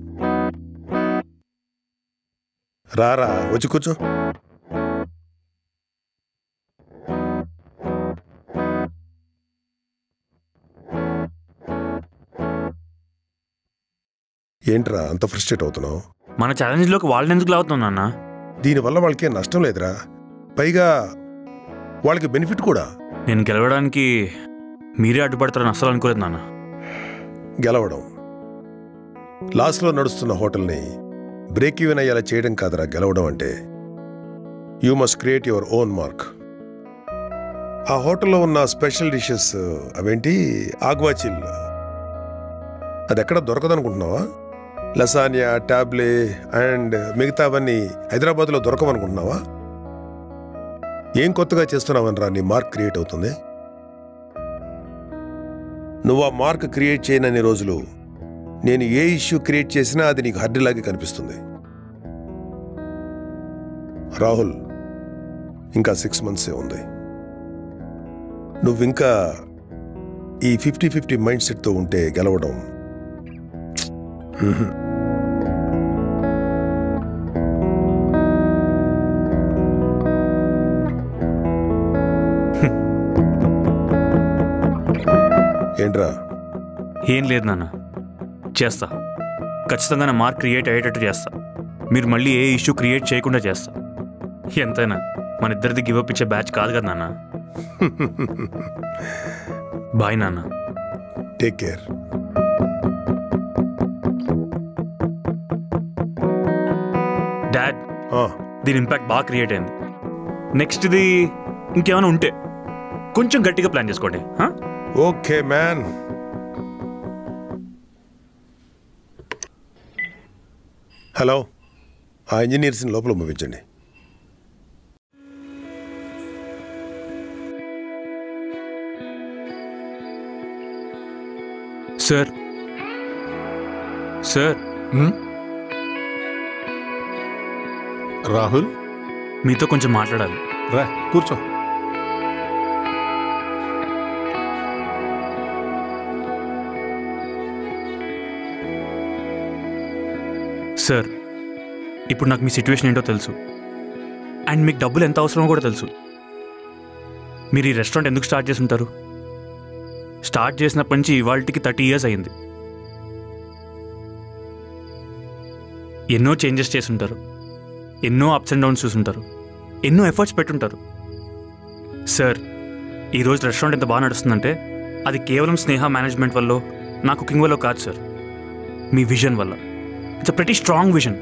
రారా, వచ్చి కూర్చో. ఏంట్రా అంత ఫ్రస్ట్రేట్ అవుతున్నావు? మన ఛాలెంజ్లోకి వాళ్ళని ఎందుకు లాగుతున్నావు నాన్న? దీనివల్ల వాళ్ళకి నష్టం లేదురా, పైగా వాళ్ళకి బెనిఫిట్ కూడా. నేను గెలవడానికి మీరే అడ్డుపడతారని అస్సలు అనుకోలేదు నాన్న. గెలవడం, లాస్ట్లో నడుస్తున్న హోటల్ని బ్రేక్ ఈవెన్ అయ్యేలా చేయడం కాదురా గెలవడం అంటే. You must create your own mark. ఆ హోటల్లో ఉన్న స్పెషల్ డిషెస్ అవేంటి, ఆగ్వాచిల్, అది ఎక్కడ దొరకదనుకుంటున్నావా? లసానియా, టాబ్లే అండ్ మిగతావన్నీ హైదరాబాద్లో దొరకవనుకుంటున్నావా? ఏం కొత్తగా చేస్తున్నావని రా నీ మార్క్ క్రియేట్ అవుతుంది. నువ్వు ఆ మార్క్ క్రియేట్ చేయనన్ని రోజులు నేను ఏ ఇష్యూ క్రియేట్ చేసినా అది నీకు హడ్డిలాగే కనిపిస్తుంది. రాహుల్, ఇంకా సిక్స్ మంత్సే ఉంది. నువ్వింకా ఈ ఫిఫ్టీ ఫిఫ్టీ మైండ్ సెట్తో ఉంటే గెలవడం ఏంట్రా? ఏం లేదు నాన్న, చేస్తా. ఖచ్చితంగా నా మార్క్ క్రియేట్ అయ్యేటట్టు చేస్తా. మీరు మళ్ళీ ఏ ఇష్యూ క్రియేట్ చేయకుండా చేస్తా. ఎంతైనా మన ఇద్దరిది గివ్ అప్ ఇచ్చే బ్యాచ్ కాదు కదా నాన్న. బాయ్ నాన్న. Take care. డాడ్, దీని ఇంపాక్ట్ బాగా క్రియేట్ అయింది. నెక్స్ట్ ఇది ఇంకేమైనా ఉంటే కొంచెం గట్టిగా ప్లాన్ చేసుకోండి. Okay man. హలో, ఆ ఇంజనీర్స్ని లోపల పంపించండి. సార్ సార్ రాహుల్, మీతో కొంచెం మాట్లాడాలి. రా కూర్చో. సార్, ఇప్పుడు నాకు మీ సిచ్యువేషన్ ఏంటో తెలుసు, అండ్ మీకు డబ్బులు ఎంత అవసరమో కూడా తెలుసు. మీరు ఈ రెస్టారెంట్ ఎందుకు స్టార్ట్ చేసి ఉంటారు? స్టార్ట్ చేసినప్పటి నుంచి ఇవాళకి థర్టీ ఇయర్స్ అయింది. ఎన్నో చేంజెస్ చేసి ఉంటారు, ఎన్నో అప్స్ అండ్ డౌన్స్ చూసుంటారు, ఎన్నో ఎఫర్ట్స్ పెట్టుంటారు. సార్, ఈరోజు రెస్టారెంట్ ఎంత బాగా నడుస్తుందంటే అది కేవలం స్నేహ మేనేజ్మెంట్ వల్ల నా కుకింగ్ వల్ల కాదు సార్, మీ విజన్ వల్ల. It's a pretty strong vision.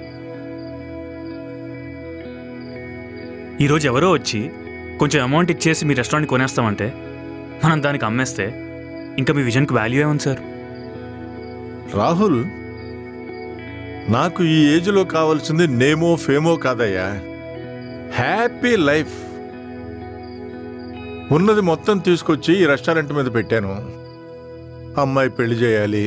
ఈరోజు ఎవరో వచ్చి కొంచెం అమౌంట్ ఇచ్చేసి మీ రెస్టారెంట్ కొనేస్తామంటే మనం దానికి అమ్మేస్తే ఇంకా మీ విజన్కి వాల్యూ ఏముంది సార్? రాహుల్, నాకు ఈ ఏజ్లో కావాల్సింది నేమో ఫేమో కాదయ్యా, హ్యాపీ లైఫ్. ఉన్నది మొత్తం తీసుకొచ్చి ఈ రెస్టారెంట్ మీద పెట్టాను. అమ్మాయి పెళ్లి చేయాలి,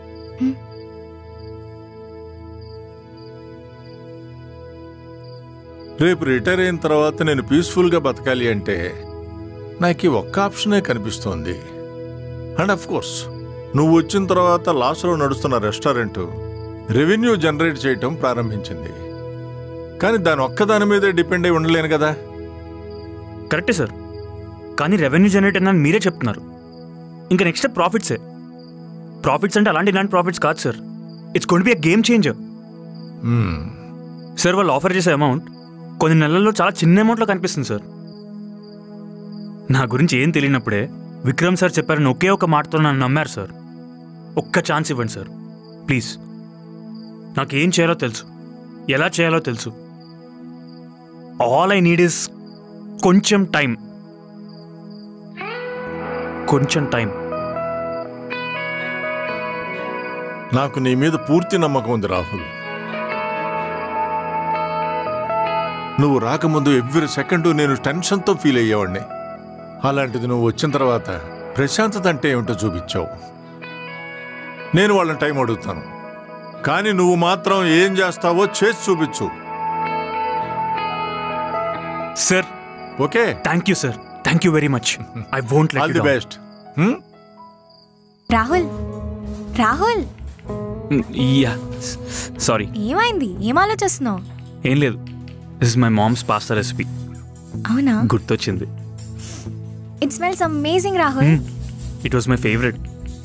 రేపు రిటైర్ అయిన తర్వాత నేను పీస్ఫుల్గా బతకాలి అంటే నాకు ఈ ఒక్క ఆప్షనే కనిపిస్తోంది. అండ్ అఫ్ కోర్స్ నువ్వు వచ్చిన తర్వాత లాస్లో నడుస్తున్న రెస్టారెంట్ రెవెన్యూ జనరేట్ చేయటం ప్రారంభించింది. కానీ దాని ఒక్కదాని మీదే డిపెండ్ అయి ఉండలేను కదా. కరెక్టే సార్, కానీ రెవెన్యూ జనరేట్ అని మీరే చెప్తున్నారు. ఇంకా నెక్స్ట్ ప్రాఫిట్సే. ప్రాఫిట్స్ అంటే అలాంటి ఇలాంటి ప్రాఫిట్స్ కాదు sir, it's going to be a game changer. Sir వాళ్ళు ఆఫర్ చేసే అమౌంట్ కొన్ని నెలల్లో చాలా చిన్న అమౌంట్లో కనిపిస్తుంది సార్. నా గురించి ఏం తెలియనప్పుడే విక్రమ్ సార్ చెప్పారని ఒకే ఒక మాటతో నన్ను నమ్మారు సార్. ఒక్క ఛాన్స్ ఇవ్వండి సార్ ప్లీజ్. నాకేం చేయాలో తెలుసు, ఎలా చేయాలో తెలుసు. ఆల్ ఐ నీడ్ ఇస్ కొంచెం టైం, కొంచెం టైం. నాకు నీ మీద పూర్తి నమ్మకం ఉంది రాహుల్. నువ్వు రాకముందు ఎవ్రీ సెకండ్ నేను టెన్షన్తో ఫీల్ అయ్యేవాడిని. అలాంటిది నువ్వు వచ్చిన తర్వాత ప్రశాంతత అంటే ఏమిటో చూపించావు. నేను వాళ్ళని టైం అడుగుతాను, కానీ నువ్వు మాత్రం ఏం చేస్తావో చేసి చూపించు. Sir okay, thank you sir, thank you very much. I won't let all you the down. Best. Rahul Rahul yeah sorry. ఏమైంది? ఏం ఆలోచిస్తున్నావు? ఏం లేదు, this is my mom's pasta recipe. అవునా? గుర్తొచ్చింది. It smells amazing Rahul. It was my favourite.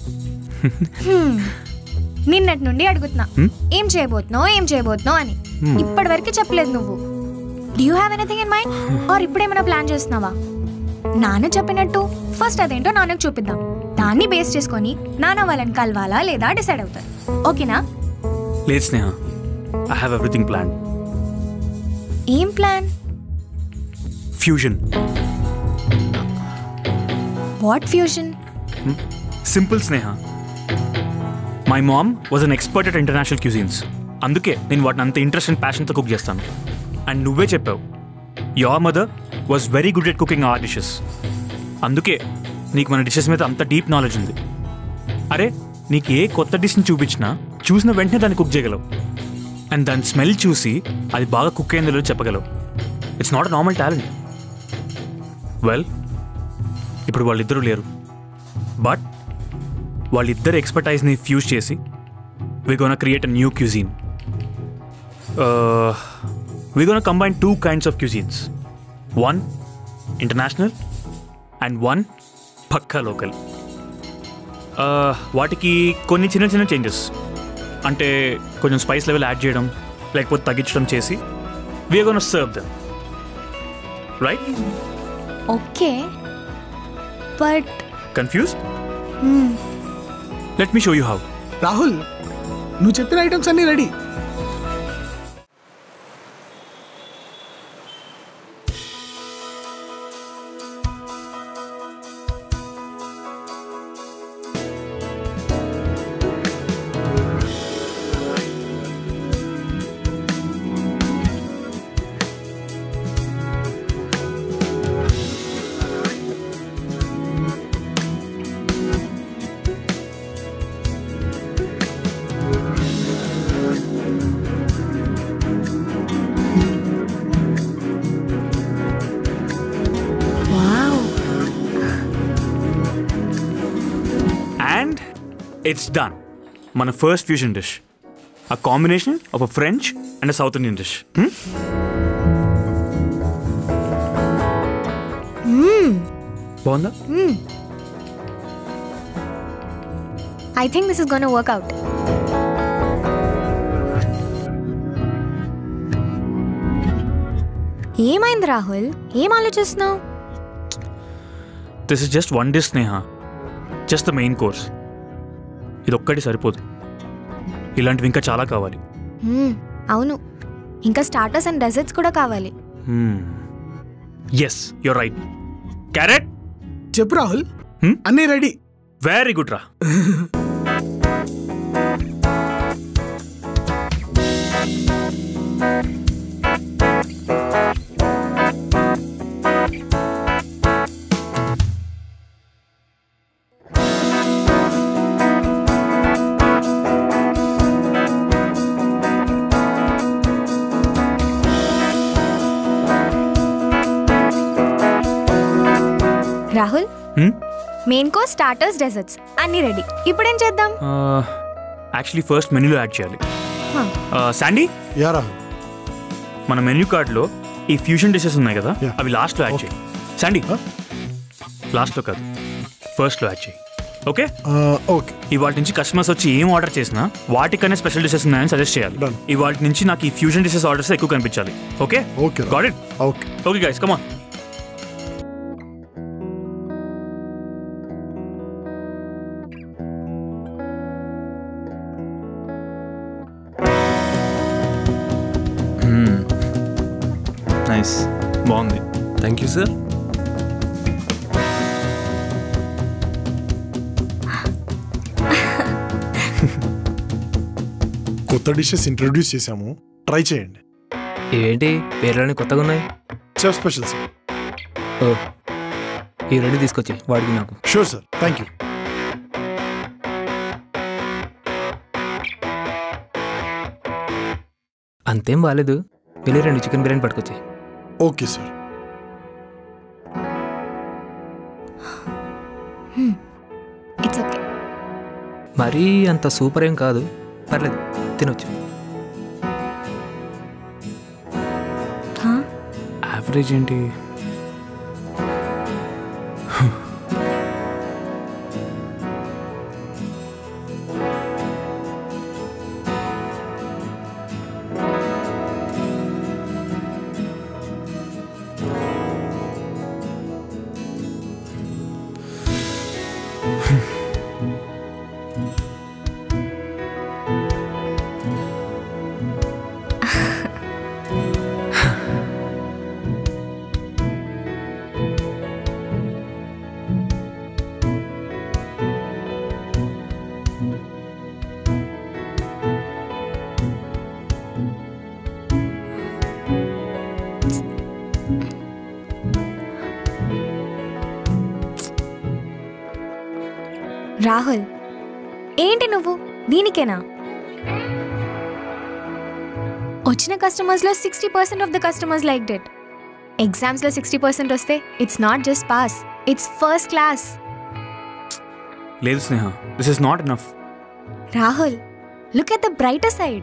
నిన్నటి నుండి అడుగుతున్నా ఏం చేయబోతున్నావు ఏం చేయబోతున్నావు అని. ఇప్పటి వరకు చెప్పలేదు నువ్వు. Do you have anything in mind or ఇప్పుడేమైనా ప్లాన్ చేస్తున్నావా? నాన్న చెప్పినట్టు ఫస్ట్ అదేంటో నాన్నకు చూపిద్దాం. దాన్ని బేస్ చేసుకొని నాన్న వాళ్ళని కలవాలా లేదా డిసైడ్ అవుతారు. ఓకేనా? లేదు Sneha, I have everything plan. ఏం plan? Fusion. What fusion? Simple Sneha. My mom was an expert at international cuisines. అందుకే నేను వాటిని అంత ఇంట్రెస్ట్ అండ్ ప్యాషన్తో కుక్ చేస్తాను. అండ్ నువ్వే చెప్పావు your mother was very good at cooking or dishes. అందుకే నీకు మన డిషెస్ మీద అంత డీప్ నాలెడ్జ్ ఉంది. అరే, నీకు ఏ కొత్త డిష్ని చూపించినా చూసిన వెంటనే దాన్ని కుక్ చేయగలవు. అండ్ దాని స్మెల్ చూసి అది బాగా కుక్ అయిందో చెప్పగలవు. It's not a normal talent. Well, ఇప్పుడు వాళ్ళిద్దరూ లేరు, బట్ వాళ్ళిద్దరు ఎక్స్పర్టైజ్ని ఫ్యూజ్ చేసి we gonna create a new cuisine. We gonna combine two kinds of cuisines. One international and one పక్కా లోకల్. వాటికి కొన్ని చిన్న చిన్న చేంజెస్, అంటే కొంచెం స్పైస్ లెవెల్ యాడ్ చేయడం లేకపోతే తగ్గించడం చేసి we are gonna serve them. Right? Okay, but confuse? Let me show you how. Rahul, నువ్వు చెప్పిన ఐటమ్స్ అన్నీ రెడీ. It's done. మన first fusion dish, a combination of a French and a South Indian dish. Hmm? Mm. బాగుందా? Mm. I think this is going to work out. ఏమైంది రాహుల్? ఏం ఆలోచిస్తున్నావు? This is just one dish, Neha. Just the main course. ఇది ఒక్కటి సరిపోదు, ఇలాంటివి ఇంకా చాలా కావాలి. మ్మ్, అవును, ఇంకా స్టార్టర్స్ అండ్ డెజర్ట్స్ కూడా కావాలి. Yes, you're right. క్యారెట్ చెప్పు రాహుల్, అన్నీ రెడీ. వెరీ గుడ్ రా. Rahul, main course, starters, desserts అన్నీ రెడీ. ఇప్పుడేం చేద్దాం? యాక్చువల్లీ ఫస్ట్ మెనూలో యాడ్ చేయాలి. Huh. శాండీ, యారా మన మెన్యూ కార్డ్లో ఈ ఫ్యూజన్ డిషెస్ ఉన్నాయి కదా, అవి లాస్ట్లో యాడ్ చేయి. శాండీ, లాస్ట్లో కాదు, ఫస్ట్లో యాడ్ చేయి. Okay okay. ఇవాళ నుంచి కస్టమర్స్ వచ్చి ఏం ఆర్డర్ చేసినా వాటికనే స్పెషల్ డిషెస్ ఉన్నాయని సజెస్ట్ చేయాలి. ఇవాళ నుంచి నాకు ఈ ఫ్యూజన్ డిషెస్ ఆర్డర్స్ ఎక్కువ కనిపించాలి. Okay okay, got it. Okay okay guys, come on. Nice, బాగుంది. Thank you sir. కొత్త డిషెస్ ఇంట్రొడ్యూస్ చేసాము, ట్రై చేయండి. ఏంటి పేర్లోనే కొత్తగా ఉన్నాయి? Chef special sir. ఓ, ఈ రెండు తీసుకొచ్చి వాడికి నాకు. Sure sir, thank you. అంతేం బాగాలేదు, వెళ్ళి రెండు చికెన్ బిర్యానీ పట్టుకొచ్చి. Okay sir. It's okay. మరీ అంత సూపర్ ఏం కాదు, పర్లేదు, తినొచ్చు. యావరేజ్ ఏంటి? రాహుల్, ఏంటి నువ్వు దీనికేనా? వచ్చిన కస్టమర్స్లో sixty percent of the customers like it. ఎగ్జామ్స్లో సిక్స్టీ పర్సెంట్ వస్తే it's not just pass, it's first class. లేదు Sneha, this is not enough. Rahul, look at the brighter side.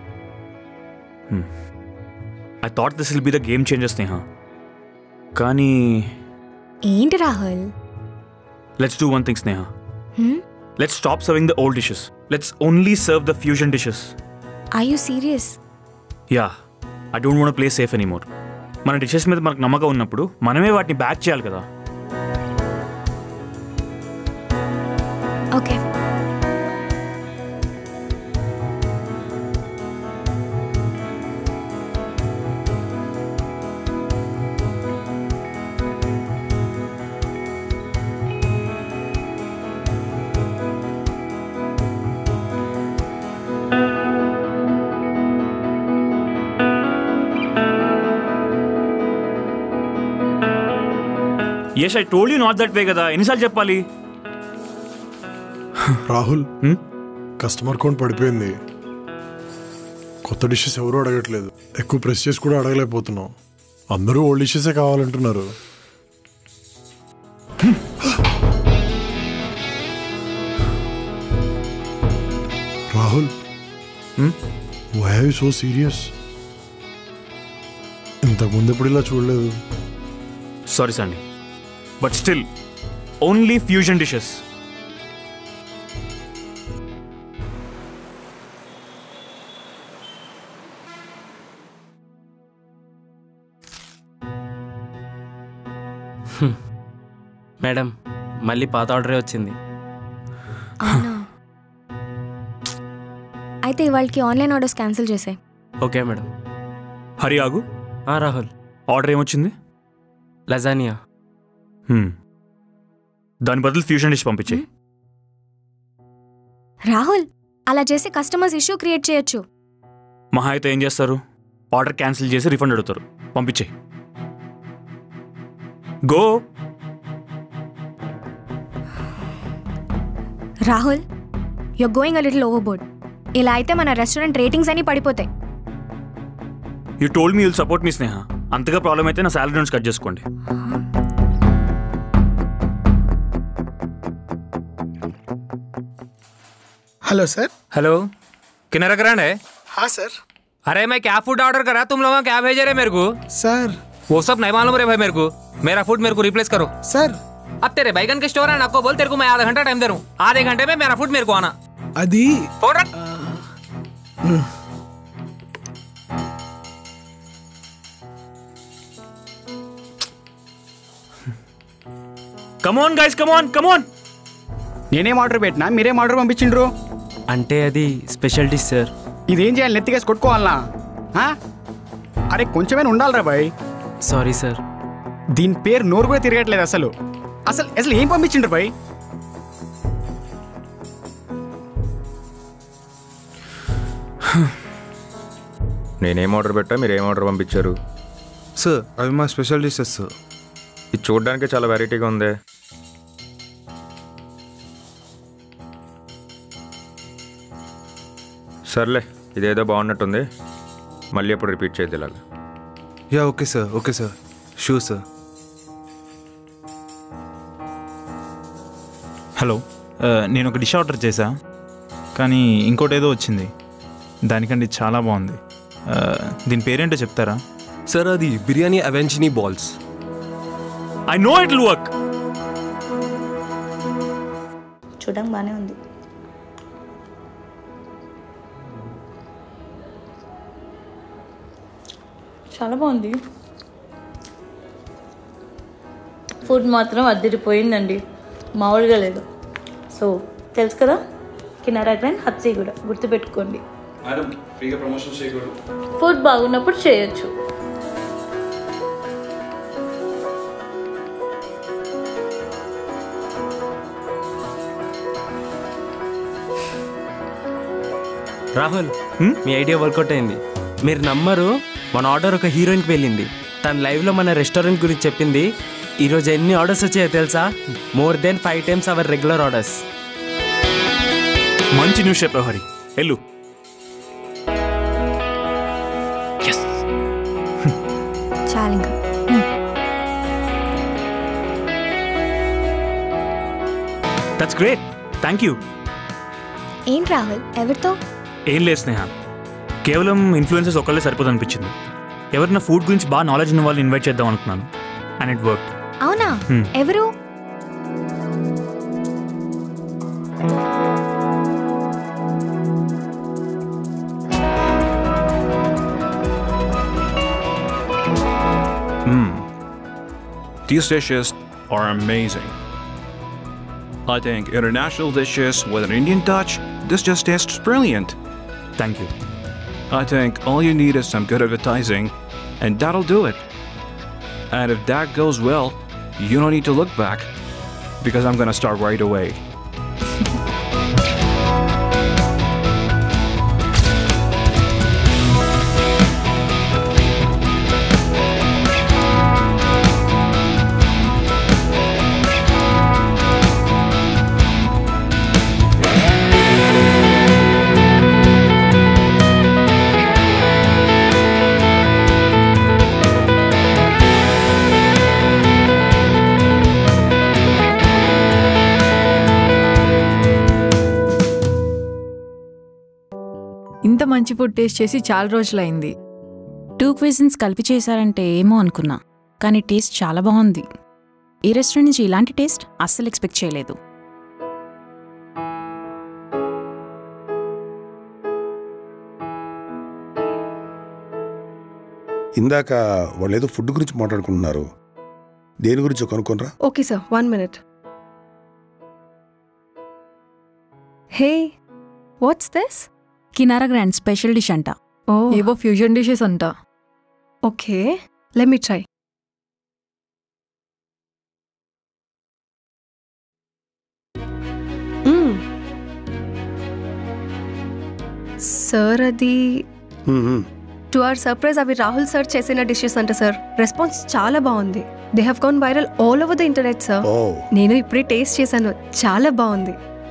I thought this will be the game changer Sneha, కానీ ఏంటి Rahul? Let's do one thing Sneha. Let's stop serving the old dishes. Let's only serve the fusion dishes. Are you serious? Yeah. I don't want to play safe anymore. మన డిషెస్ మీద మనకు నమ్మకం ఉన్నప్పుడు మనమే వాటిని బ్యాక్ చేయాలి కదా. Okay. Yes, I told you not that way కదా, ఎన్నిసార్లు చెప్పాలి? రాహుల్, కస్టమర్ కౌంట్ పడిపోయింది. కొత్త డిషెస్ ఎవరు అడగట్లేదు, ఎక్కువ ప్రెస్ చేసి కూడా అడగలేకపోతున్నాం. అందరూ ఓల్డ్ డిషెసే కావాలంటున్నారు. Rahul, why are you so serious? ఇంతకుముందు ఎప్పుడు ఇలా చూడలేదు. Sorry Sandy, but still only fusion dishes. Madam, మళ్ళీ పాత ఆర్డరే వచ్చింది. అవునా అయితే ఇవాళకి ఆన్లైన్ ఆర్డర్స్ క్యాన్సిల్ చేసాయి. Okay madam. హరి ఆగు. రాహుల్ ఆర్డర్ ఏమొచ్చింది? లజానియా. దాని బదులు ఫ్యూషన్ డిష్ పంపించే. రాహుల్ అలా చేసి కస్టమర్స్ ఇష్యూ క్రియేట్ చేయొచ్చు. మహా అయితే ఏం చేస్తారు? ఆర్డర్ క్యాన్సిల్ చేసి రిఫండ్ అడుగుతారు. పంపించే. Go. Rahul you going a little overboard. ఇలా అయితే మన రెస్టారెంట్ రేటింగ్స్ అన్ని పడిపోతాయి. You told me will support me Sneha. అంతగా ప్రాబ్లం అయితే నా సాలరీ నుంచి కట్ చేసుకోండి. Hello sir. Hello Kinara Grand है? हाँ सर. अरे मैं क्या फूड ऑर्डर करा, तुम लोग क्या भेजे रहे मेरे को? सर वो सब नहीं मालूम रे भाई मेरे को. मेरा फूड मेरे को रिप्लेस करो. सर अब तेरे बैगन के स्टोर है ना, आपको बोल तेरे को मैं आधा घंटा टाइम दे रहा हूँ. आधे घंटे में मेरा फूड मेरे को आना. अदी फोन रख. Come on guys, come on come on. నేనేం ఆర్డర్ పెట్టినా మీరేం ఆర్డర్ పంపించిండ్రు? అంటే అది స్పెషల్ డిష్ సార్. ఇదేం చేయాలి, నెత్తికేసి కొట్టుకోవాలనా? అరే కొంచెమైనా ఉండాలిరా బాయ్. Sorry sir. దీని పేరు నోరు కూడా తిరగట్లేదు అసలు. అసలు అసలు ఏం పంపించిండ్రు బాయ్? నేనేం ఆర్డర్ పెట్టా, మీరు ఏం ఆర్డర్ పంపించారు? సార్ అవి మా స్పెషల్ డిషెస్ సార్. ఇది చూడడానికి చాలా వెరైటీగా ఉంది. సర్లే, ఇదేదో బాగున్నట్టుంది. మళ్ళీ ఎప్పుడు రిపీట్ చేయదు ఇలాగా. Yeah okay sir, okay sir, sure sir. Hello, నేను ఒక డిష్ ఆర్డర్ చేశా, కానీ ఇంకోటి ఏదో వచ్చింది. దానికంటే చాలా బాగుంది. దీని పేరేంటో చెప్తారా? సార్ అది biryani arancini balls. I know it will work. చూడడానికి బాగానే ఉంది. చాలా బాగుంది. ఫుడ్ మాత్రం అద్దరిపోయిందండి, మామూలుగా లేదు. సో తెలుసు కదా, కినారా గ్రాండ్ హబ్సీ కూడా గుర్తుపెట్టుకోండి. ఫుడ్ బాగున్నప్పుడు చేయొచ్చు. రాహుల్, మీ ఐడియా వర్కౌట్ అయింది. మీరు నమ్మరు, మన ఆర్డర్ ఒక హీరోయిన్కి వెళ్ళింది. తన లైవ్లో మన రెస్టారెంట్ గురించి చెప్పింది. ఈరోజు ఎన్ని ఆర్డర్స్ వచ్చాయో తెలుసా? More than five times our regular orders. మంచి న్యూస్ చెప్పావు హరి. ఎల్లు. చాలింకా. That's great, thank you. ఏంటి రాహుల్, ఎవరితో? ఏం లేదు స్నేహ, కేవలం ఇన్ఫ్లుయెన్సర్స్ ఒక్కళ్ళే సరిపోదు అనిపించింది. ఎవరైనా ఫుడ్ గురించి బాగా నాలెడ్జ్ ఉన్న వాళ్ళని ఇన్వైట్ చేద్దాం అనుకున్నాను. And it work. అవునా? ఎవరు? Hmm. These dishes are amazing. I think international dishes with an Indian touch, this just tastes brilliant. Thank you. I think all you need is some good advertising, and that'll do it. And if that goes well, you don't need to look back, because I'm gonna start right away. ఇంత మంచి ఫుడ్ టేస్ట్ చేసి చాలా రోజులైంది. టూ క్విజిన్స్ కలిపి చేశారంటే ఏమో అనుకున్నా, కానీ టేస్ట్ చాలా బాగుంది. ఈ రెస్టారెంట్ నుంచి ఇలాంటి టేస్ట్ అస్సలు ఎక్స్పెక్ట్ చేయలేదు. ఇందాక వాళ్ళు ఏదో ఫుడ్ గురించి మాట్లాడుకుంటున్నారు, దేని గురించి కనుక్కోనరా? Okay sir, one minute. Hey what's this? Kinara Grand special dish అంట. ఓ ఏవో ఫ్యూజన్ డిషెస్ అంట. Okay let me try. Sir అది టు అవర్ సర్ప్రైజ్ అవి రాహుల్ సార్ చేసిన డిషెస్ అంట సార్. రెస్పాన్స్ చాలా బాగుంది. They have gone viral all over the internet sir. నేను ఇప్పుడే టేస్ట్ చేశాను, చాలా బాగుంది.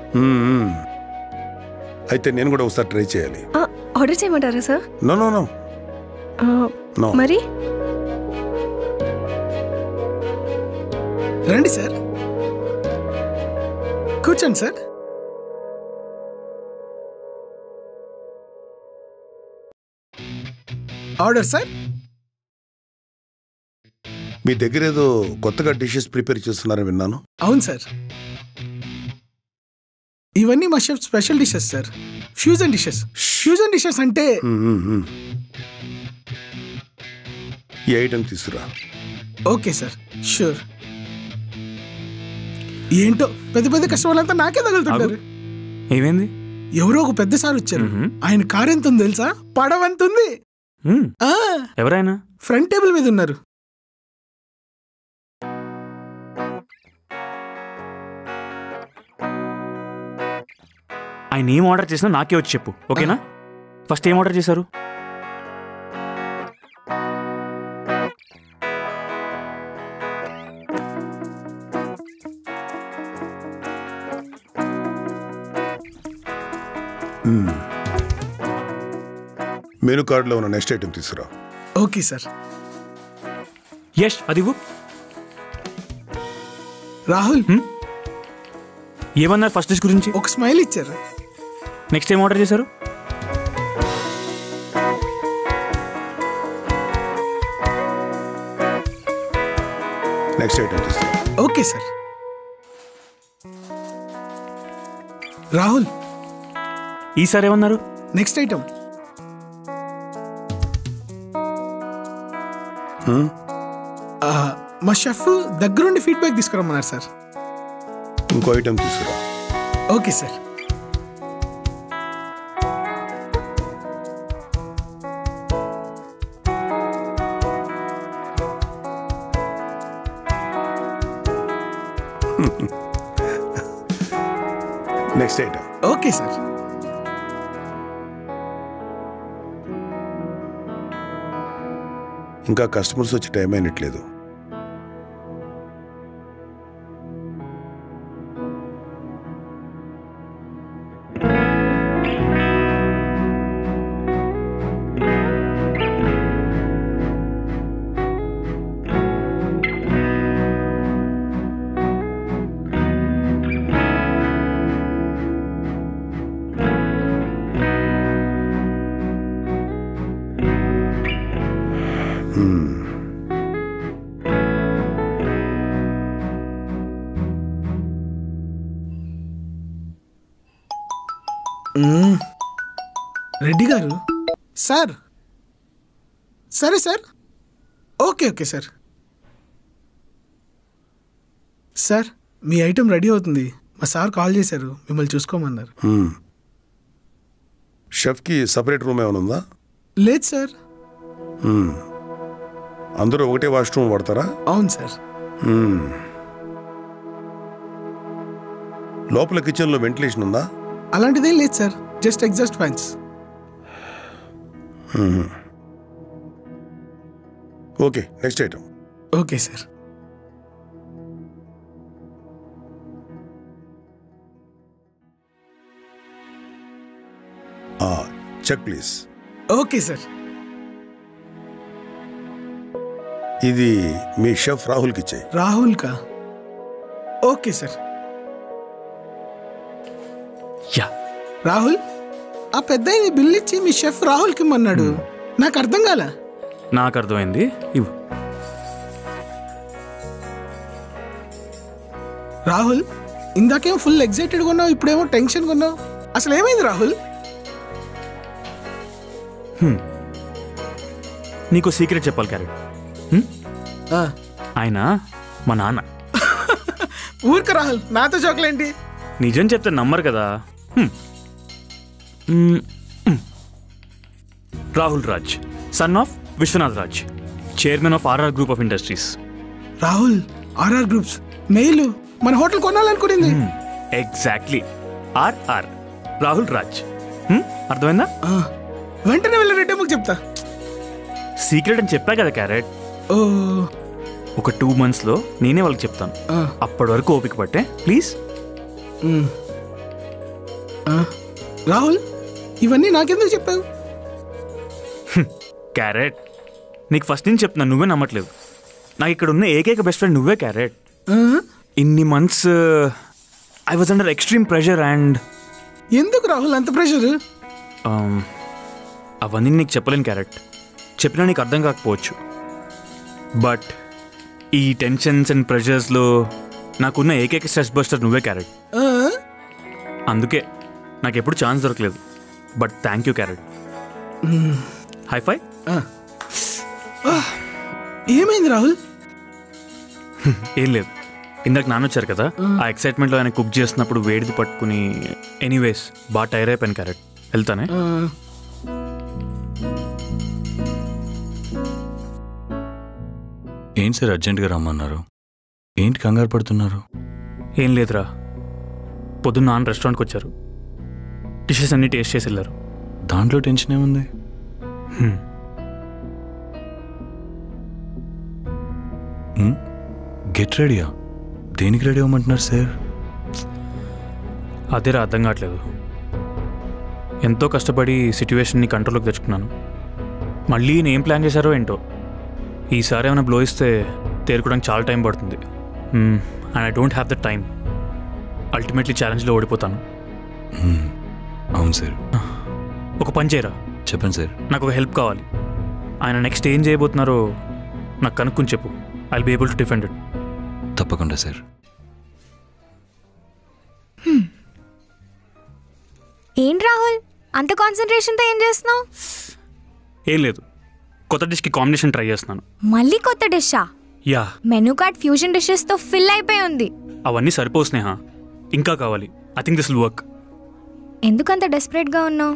అయితే నేను కూడా ఒకసారి ట్రై చేయాలి. ఆర్డర్ చేయమంటారా sir? No no no no. మరి రండి సార్, కూర్చోండి సార్. Order sir. మీ దగ్గర ఏదో కొత్తగా డిషెస్ ప్రిపేర్ చేస్తున్నారని విన్నాను. అవును సార్, ఇవన్నీ మా chef special dishes sir. Fusion dishes. Fusion dishes అంటే ఈ ఐటమ్ తీసుకురా. Okay sir, sure. ఏంటో పెద్ద పెద్ద కస్టమర్లంతా నాకే తగులుతుంటారు. ఏమైంది? ఎవరో ఒక పెద్ద సార్ వచ్చారు. ఆయన కార్ ఎంత ఉంది తెలుసా? పడవంత ఉంది. ఎవరైనా ఫ్రంట్ టేబుల్ మీద ఉన్నారు. ఆయన ఏం ఆర్డర్ చేసినా నాకే వచ్చి చెప్పు, ఓకేనా? ఫస్ట్ ఏం ఆర్డర్ చేశారు? మెనూ కార్డులో ఉన్న నెక్స్ట్ ఐటమ్ తీసుకురా. Okay sir. యష్ అది రాహుల్ ఏమన్నారు ఫస్ట్ డిష్ గురించి? ఒక స్మైల్ ఇచ్చారు. నెక్స్ట్ ఏం ఆర్డర్ చేశారు? నెక్స్ట్ ఐటమ్ తీసుకురా. Okay sir. రాహుల్ ఈసారి ఏమన్నారు? Next item. మా షెఫ్ దగ్గరుండి ఫీడ్బ్యాక్ తీసుకురమ్మన్నారు సార్. ఇంకో ఐటమ్ తీసుకురా. Okay sir. Next item. Okay sir. ఇంకా కస్టమర్స్ వచ్చే టైం అయినట్లేదు. రెడ్డి గారు సార్. సరే sir, okay okay sir. Sir మీ ఐటెం రెడీ అవుతుంది. మా సార్ కాల్ చేశారు, మిమ్మల్ని చూసుకోమన్నారు. షెఫ్కి సపరేట్ రూమ్ ఏమైనా ఉందా? లేదు సార్. అందరూ ఒకటే వాష్రూమ్ వాడతారా? అవును సార్. లోపల కిచెన్లో వెంటిలేషన్ ఉందా? అలాంటిదేం లేదు sir, just exhaust fans. Okay next item. Okay sir. Check please. Okay sir. ఇది మీ షెఫ్ రాహుల్కి ఇచ్చే. రాహుల్ కా? Okay sir. యా రాహుల్, ఆ పెద్ద బిల్ ఇచ్చి మీ షెఫ్ రాహుల్కి ఇమ్మన్నాడు. నాకు అర్థం కాల. నాకు అర్థమైంది, ఇవ్వు. రాహుల్, ఇందాకేమో ఫుల్ ఎగ్జైటెడ్గా ఉన్నావు, ఇప్పుడేమో టెన్షన్గా ఉన్నావు. అసలు ఏమైంది రాహుల్? నీకు సీక్రెట్ చెప్పాలి క్యారెట్. ఆయన మా నాన్న. ఊరిక రాహుల్, నాతో జోకులేంటి? నిజం చెప్తే నమ్మరు కదా. Rahul Raj, son of Vishwanath Raj, chairman of RR group of industries. Rahul, RR groups mail మన హోటల్ కొనాలనుకునింది. Exactly, RR Rahul Raj. Hmm? అర్థమైందా? వెంటనే వెళ్ళి రెడ్డమ్మకి చెప్తా. సీక్రెట్ అని చెప్పా కదా క్యారెట్. ఓ, ఒక టూ మంత్స్ లో నేనే వాళ్ళకి చెప్తాను. అప్పటి వరకు ఓపిక పట్టే ప్లీజ్. రాహుల్, ఇవన్నీ నాకెందుకు చెప్పావు? క్యారెట్, నీకు ఫస్ట్ నుంచి చెప్తున్నా, నువ్వే నమ్మట్లేదు. నాకు ఇక్కడ ఉన్న ఏకైక బెస్ట్ ఫ్రెండ్ నువ్వే క్యారెట్. ఇన్ని months I was under extreme pressure and. ఎందుకు రాహుల్ అంత ప్రెషర్? అవన్నీ నీకు చెప్పలేను క్యారెట్, చెప్పినా నీకు అర్థం కాకపోవచ్చు. బట్ ఈ టెన్షన్స్ అండ్ ప్రెషర్స్లో నాకున్న ఏకైక స్ట్రెస్ బస్టర్ నువ్వే క్యారెట్. అందుకే నాకు ఎప్పుడు ఛాన్స్ దొరకలేదు. But thank you carrot. High five. ఏమైంది రాహుల్? ఏం లేదు, ఇందాక నాన్న వచ్చారు కదా, ఆ ఎక్సైట్మెంట్లో ఆయన కుక్ చేస్తున్నప్పుడు వేడిది పట్టుకుని. ఎనీవేస్ బాగా టైర్ అయిపోయాను క్యారెట్, వెళ్తానే. ఏంటి సార్ అర్జెంటుగా రమ్మన్నారు? ఏంటి కంగారు పడుతున్నారు? ఏం లేదురా, పొద్దున్న నాన్న రెస్టారెంట్కి వచ్చారు, డిషెస్ అన్నీ టేస్ట్ చేసి వెళ్ళారు. దాంట్లో టెన్షన్ ఏముంది? గెట్ రెడీయా? దేనికి రెడీ అవ్వమంటున్నారు సార్? అదేరా అర్థం కావట్లేదు. ఎంతో కష్టపడి సిచ్యువేషన్ని కంట్రోల్లోకి తెచ్చుకున్నాను. మళ్ళీ నేను ఏం ప్లాన్ చేశారో ఏంటో. ఈసారి ఏమైనా బ్లో ఇస్తే తేరుకోవడానికి చాలా టైం పడుతుంది. And I don't have the time. Ultimately ఛాలెంజ్లో ఓడిపోతాను. అవును సార్. ఒక పని చేయరా? చెప్పండి సార్. నాకు ఒక హెల్ప్ కావాలి. ఆయన నెక్స్ట్ ఏం చేయబోతున్నారో నాకు కనుక్కుని చెప్పు. I will be able to defend it. తప్పకుండా సార్. ఏంటి రాహుల్ అంత కాన్సన్ట్రేషన్తో ఏం చేస్తున్నావు? ఏం లేదు, కొత్త డిష్కి కాంబినేషన్ ట్రై చేస్తున్నాను. మళ్ళీ కొత్త డిషా? యా. మెనూ కార్డ్ ఫ్యూజన్ డిషెస్తో ఫిల్ అయిపోయి ఉంది. అవన్నీ సరిపోవు స్నేహ, ఇంకా కావాలి. I think this will work. ఎందుకంత డెస్పరేట్గా ఉన్నావు?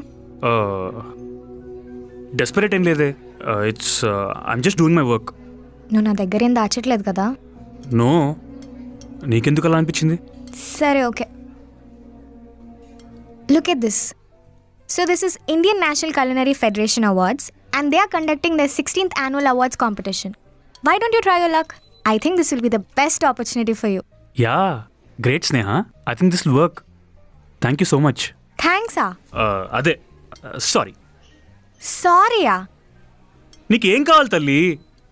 డెస్పరేట్ ఏం లేదే, it's I'm just doing my work. నువ్వు నా దగ్గర ఏం దాచట్లేదు కదా? నో, నీకెందుకు అలా అనిపించింది? సరే, okay. Look at this. So this is Indian National Culinary Federation Awards and they are conducting their sixteenth annual awards competition. Why don't you try your luck? I think this will be the best opportunity for you. Yeah, great Sneha. I think this will work. Thank you so much. Thanks ah. Uh, అదే సారీ. Sorry ah. నీకేం కావాలి తల్లి?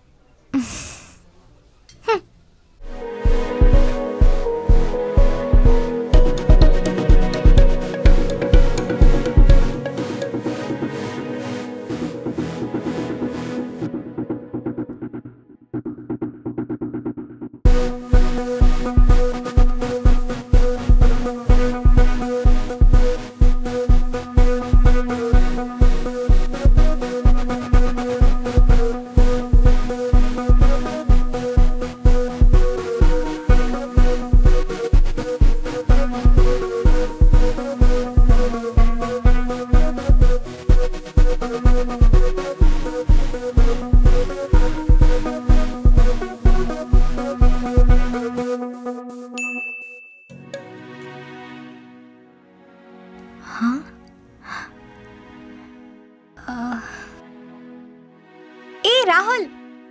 Rahul.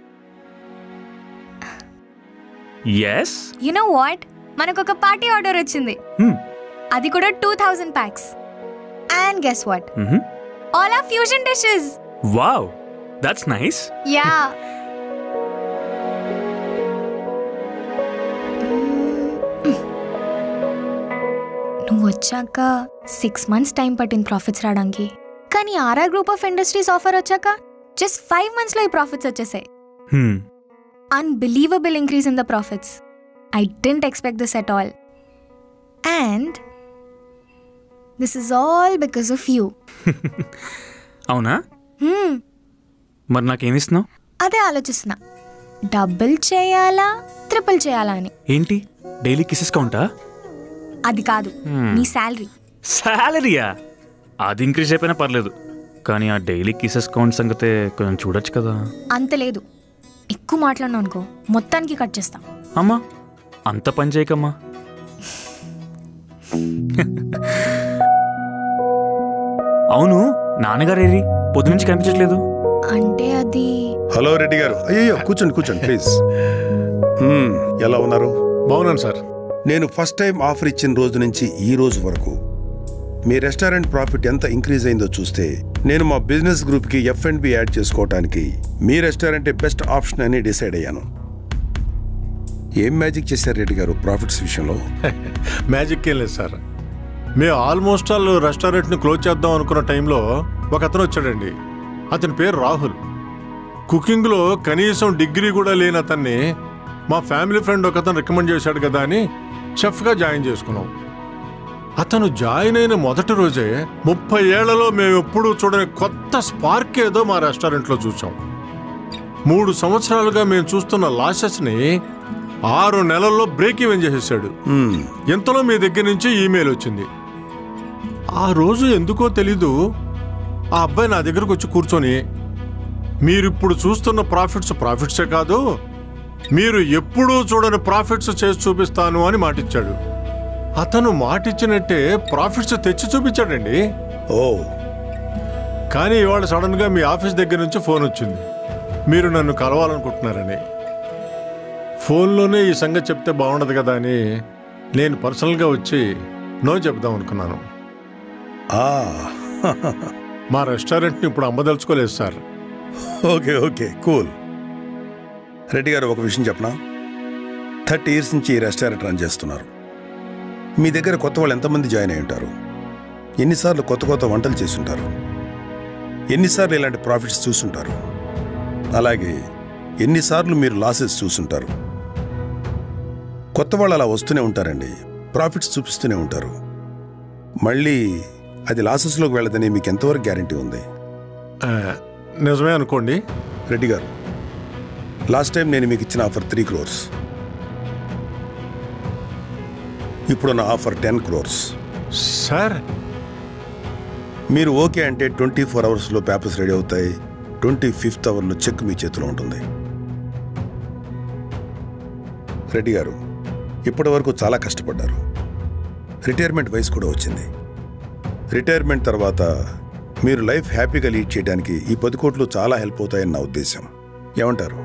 Yes. You know what? మనకు ఒక పార్టీ ఆర్డర్ వచ్చింది. అది కూడా two thousand packs. And guess what? Mm-hmm. All our fusion dishes. Wow. That's nice. Yeah. నువ్వు వచ్చాక సిక్స్ మంత్స్ టైం పట్టింది ప్రాఫిట్స్ రావడానికి. కానీ RR group of industries offer వచ్చాక జస్ట్ ఫైవ్ మంత్స్ లో ఈ ప్రాఫిట్స్ వచ్చేసాయి. Unbelievable increase in the profits. I didn't expect this at all. And this is all because of you. అవునా? మరి నాకేమిస్తున్నావు? అదే ఆలోచిస్తున్నా, డబుల్ చేయాలా ట్రిపుల్ చేయాలా అని. ఏంటి డైలీ కిసెస్ కౌంటా? అది కాదు, నీ శాలరీ. శాలరీయా? అది ఇంక్రీజ్ అయిపోయినా పర్లేదు, కానీ ఆ డైలీ కిసెస్ కౌంట్ సంగతే కొంచెం చూడొచ్చు కదా. అంత లేదు, ఎక్కువ మాట్లాడినా అనుకో మొత్తానికి కట్ చేస్తా. అమ్మా అంత పని చేయకమ్మా. అవును, నాన్నగారు ఏరి పొద్దు నుంచి కనిపించట్లేదు. అంటే అది హలో రెడ్డి గారు. అయ్యో కూర్చోండి కూర్చోండి ప్లీజ్. ఎలా ఉన్నారు? బాగున్నాను సార్. నేను ఫస్ట్ టైం ఆఫర్ ఇచ్చిన రోజు నుంచి ఈ రోజు వరకు మీ రెస్టారెంట్ ప్రాఫిట్ ఎంత ఇంక్రీజ్ అయిందో చూస్తే నేను మా బిజినెస్ గ్రూప్కి ఎఫ్ అండ్ బి యాడ్ చేసుకోవడానికి మీ రెస్టారెంటే బెస్ట్ ఆప్షన్ అని డిసైడ్ అయ్యాను. ఏం మ్యాజిక్ చేశారు రెడ్డి గారు ప్రాఫిట్స్ విషయంలో? మ్యాజిక్ ఏం లేదు సార్. మేము ఆల్మోస్ట్ ఆల్ రెస్టారెంట్ని క్లోజ్ చేద్దాం అనుకున్న టైంలో ఒక అతను వచ్చాడండి. అతని పేరు రాహుల్. కుకింగ్లో కనీసం డిగ్రీ కూడా లేని అతన్ని మా ఫ్యామిలీ ఫ్రెండ్ ఒక అతను రికమెండ్ చేశాడు కదా అని చెఫ్గా జాయిన్ చేసుకున్నాం. అతను జాయిన్ అయిన మొదటి రోజే ముప్పై ఏళ్లలో మేము ఎప్పుడూ చూడని కొత్త స్పార్క్ ఏదో మా రెస్టారెంట్లో చూసాం. మూడు సంవత్సరాలుగా మేము చూస్తున్న లాసెస్ని ఆరు నెలల్లో బ్రేక్ ఈవెన్ చేసేసాడు. ఎంతలో మీ దగ్గర నుంచి ఈమెయిల్ వచ్చింది. ఆ రోజు ఎందుకో తెలీదు ఆ అబ్బాయి నా దగ్గరకు వచ్చి కూర్చొని, మీరిప్పుడు చూస్తున్న ప్రాఫిట్స్ ప్రాఫిట్సే కాదు, మీరు ఎప్పుడూ చూడని ప్రాఫిట్స్ చేసి చూపిస్తాను అని మాటిచ్చాడు. అతను మాటిచ్చినట్టే ప్రాఫిట్స్ తెచ్చి చూపించాడండి. ఓ కానీ ఇవాళ సడన్గా మీ ఆఫీస్ దగ్గర నుంచి ఫోన్ వచ్చింది, మీరు నన్ను కలవాలనుకుంటున్నారని. ఫోన్లోనే ఈ సంగతి చెప్తే బాగుండదు కదా అని నేను పర్సనల్గా వచ్చి నో చెప్దాం అనుకున్నాను. మా రెస్టారెంట్ని ఇప్పుడు అమ్మదలుచుకోలేదు sir. Okay okay cool. Reddy garu ఒక విషయం చెప్పనా? థర్టీ ఇయర్స్ నుంచి ఈ రెస్టారెంట్ రన్ చేస్తున్నారు. మీ దగ్గర కొత్త వాళ్ళు ఎంతమంది జాయిన్ అయి ఉంటారు? ఎన్నిసార్లు కొత్త కొత్త వంటలు చేసుంటారు? ఎన్నిసార్లు ఇలాంటి ప్రాఫిట్స్ చూసుంటారు? అలాగే ఎన్నిసార్లు మీరు లాసెస్ చూసుంటారు? కొత్త వాళ్ళు అలా వస్తూనే ఉంటారండి, ప్రాఫిట్స్ చూపిస్తూనే ఉంటారు. మళ్ళీ అది లాసెస్లోకి వెళ్ళదని మీకు ఎంతవరకు గ్యారంటీ ఉంది? నిజమే అనుకోండి. రెడ్డి గారు, లాస్ట్ టైం నేను మీకు ఇచ్చిన ఆఫర్ త్రీ క్రోర్స్, ఇప్పుడున్న ఆఫర్ టెన్ క్రోర్స్. సార్ మీరు ఓకే అంటే ట్వంటీ ఫోర్ అవర్స్లో పేపర్స్ రెడీ అవుతాయి. ట్వంటీ ఫిఫ్త్ అవర్లో చెక్ మీ చేతిలో ఉంటుంది. రెడ్డి గారు, ఇప్పటి వరకు చాలా కష్టపడ్డారు. రిటైర్మెంట్ వయసు కూడా వచ్చింది. రిటైర్మెంట్ తర్వాత మీరు లైఫ్ హ్యాపీగా లీడ్ చేయడానికి ఈ పది కోట్లు చాలా హెల్ప్ అవుతాయని నా ఉద్దేశం. ఏమంటారు?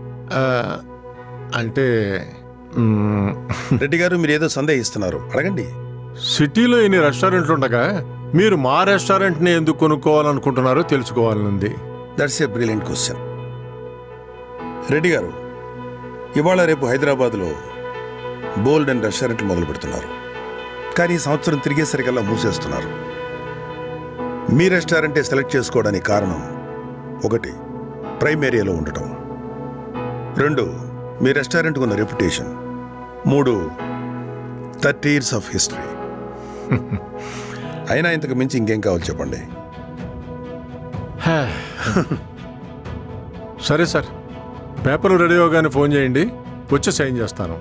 అంటే రెడ్డి గారు, మీరు ఏదో సందేహిస్తున్నారు, అడగండి. సిటీలో ఇన్ని రెస్టారెంట్లు ఉండగా మీరు మా రెస్టారెంట్ని ఎందుకు కొనుక్కోవాలనుకుంటున్నారో తెలుసుకోవాలనుంది. That's a brilliant question. Reddy garu, ఇవాళ రేపు హైదరాబాద్లో బోల్డ్ అండ్ రెస్టారెంట్లు మొదలు పెడుతున్నారు, కానీ ఈ సంవత్సరం తిరిగేసరికల్లా మూసేస్తున్నారు. మీ రెస్టారెంటే సెలెక్ట్ చేసుకోవడానికి కారణం ఒకటి, ప్రైమ్ ఏరియాలో ఉండటం. రెండు, మీ రెస్టారెంట్కు ఉన్న రెప్యుటేషన్. మూడు, థర్టీ ఇయర్స్ ఆఫ్ హిస్టరీ. అయినా ఇంతకు మించి ఇంకేం కావాలి చెప్పండి. సరే సార్, పేపర్లు రెడీ అవగానే ఫోన్ చేయండి, వచ్చి సైన్ చేస్తాను.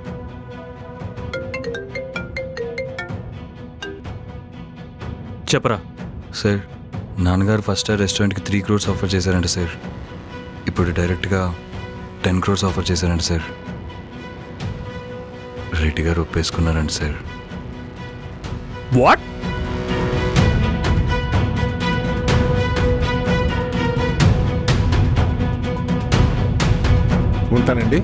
చెప్పరా సార్, నాన్నగారు ఫస్ట్ రెస్టారెంట్కి త్రీ క్రోర్స్ ఆఫర్ చేశారంట సార్. ఇప్పుడు డైరెక్ట్గా టెన్ క్రోర్స్ ఆఫర్ చేశారంట సార్. రెడ్డి గారు ఒప్పేసుకున్నారంట సార్. వాట్? ఉంటానండి.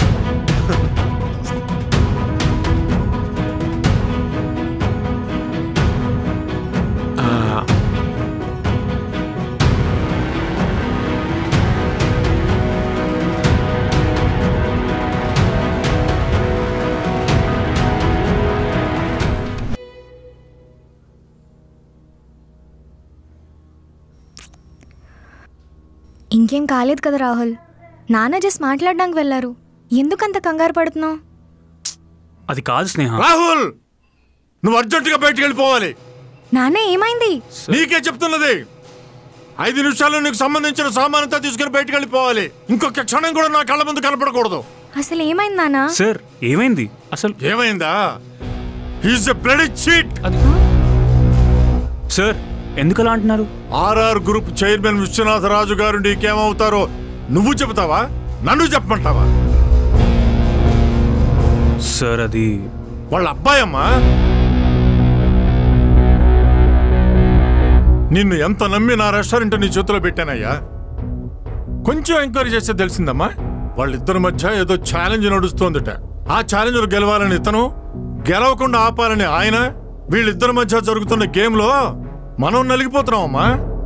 ఇంకేం కాలేదు కదా రాహుల్, నాన్న జస్ట్ మాట్లాడడానికి వెళ్ళారు, ఎందుకంత కంగారు పడుతున్నావు? అది కాదు స్నేహ. రాహుల్, నువ్వు అర్జెంటుగా బయటికి వెళ్ళిపోవాలి. నాన్న ఏమైంది? నీకే చెప్తున్నది. ఐదు నిమిషాల్లో నీకు సంబంధించిన సామానంతా తీసుకుని బయటికి వెళ్ళిపోవాలి. ఇంకొక క్షణం కూడా నా కళ్ళ ముందు కనపడకూడదు. అసలు ఏమైంది నాన్న? సార్ ఏమైంది? అసలు ఏమైందా? He's a bloody cheat. Sir ఎందుకు అలా అంటున్నారు? ఆర్ఆర్ గ్రూప్ చైర్మన్ విశ్వనాథరాజు గారు నీకేమవుతారో నువ్వు చెబుతావా, నన్ను చెప్పమంటావా? సార్ అది వాళ్ళ అబ్బాయమ్మా. నిన్ను ఎంత నమ్మి నా రెస్టారెంట్ నీ చేతిలో పెట్టానయ్యా. కొంచెం ఎంక్వైరీ చేస్తే తెలిసిందమ్మా, వాళ్ళిద్దరి మధ్య ఏదో ఛాలెంజ్ నడుస్తోందట. ఆ ఛాలెంజ్ గెలవాలని ఇతను, గెలవకుండా ఆపాలని ఆయన. వీళ్ళిద్దరి మధ్య జరుగుతున్న గేమ్లో మనం నలిగిపోతున్నామమ్మా.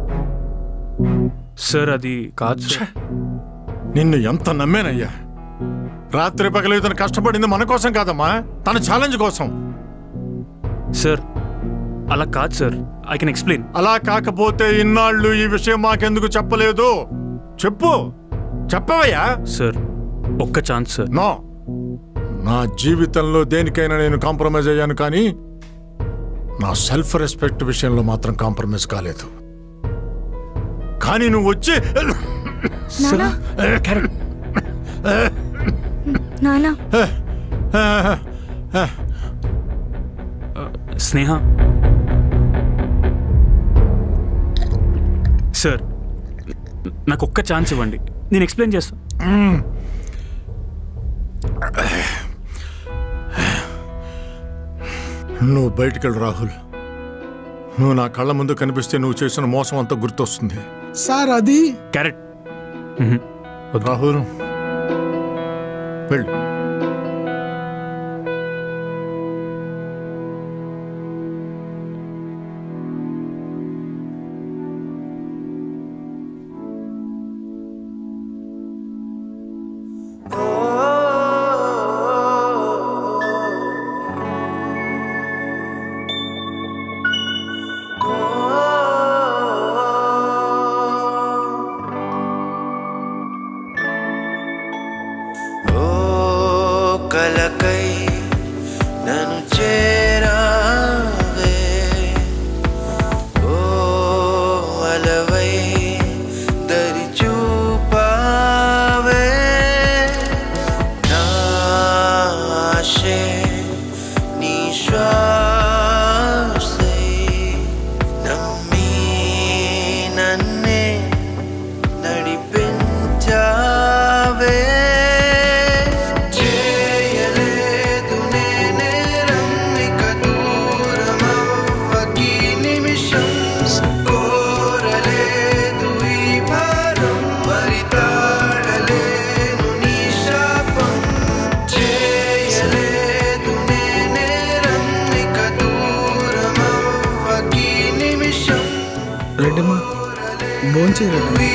సార్ అది కాదు. నిన్ను ఎంత నమ్మేనయ్యా. రాత్రి పగలు ఇతను కష్టపడింది మన కోసం కాదమ్మా, తన ఛాలెంజ్ కోసం. సార్ అలా కాదు సార్, ఐ కెన్ ఎక్స్ప్లెయిన్. అలా కాకపోతే ఇన్నాళ్ళు ఈ విషయం మాకెందుకు చెప్పలేదు? చెప్పు, చెప్పవయ్యా. సార్ ఒక్క ఛాన్స్ సార్. నో, నా జీవితంలో దేనికైనా నేను కాంప్రమైజ్ అయ్యాను, కానీ నా సెల్ఫ్ రెస్పెక్ట్ విషయంలో మాత్రం కాంప్రమైజ్ కాలేదు. కానీ నువ్వు వచ్చి నానా స్నేహ సార్ నాకు ఒక్క ఛాన్స్ ఇవ్వండి, నేను ఎక్స్ప్లెయిన్ చేస్తాను. నువ్వు బయటికెళ్ళు రాహుల్. నువ్వు నా కళ్ళ ముందు కనిపిస్తే నువ్వు చేసిన మోసం అంతా గుర్తొస్తుంది. సార్ అది క్యారెట్. రాహుల్ వెళ్ళు. రెడ్డమ్మా భోంచే రెడ్డి.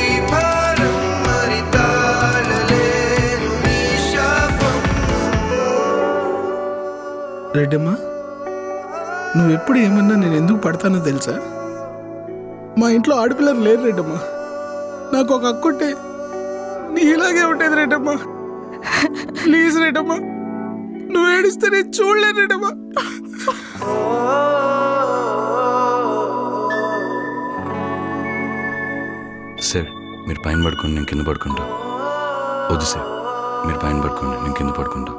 రెడ్డమ్మా నువ్వు ఎప్పుడు ఏమన్నా నేను ఎందుకు పడతానో తెలుసా? మా ఇంట్లో ఆడపిల్లలు లేరు రెడ్డమ్మా. నాకు ఒక అక్కుంటే నీ ఇలాగే ఉండేది రెడ్డమ్మా. ప్లీజ్ రెడ్డమ్మా, నువ్వు ఏడిస్తే నేను చూడలేను రెడ్డమ్మా. సార్ మీరు పైన పడుకోండి, నేను కింద పడుకుంటా. వద్దు సార్, మీరు పైన పడుకోండి, నేను కింద పడుకుంటా.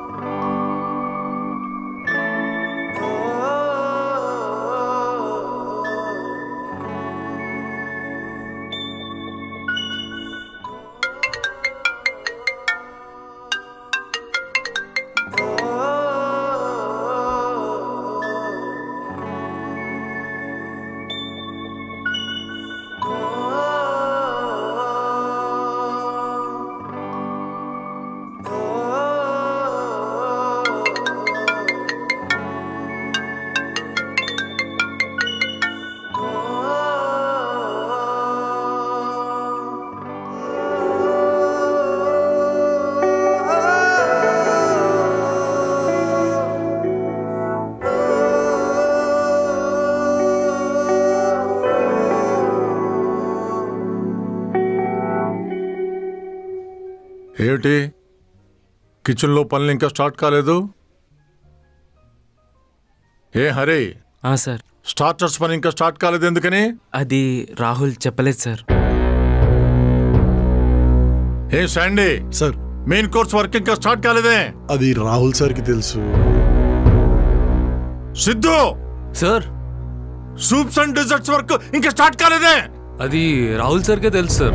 ఏమిటి కిచెన్లో పనులు ఇంకా స్టార్ట్ కాలేదు? ఏ హరే సార్, స్టార్టర్స్ పని ఇంకా స్టార్ట్ కాలేదు ఎందుకని? అది రాహుల్ చెప్పలేదు సార్. ఏ Sandy sir, main course work ఇంకా స్టార్ట్ కాలేదే? అది రాహుల్ సార్కి తెలుసు. Siddhu sir, soups and desserts work ఇంకా స్టార్ట్ కాలేదే. అది రాహుల్ సార్కే తెలుసు సార్.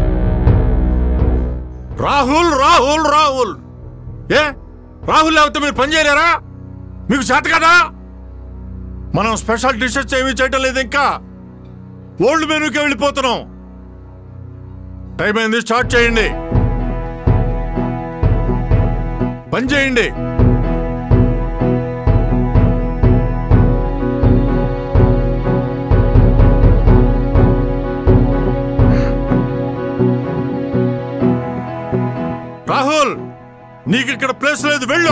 రాహుల్ రాహుల్ రాహుల్ ఏ రాహుల్ లేకపోతే మీరు పని చేయలేరా? మీకు చేత కదా? మనం స్పెషల్ డిషెస్ ఏమీ చేయటం లేదు, ఇంకా ఓల్డ్ మెనూకి వెళ్ళిపోతున్నాం. టైం అయింది, స్టార్ట్ చేయండి, పని చేయండి. రాహుల్, నీకు ఇక్కడ ప్లేస్ లేదు, వెళ్ళు.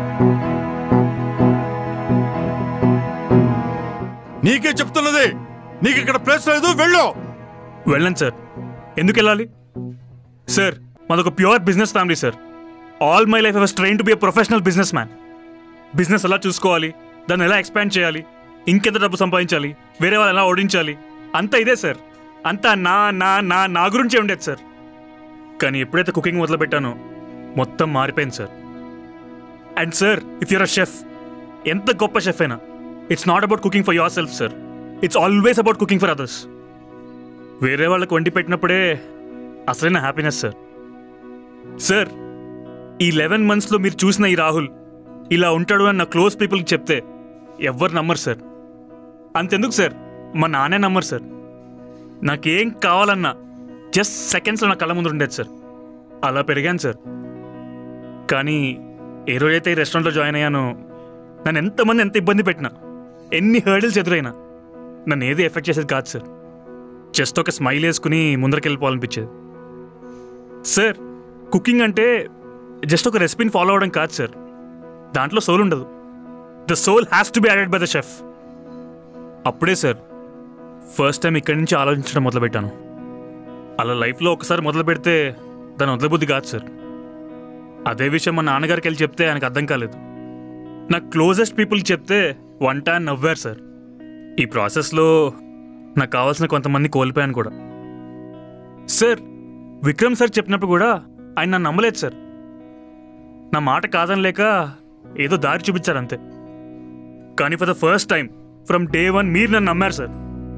నీకే చెప్తున్నది, నీకు ఇక్కడ ప్లేస్ లేదు, వెళ్ళు. వెళ్ళండి సార్. ఎందుకు వెళ్ళాలి సార్? మాదొక pure business family sir. All my life I was train to be a professional businessman. Business ఎలా చూసుకోవాలి, దాన్ని ఎలా ఎక్స్పాండ్ చేయాలి, ఇంకెంత డబ్బు సంపాదించాలి, వేరే వాళ్ళు ఎలా ఓడించాలి, అంతా ఇదే సార్. అంతా నా నా నా నా గురించే ఉండేది సార్. కానీ ఎప్పుడైతే కుకింగ్ మొదలు పెట్టానో మొత్తం మారిపోయింది sir. And sir, if you're a chef, ఎంత గొప్ప షెఫ్ అయినా, it's not about cooking for yourself sir. It's always about cooking for others. వేరే వాళ్ళకి వండి పెట్టినప్పుడే అసలైన హ్యాపీనెస్ సార్. సార్, ఈ లెవెన్ మంత్స్లో మీరు చూసిన ఈ రాహుల్ ఇలా ఉంటాడు అని నా క్లోజ్ పీపుల్కి చెప్తే ఎవ్వరు నమ్మరు సార్. అంతెందుకు సార్, మా నాన్నే నమ్మరు సార్. నాకేం కావాలన్నా జస్ట్ సెకండ్స్లో నా కళ్ళ ముందు ఉండేది సార్. అలా పెరిగాను సార్. కానీ ఏ రోజైతే ఈ రెస్టారెంట్లో జాయిన్ అయ్యానో, నన్ను ఎంతమంది ఎంత ఇబ్బంది పెట్టినా, ఎన్ని హర్డిల్స్ ఎదురైనా నన్ను ఏది ఎఫెక్ట్ చేసేది కాదు సార్. జస్ట్ ఒక స్మైల్ వేసుకుని ముందరకెళ్ళిపోవాలనిపించేది సార్. కుకింగ్ అంటే జస్ట్ ఒక రెసిపీని ఫాలో అవ్వడం కాదు సార్. దాంట్లో సోల్ ఉండదు. The soul has to be added by the chef. అప్పుడే సార్ ఫస్ట్ టైం ఇక్కడి నుంచి ఆలోచించడం మొదలుపెట్టాను. అలా లైఫ్లో ఒకసారి మొదలు పెడితే దాని వదలబుద్ధి కాదు సార్. అదే విషయం మా నాన్నగారికి వెళ్ళి చెప్తే ఆయనకు అర్థం కాలేదు. నాకు క్లోజెస్ట్ పీపుల్కి చెప్తే వన్ టైం నవ్వారు సార్. ఈ ప్రాసెస్లో నాకు కావాల్సిన కొంతమంది కోల్పోయాను కూడా సార్. విక్రమ్ సార్ చెప్పినప్పుడు కూడా ఆయన నన్ను నమ్మలేదు సార్. నా మాట కాదని లేక ఏదో దారి చూపించారు అంతే. కానీ for the first time from day one మీరు నన్ను నమ్మారు సార్.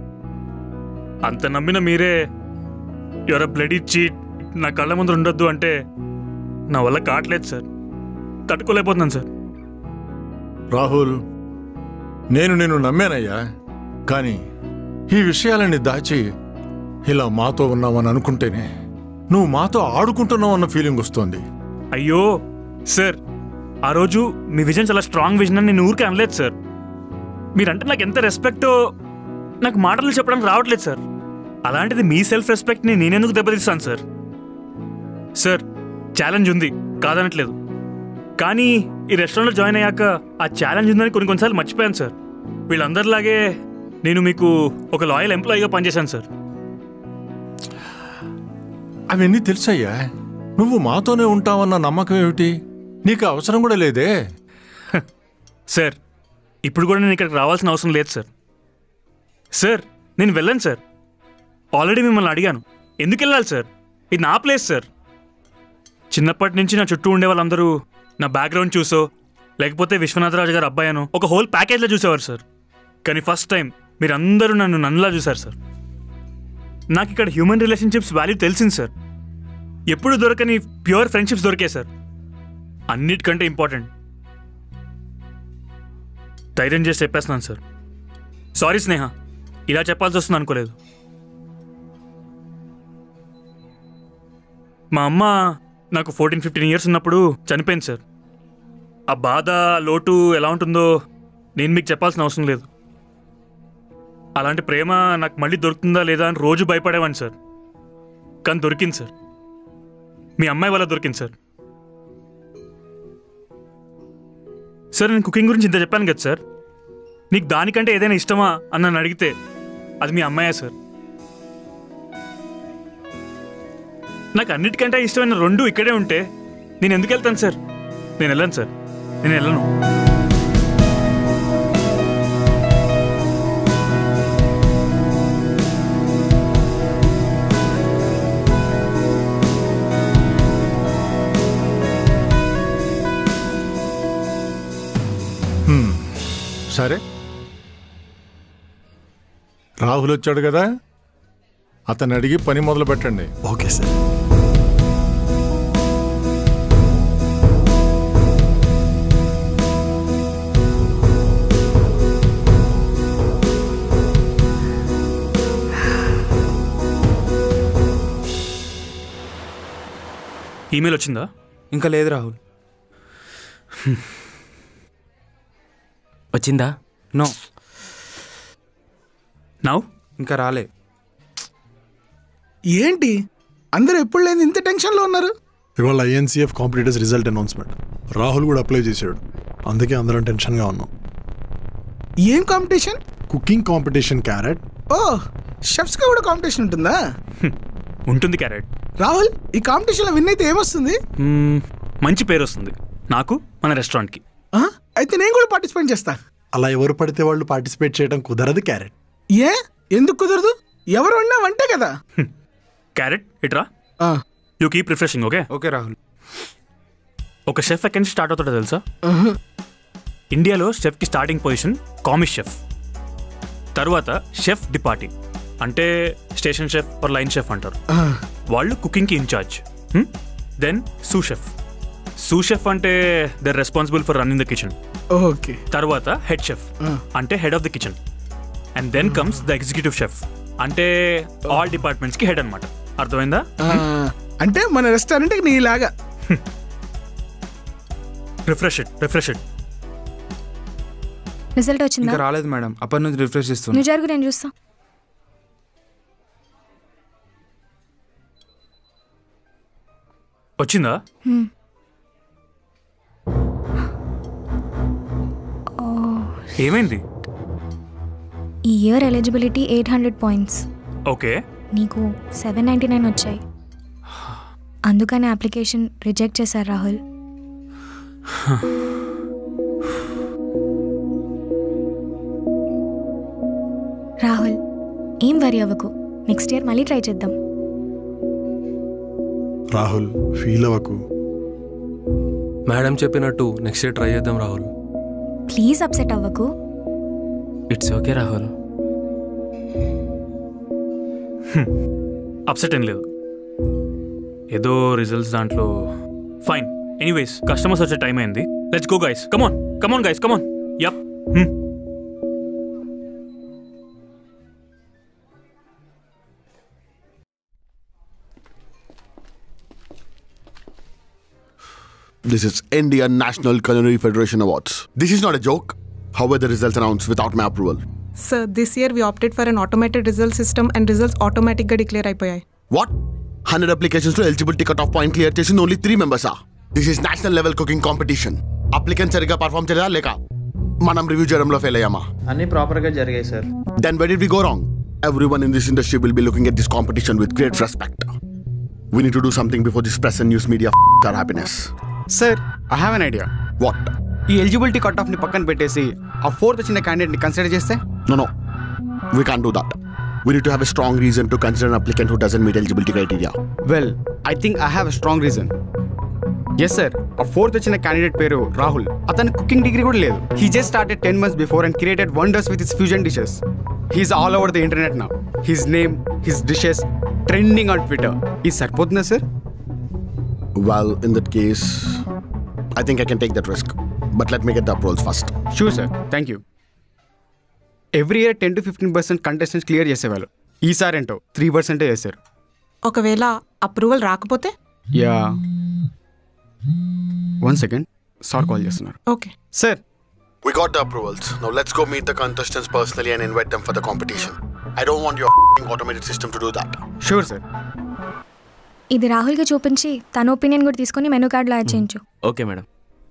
అంత నమ్మిన మీరే యువర్ అ బ్లడీ చీట్, నా కళ్ళ ముందు ఉండొద్దు అంటే నా వల్ల కావట్లేదు సార్. తట్టుకోలేకపోతున్నాను సార్. రాహుల్, నేను నేను నమ్మానయ్యా, కానీ ఈ విషయాలని దాచి ఇలా మాతో ఉన్నావని అనుకుంటేనే నువ్వు మాతో ఆడుకుంటున్నావు అన్న ఫీలింగ్ వస్తుంది. అయ్యో సార్, ఆ రోజు మీ విజన్ చాలా స్ట్రాంగ్ విజన్ అని నేను ఊరికే అనలేదు సార్. మీరంటే నాకు ఎంత రెస్పెక్టో నాకు మాటలు చెప్పడానికి రావట్లేదు సార్. అలాంటిది మీ సెల్ఫ్ రెస్పెక్ట్ని నేనెందుకు దెబ్బతీస్తాను సార్? సార్, ఛాలెంజ్ ఉంది కాదనట్లేదు, కానీ ఈ రెస్టారెంట్లో జాయిన్ అయ్యాక ఆ ఛాలెంజ్ ఉందని కొన్ని కొన్నిసార్లు మర్చిపోయాను సార్. వీళ్ళందరిలాగే నేను మీకు ఒక లాయల్ ఎంప్లాయీగా పనిచేశాను సార్. అవన్నీ తెలుసయ్యా. నువ్వు మాతోనే ఉంటావన్న నమ్మకం ఏమిటి? నీకు అవసరం కూడా లేదే. సార్, ఇప్పుడు కూడా నేను ఇక్కడికి రావాల్సిన అవసరం లేదు సార్. సార్, నేను వెళ్ళను సార్. ఆల్రెడీ మిమ్మల్ని అడిగాను, ఎందుకు వెళ్ళాలి సార్? ఇది నా ప్లేస్ సార్. చిన్నప్పటి నుంచి నా చుట్టూ ఉండే వాళ్ళందరూ నా బ్యాక్గ్రౌండ్ చూసో లేకపోతే విశ్వనాథరాజు గారు అబ్బాయిను ఒక హోల్ ప్యాకేజ్లో చూసేవారు సార్. కానీ ఫస్ట్ టైం మీరందరూ నన్ను నన్నులా చూశారు సార్. నాకు ఇక్కడ హ్యూమన్ రిలేషన్షిప్స్ వాల్యూ తెలిసింది సార్. ఎప్పుడు దొరకని ప్యూర్ ఫ్రెండ్షిప్స్ దొరికాయి సార్. అన్నిటికంటే ఇంపార్టెంట్, ధైర్యం చేసి చెప్పేస్తున్నాను సార్. సారీ స్నేహ, ఇలా చెప్పాల్సి వస్తుంది అనుకోలేదు. మా అమ్మ నాకు ఫోర్టీన్ ఫిఫ్టీన్ ఇయర్స్ ఉన్నప్పుడు చనిపోయింది సార్. ఆ బాధ లోటు ఎలా ఉంటుందో నేను మీకు చెప్పాల్సిన అవసరం లేదు. అలాంటి ప్రేమ నాకు మళ్ళీ దొరుకుతుందా లేదా అని రోజు భయపడేవాడిని సార్. కానీ దొరికింది సార్. మీ అమ్మాయి వల్ల దొరికింది సార్. సార్, నేను కుకింగ్ గురించి ఇంత చెప్పాను కదా సార్. నీకు దానికంటే ఏదైనా ఇష్టమా అని నన్ను అడిగితే అది మీ అమ్మాయే సార్. నాకు అన్నిటికంటే ఇష్టమైన రెండు ఇక్కడే ఉంటే నేను ఎందుకు వెళ్తాను సార్? నేను వెళ్ళను సార్, నేను వెళ్ళను. సరే, రాహుల్ వచ్చాడు కదా, అతను అడిగి పని మొదలు పెట్టండి. Okay sir. ఈమెయిల్ వచ్చిందా? ఇంకా లేదు రాహుల్. వచ్చిందా? నో. నౌ ఇంకా రాలే. ఏంటి అందరూ ఎప్పుడు లేని ఇంత టెన్షన్లో ఉన్నారు? ఇవాళ INCF competitors result announcement. Rahul కూడా అప్లై చేశాడు, అందుకే అందరం టెన్షన్గా ఉన్నాం. ఏం కాంపిటీషన్? Cooking competition carrot. ఓ, షెఫ్స్కి కూడా కాంపిటీషన్ ఉంటుందా? ఉంటుంది క్యారెట్. రాహుల్, ఈ కాంపిటీషన్లో విన్ అయితే ఏమొస్తుంది? మంచి పేరు వస్తుంది నాకు, మన రెస్టారెంట్కి. అయితే నేను కూడా పార్టిసిపేట్ చేస్తా. అలా ఎవరు పడితే వాళ్ళు పార్టిసిపేట్ చేయడం కుదరదు క్యారెట్. ఏ ఎందుకు కుదరదు? ఎవరు అన్నా వంటే కదా. క్యారెట్ ఇట్రా. You keep refreshing. Okay okay Rahul. ఒక షెఫ్ ఎక్కడి నుంచి స్టార్ట్ అవుతాడో తెలుసా? ఇండియాలో షెఫ్కి స్టార్టింగ్ పొజిషన్ కామిష్ షెఫ్, తర్వాత షెఫ్ డిపార్టీ అంటే station chef or line chef అంటారు, వాళ్ళు కుకింగ్కి in charge. Then sous chef. Sous chef అంటే they responsible for running the kitchen. Okay. తర్వాత హెడ్ షెఫ్ అంటే head of the kitchen. And then comes the executive chef అంటే ఆల్ డిపార్ట్మెంట్స్కి హెడ్ అనమాట. అర్థమైందా? అంటే మన రెస్టారెంట్కి నీలాగా. Refresh it refresh it. Result వచ్చిందా? ఇంకా రాలేదు మేడం, అప్పటి నుంచి రిఫ్రెష్ చేస్తున్నా. నువ్వు జరుగు, నేను చూస్తా. వచ్చిందా? ఏమైంది? ఈ year eligibility eight hundred points. Okay. నీకు సెవెన్ నైంటీ నైన్ వచ్చాయి, అందుకని అప్లికేషన్ రిజెక్ట్ చేశారు రాహుల్. రాహుల్, ఏం వరి అవ్వకు, నెక్స్ట్ ఇయర్ మళ్ళీ ట్రై చేద్దాం. రాహుల్ ఫీల్ అవ్వకు. మేడం చెప్పినట్టు నెక్స్ట్ ఇయర్ ట్రై చేద్దాం రాహుల్. ప్లీజ్ అప్సెట్ అవ్వకు. It's okay Rahul. అప్సెట్ ఏం లేదు, ఏదో రిజల్ట్స్ దాంట్లో. ఫైన్. ఎనీవేస్ కస్టమర్స్ వచ్చే టైం అయింది. Let's go guys. Come on come on guys come on. Yup. This is Indian National Culinary Federation Awards. This is not a joke. How were the results announced without my approval? Sir, this year we opted for an automated result system and results automatic ga declare అయిపోయాయి. What? one hundred applications to eligibility cut off point clear చేసింది only three members ah. This is national level cooking competition. Applicants సరిగా perform చేయలేదా లేక మనం రివ్యూ చేయడంలో ఫెయిల్ అయ్యామా? అన్ని ప్రాపర్ గా జరిగాయి sir. Then where did we go wrong? Everyone in this industry will be looking at this competition with great respect. We need to do something before this press and news media f*** our happiness. Sir, I have an idea. What? ఈ ఎలిజిబిలిటీ కట్ ఆఫ్ ని పక్కన పెట్టేసి ఆ ఫోర్త్ వచ్చిన క్యాండిడేట్ ని కన్సిడర్ చేస్తే? No no, we can't do that. We need to have a strong reason to consider an applicant who doesn't meet eligibility criteria. Well, I think I have a strong reason. Yes sir, ఆ ఫోర్త్ వచ్చిన క్యాండిడేట్ పేరు రాహుల్. అతను కుకింగ్ డిగ్రీ కూడా లేదు. He just started ten months before and created wonders with his fusion dishes. He's all over the internet now. His name, his dishes trending on Twitter. ఇది సరిపోతుందా sir? Well, in that case, I think I can take that risk. But let me get the approvals first. Sure sir, thank you. Every year ten to fifteen percent contestants clear చేసేవాళ్ళు. ఈసారి ఏంటో త్రీ పర్సెంటే చేశారు. ఒకవేళ అప్రూవల్ రాకపోతే? Yeah, one second, sir call చేస్తున్నారు. Okay sir. We got the approvals. Now let's go meet the contestants personally and invite them for the competition. I don't want your automated system to do that. Sure sir. ఇది రాహుల్కి చూపించి తన ఒపీనియన్ కూడా తీసుకొని మెనూ కార్డులో యాడ్ చేయించు. Okay madam.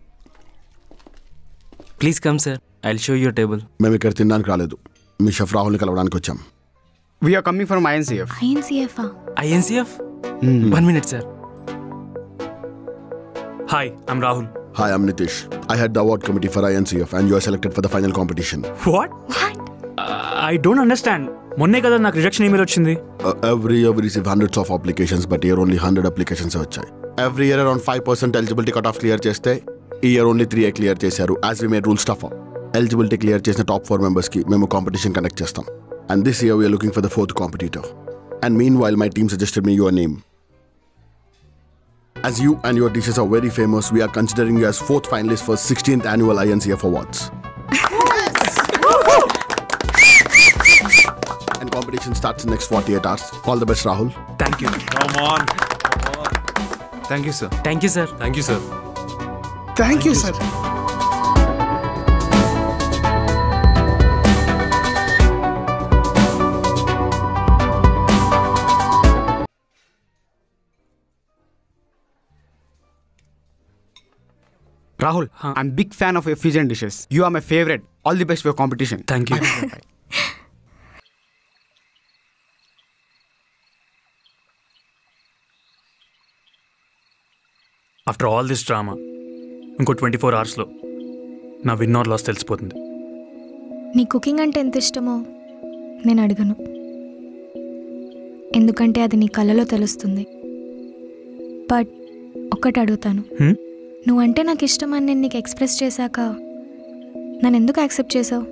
Please come sir, I will show your table. మేము ఇక్కడ తినడానికి రాలేదు, మీ షెఫ్ రాహుల్ని కలవడానికి వచ్చాం. We are coming from I N C F. I N C F ఆ? I N C F? One minute sir. Hi, I'm Rahul. Hi, I'm Nitish. I head the award committee for I N C F and you are selected for the final competition. What? What? I don't understand. మొన్నే కదా నాకు రిజెక్షన్ ఈమెయిల్ వచ్చింది. Uh, every year we receive hundreds of applications, but here only one hundred applications వచ్చాయి. Every year around five percent eligibility cut off clear చేస్తే ఈ ఇయర్ ఓన్లీ త్రీ క్లియర్ చేశారు. As we made rules tough. Eligibility clear చేసిన టాప్ ఫోర్ మెంబర్స్కి మేము కాంపిటీషన్ కండక్ట్ చేస్తాం. And this year we are looking for the fourth competitor. And meanwhile, my team suggested me your name. As you and your dishes are very famous, we are considering you as fourth finalist for sixteenth annual I N C F Awards. And competition starts in next forty-eight hours. All the best, Rahul. Thank you. Come on. Thank you, sir. Thank you, sir. Thank you, sir. Thank you, sir. Rahul, I'm big fan of your fusion dishes. You are my favorite. All the best for your competition. Thank you. After all this drama ఇంకో ట్వంటీ ఫోర్ అవర్స్లో నా విన్ ఆర్ లాస్ తెలిసిపోతుంది. నీ కుకింగ్ అంటే ఎంత ఇష్టమో నేను అడగను, ఎందుకంటే అది నీ కళ్ళలో తెలుస్తుంది. బట్ ఒక్కటి అడుగుతాను, నువ్వంటే నాకు ఇష్టం అని నేను నీకు ఎక్స్ప్రెస్ చేశాక నన్ను ఎందుకు యాక్సెప్ట్ చేసావు?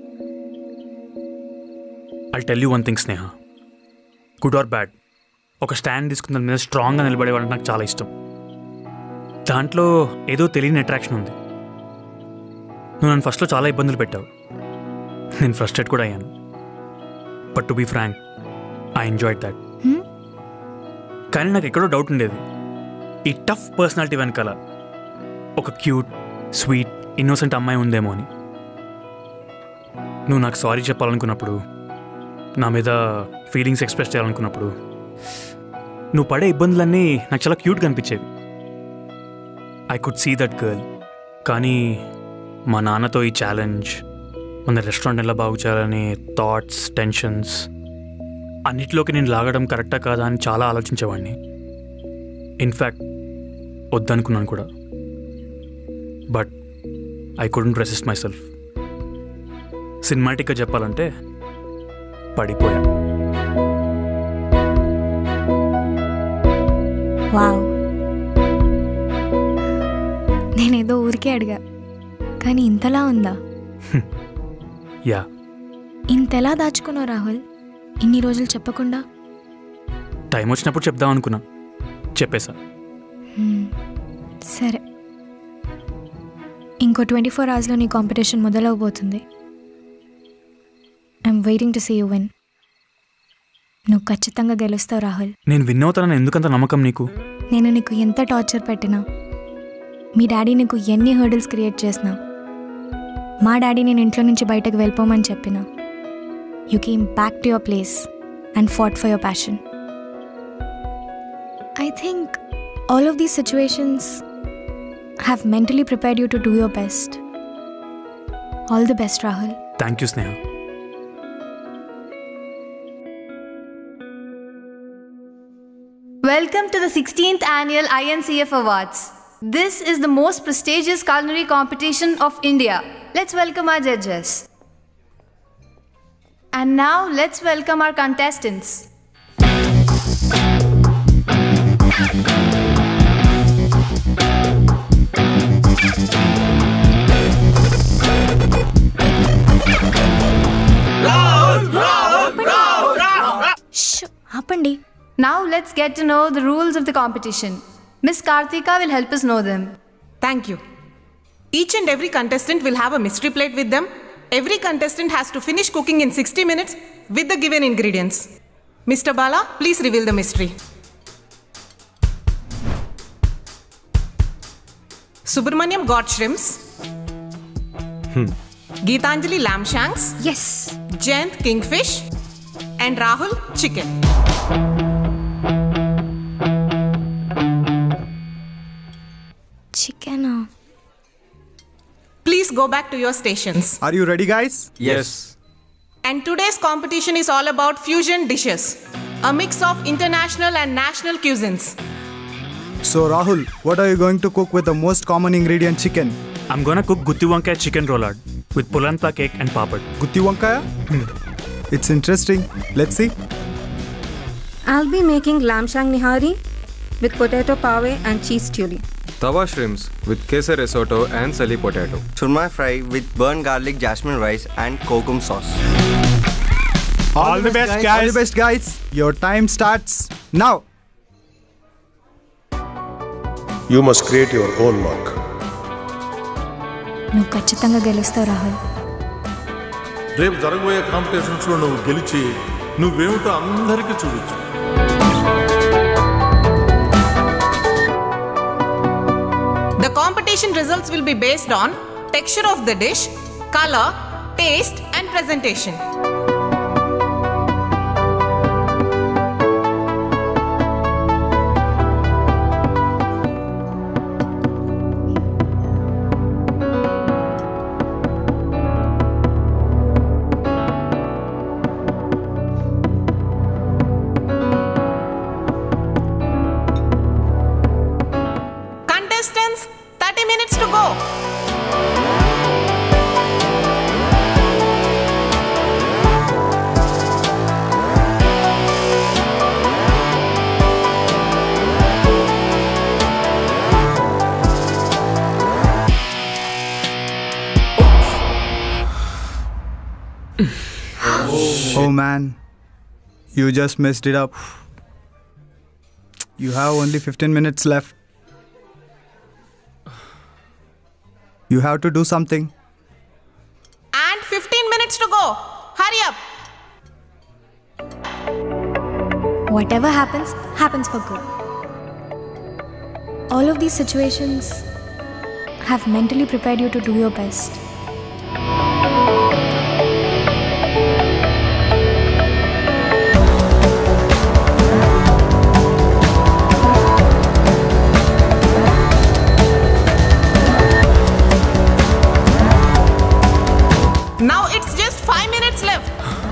I'll tell you one thing Sneha, good or bad ఒక స్టాండ్ తీసుకున్న దాని మీద స్ట్రాంగ్గా నిలబడేవాడు నాకు చాలా ఇష్టం. దాంట్లో ఏదో తెలియని అట్రాక్షన్ ఉంది. నువ్వు నన్ను ఫస్ట్లో చాలా ఇబ్బందులు పెట్టావు, నేను ఫ్రస్ట్రేట్ కూడా అయ్యాను. But to be frank, I enjoyed that. కానీ నాకు ఎక్కడో డౌట్ ఉండేది, ఈ టఫ్ పర్సనాలిటీ వెనకాల ఒక క్యూట్, స్వీట్, ఇన్నోసెంట్ అమ్మాయి ఉందేమో అని. నువ్వు నాకు సారీ చెప్పాలనుకున్నప్పుడు, నా మీద ఫీలింగ్స్ ఎక్స్ప్రెస్ చేయాలనుకున్నప్పుడు నువ్వు పడే ఇబ్బందులన్నీ నాకు చాలా క్యూట్గా అనిపించేవి. I could see that girl. కానీ మా నాన్నతో ఈ ఛాలెంజ్, మన రెస్టారెంట్ ఎలా బాగు చేయాలనే థాట్స్, టెన్షన్స్ అన్నిటిలోకి నేను లాగడం కరెక్టా కాదా అని చాలా ఆలోచించేవాడిని. ఇన్ఫ్యాక్ట్ వద్దనుకున్నాను కూడా. But I couldn't resist myself. సినిమాటిక్గా చెప్పాలంటే పడిపోయా. వావ్, నేనేదో ఊరికే అడిగా, కానీ ఇంతలా ఉందా? యా. ఇంతెలా దాచుకున్నావు రాహుల్ ఇన్ని రోజులు చెప్పకుండా? టైం వచ్చినప్పుడు చెప్దాం అనుకున్నా, చెప్పేశా. సరే, ఇంకో ట్వంటీ ఫోర్ అవర్స్లో నీ కాంపిటీషన్ మొదలవబోతుంది. I'm waiting to see you win. నువ్వు ఖచ్చితంగా గెలుస్తావు రాహుల్. నేను విన్ అవుతానని ఎందుకంత నమ్మకం నీకు? నేను నీకు ఎంత టార్చర్ పెట్టినా, మీ డాడీ నీకు ఎన్ని హర్డిల్స్ క్రియేట్ చేసినా, మా డాడీ నేను ఇంట్లో నుంచి బయటకు వెళ్ళిపోమని చెప్పినా, you came back to your place and fought for your passion. I think all of these situations have mentally prepared you to do your best. All the best, Rahul. Thank you, Sneha. Welcome to the sixteenth annual I N C F Awards. This is the most prestigious culinary competition of India. Let's welcome our judges. And now let's welcome our contestants. Shh, ఆపండి. Now let's get to know the rules of the competition. Miss Karthika will help us know them. Thank you. Each and every contestant will have a mystery plate with them. Every contestant has to finish cooking in sixty minutes with the given ingredients. Mister Bala, please reveal the mystery. Subramaniam got shrimps. Hmm. Geetanjali lamb shanks. Yes. Jayant kingfish. And Rahul chicken. Chicken. Please go back to your stations. Are you ready, guys? Yes. And today's competition is all about fusion dishes, a mix of international and national cuisines. So, Rahul, what are you going to cook with the most common ingredient, chicken? I'm gonna cook Gutti Wankaya chicken rollad with pulanpa cake and papad. Gutti Wankaya? Hmm. It's interesting. Let's see. I'll be making lamb shank nihari with potato pave and cheese chili. Tawa shrimps with queso risotto and sali potato. Churma fry with burnt garlic jasmine rice and kokum sauce. All the best, guys. All the best, guys. Your time starts now. You must create your own mark. నువ్వు ఖచ్చితంగా గెలుస్తావు రాహుల్. రేపు జరగబోయే కాంపిటీషన్స్లో నువ్వు గెలిచి నువ్వేమిటో అందరికీ చూపించు. The competition results will be based on texture of the dish, color, taste, and presentation. Contestants, thirty minutes to go. Oh man, you just messed it up. You have only fifteen minutes left. You have to do something. And fifteen minutes to go. Hurry up. Whatever happens, happens for good. All of these situations have mentally prepared you to do your best. Now it's just five minutes left.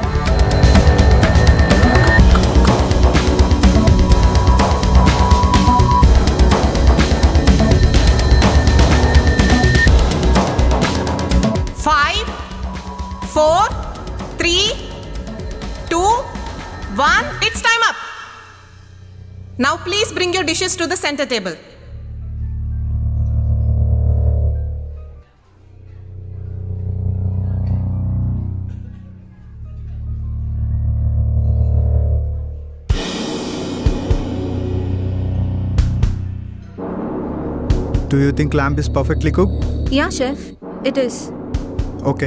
Five, four, three, two, one. It's time up. Now please bring your dishes to the center table. Do you think lamb is perfectly cooked? Yeah, chef. It is. Okay.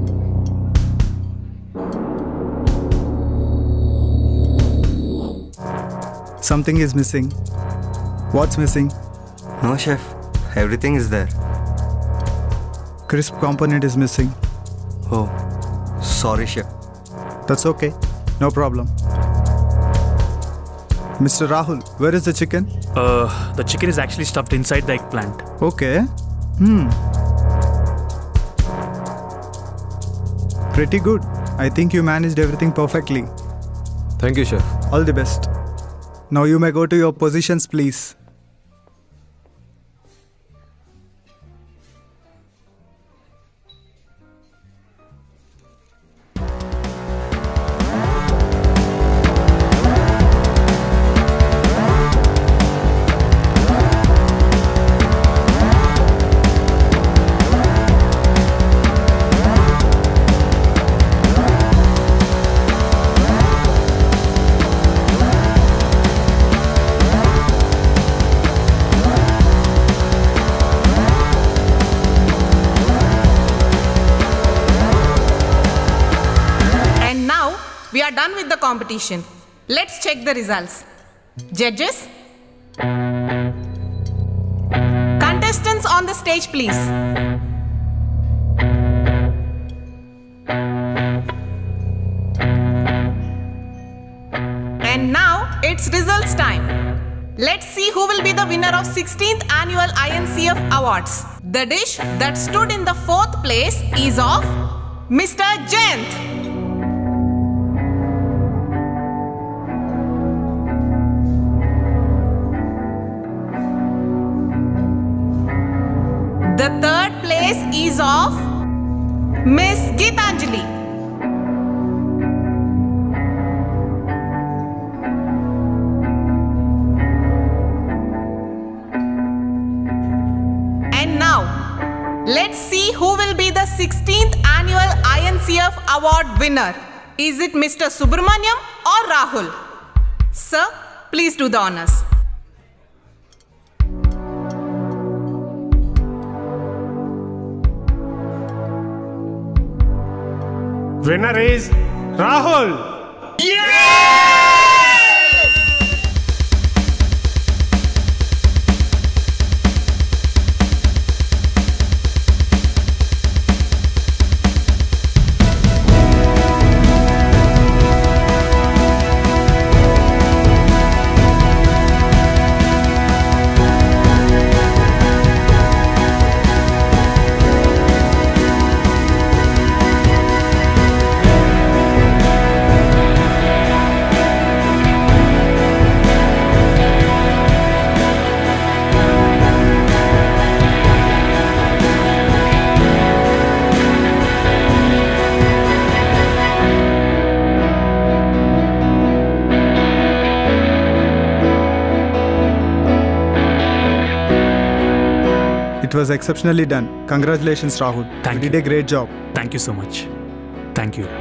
Something is missing. What's missing? No, chef. Everything is there. Crisp component is missing. Oh, sorry, chef. That's okay. No problem. Mister Rahul, where is the chicken? Uh, the chicken is actually stuffed inside the eggplant. Okay. Hmm. Pretty good. I think you managed everything perfectly. Thank you, chef. All the best. Now you may go to your positions, please. We are done with the competition. Let's check the results. Judges? Contestants on the stage, please. And now it's results time. Let's see who will be the winner of sixteenth Annual I N C F Awards. The dish that stood in the fourth place is of Mister Jayant. The third place is of Miss Geetanjali. And now, let's see who will be the sixteenth Annual I N C F Award winner. Is it Mister Subramaniam or Rahul? Sir, please do the honors. Winner is Rahul. It was exceptionally done. Congratulations, Rahul. Thank you you. did a great job. Thank you so much. Thank you.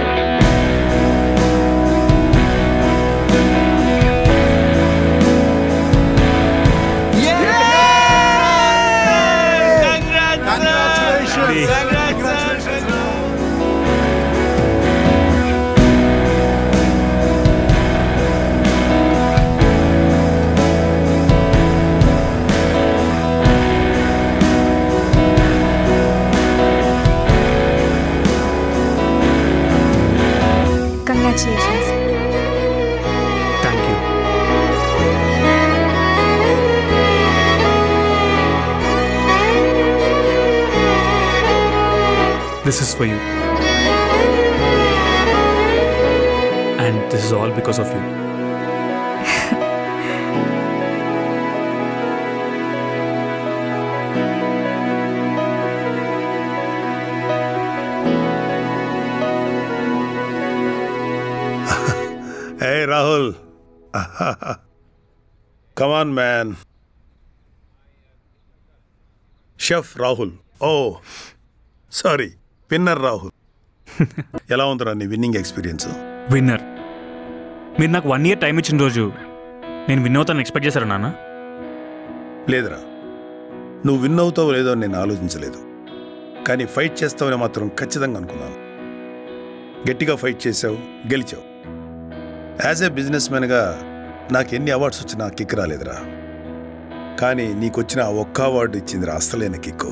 Congratulations. Thank you. This is for you. And this is all because of you. Hey, Rahul. Come on, man. Chef Rahul. Oh, sorry. Winner Rahul. ఎలా ఉందిరా నీ విన్నింగ్ ఎక్స్పీరియన్స్? విన్నర్. మీరు నాకు వన్ ఇయర్ టైం ఇచ్చిన రోజు నేను విన్ అవుతాను ఎక్స్పెక్ట్ చేశారా నాన్న? లేదురా, నువ్వు విన్ అవుతావో లేదో నేను ఆలోచించలేదు. కానీ ఫైట్ చేస్తావని మాత్రం ఖచ్చితంగా అనుకున్నాను. గట్టిగా ఫైట్ చేసావు, గెలిచావు. యాజ్ ఏ బిజినెస్ మ్యాన్గా నాకు ఎన్ని అవార్డ్స్ వచ్చినా కిక్ రాలేదురా. కానీ నీకు వచ్చిన ఆ ఒక్క అవార్డు ఇచ్చిందిరా అస్సలైన కిక్కు.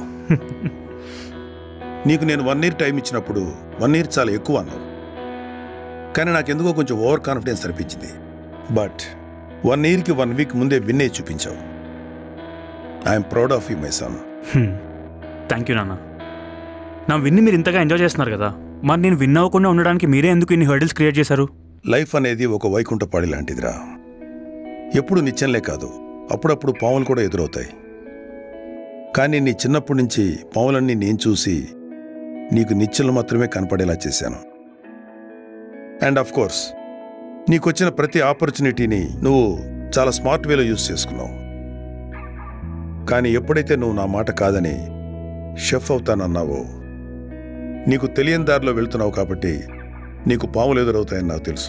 నీకు నేను వన్ ఇయర్ టైం ఇచ్చినప్పుడు వన్ ఇయర్ చాలా ఎక్కువ అన్నావు. కానీ నాకెందుకో కొంచెం ఓవర్ కాన్ఫిడెన్స్ అనిపించింది. బట్ వన్ ఇయర్కి వన్ వీక్ ముందే విన్నే చూపించావు. I'm proud of you my son. Thank you నాన్న. నా విన్ని మీరు ఇంతగా ఎంజాయ్ చేస్తున్నారు కదా, మరి నేను విన్ అవ్వకుండా ఉండడానికి మీరే ఎందుకు ఇన్ని హర్డిల్స్ క్రియేట్ చేశారు? లైఫ్ అనేది ఒక వైకుంఠపాడి లాంటిదిరా. ఎప్పుడు నిత్యంలే కాదు, అప్పుడప్పుడు పాములు కూడా ఎదురవుతాయి. కానీ నీ చిన్నప్పటి నుంచి పాములన్నీ నేను చూసి నీకు నిత్యంలో మాత్రమే కనపడేలా చేశాను. అండ్ ఆఫ్ కోర్స్ నీకొచ్చిన ప్రతి ఆపర్చునిటీని నువ్వు చాలా స్మార్ట్ వేలో యూజ్ చేసుకున్నావు. కానీ ఎప్పుడైతే నువ్వు నా మాట కాదని షెఫ్ అవుతానన్నావో, నీకు తెలియని దారిలో వెళ్తున్నావు కాబట్టి నీకు పాములు ఎదురవుతాయని నాకు తెలుసు.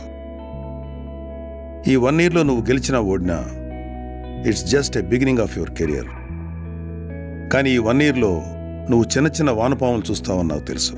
ఈ వన్ ఇయర్లో నువ్వు గెలిచినా ఓడినా it's just a beginning of your career. కానీ ఈ వన్ ఇయర్లో నువ్వు చిన్న చిన్న వానపాములు చూస్తావని నాకు తెలుసు.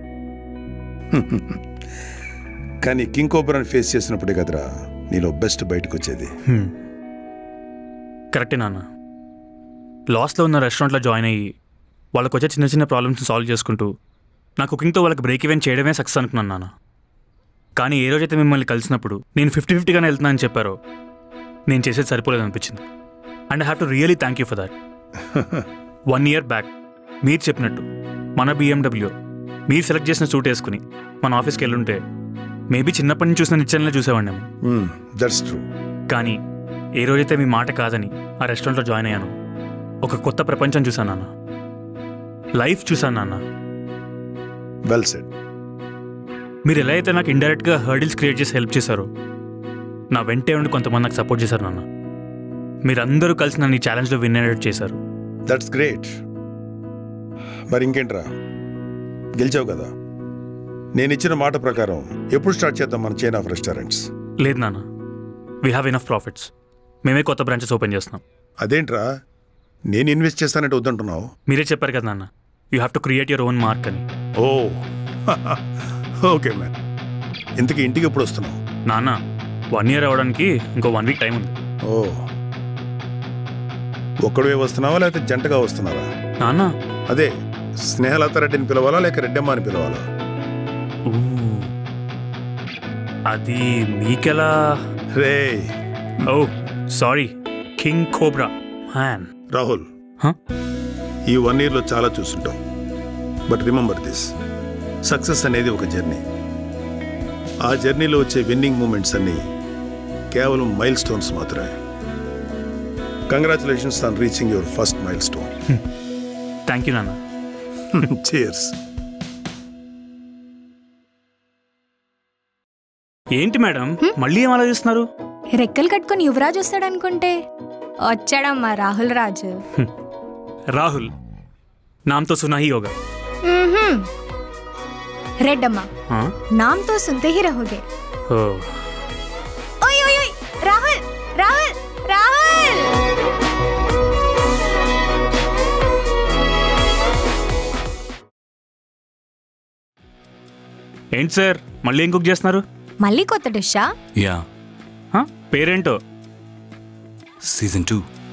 కానీ కింగ్ కోబ్రాని ఫేస్ చేసినప్పుడే కదరా నీలో బెస్ట్ బయటకు వచ్చేది. కరెక్టే నాన్న. లాస్లో ఉన్న రెస్టారెంట్లో జాయిన్ అయ్యి వాళ్ళకి వచ్చే చిన్న చిన్న ప్రాబ్లమ్స్ సాల్వ్ చేసుకుంటూ నా కుకింగ్తో వాళ్ళకి బ్రేక్ ఈవెన్ చేయడమే సక్సెస్ అనుకున్నాను నాన్న. కానీ ఏ రోజైతే మిమ్మల్ని కలిసినప్పుడు నేను ఫిఫ్టీ ఫిఫ్టీగానే వెళ్తున్నానని చెప్పారో నేను చేసేది సరిపోలేదు అనిపించింది. And I have to really thank you for that. One year back మీరు చెప్పినట్టు మన బిఎండబ్ల్యూ మీరు సెలెక్ట్ చేసిన సూట్ వేసుకుని మన ఆఫీస్కి వెళ్ళుంటే మేబీ చిన్నప్పటి నుంచి చూసిన నిత్యంలో చూసేవాడినేమో. That's true. కానీ ఏ రోజైతే మీ మాట కాదని ఆ రెస్టారెంట్లో జాయిన్ అయ్యాను, ఒక కొత్త ప్రపంచం చూశాను నాన్న. లైఫ్ చూశాను నాన్న. Well said. మీరు ఎలా అయితే నాకు ఇండైరెక్ట్గా హర్డిల్స్ క్రియేట్ చేసి హెల్ప్ చేశారో, నా వెంటే ఉండి కొంతమంది నాకు సపోర్ట్ చేశారు నాన్న. మీరందరూ కలిసి నన్ను ఈ ఛాలెంజ్లో విన్నర్ చేశారు. That's great. మరి ఇంకేంట్రా, గెలిచావు కదా, నేను ఇచ్చిన మాట ప్రకారం ఎప్పుడు స్టార్ట్ చేద్దాం మన చైన్ ఆఫ్ రెస్టారెంట్స్? లేదు నాన్న, వీ హ్యావ్ ఇనఫ్ ప్రాఫిట్స్. మేమే కొత్త బ్రాంచెస్ ఓపెన్ చేస్తున్నాం. అదేంట్రా, నేను ఇన్వెస్ట్ చేస్తానంటే వద్దంటున్నావు? మీరే చెప్పారు కదా నాన్న, you have to create your own mark అని. Oh okay man. ఇంతకీ ఇంటికి ఎప్పుడు వస్తున్నావు? నాన్న, వన్ ఇయర్ అవ్వడానికి ఇంకో వన్ వీక్ టైం ఉంది. ఓ, ఒక్కడే వస్తున్నావా లేకపోతే జంటగా వస్తున్నారా? నాన్న, అదే స్నేహలత రెడ్డిని పిలవాలా లేక రెడ్డమ్మ అని పిలవాలా? అది మీకెలా? రే oh sorry, king cobra man. Rahul, ఈ వన్ ఇయర్లో చాలా చూసుంటాం. బట్ రిమెంబర్ దిస్, సక్సెస్ అనేది ఒక జర్నీ. ఆ జర్నీలో వచ్చే విన్నింగ్ మూమెంట్స్ అన్నీ కేవలం మైల్ స్టోన్స్ మాత్రమే. Congratulations on reaching your first milestone. Thank you నాన్న. Cheers. ఏంటి మేడం, మళ్ళీ ఏం ఆలోచిస్తున్నారు? రెక్కలు కట్టుకొని యువరాజు వస్తాడు అనుకుంటే వచ్చాడమ్మా రాహుల్ రాజు. రాహుల్ నామ్ తో సునా హీ హోగా. రెడ్డమ్మా నామ్ తో సునతే హీ రహోగే. ఓయ్ ఓయ్ ఓయ్, రాహుల్ రాహుల్ రాహుల్. ఏంటి సార్, మళ్ళీ ఏం కుక్ చేస్తున్నారు? మళ్ళీ కొత్త డిషా? యా. పేరేంటో? Season two.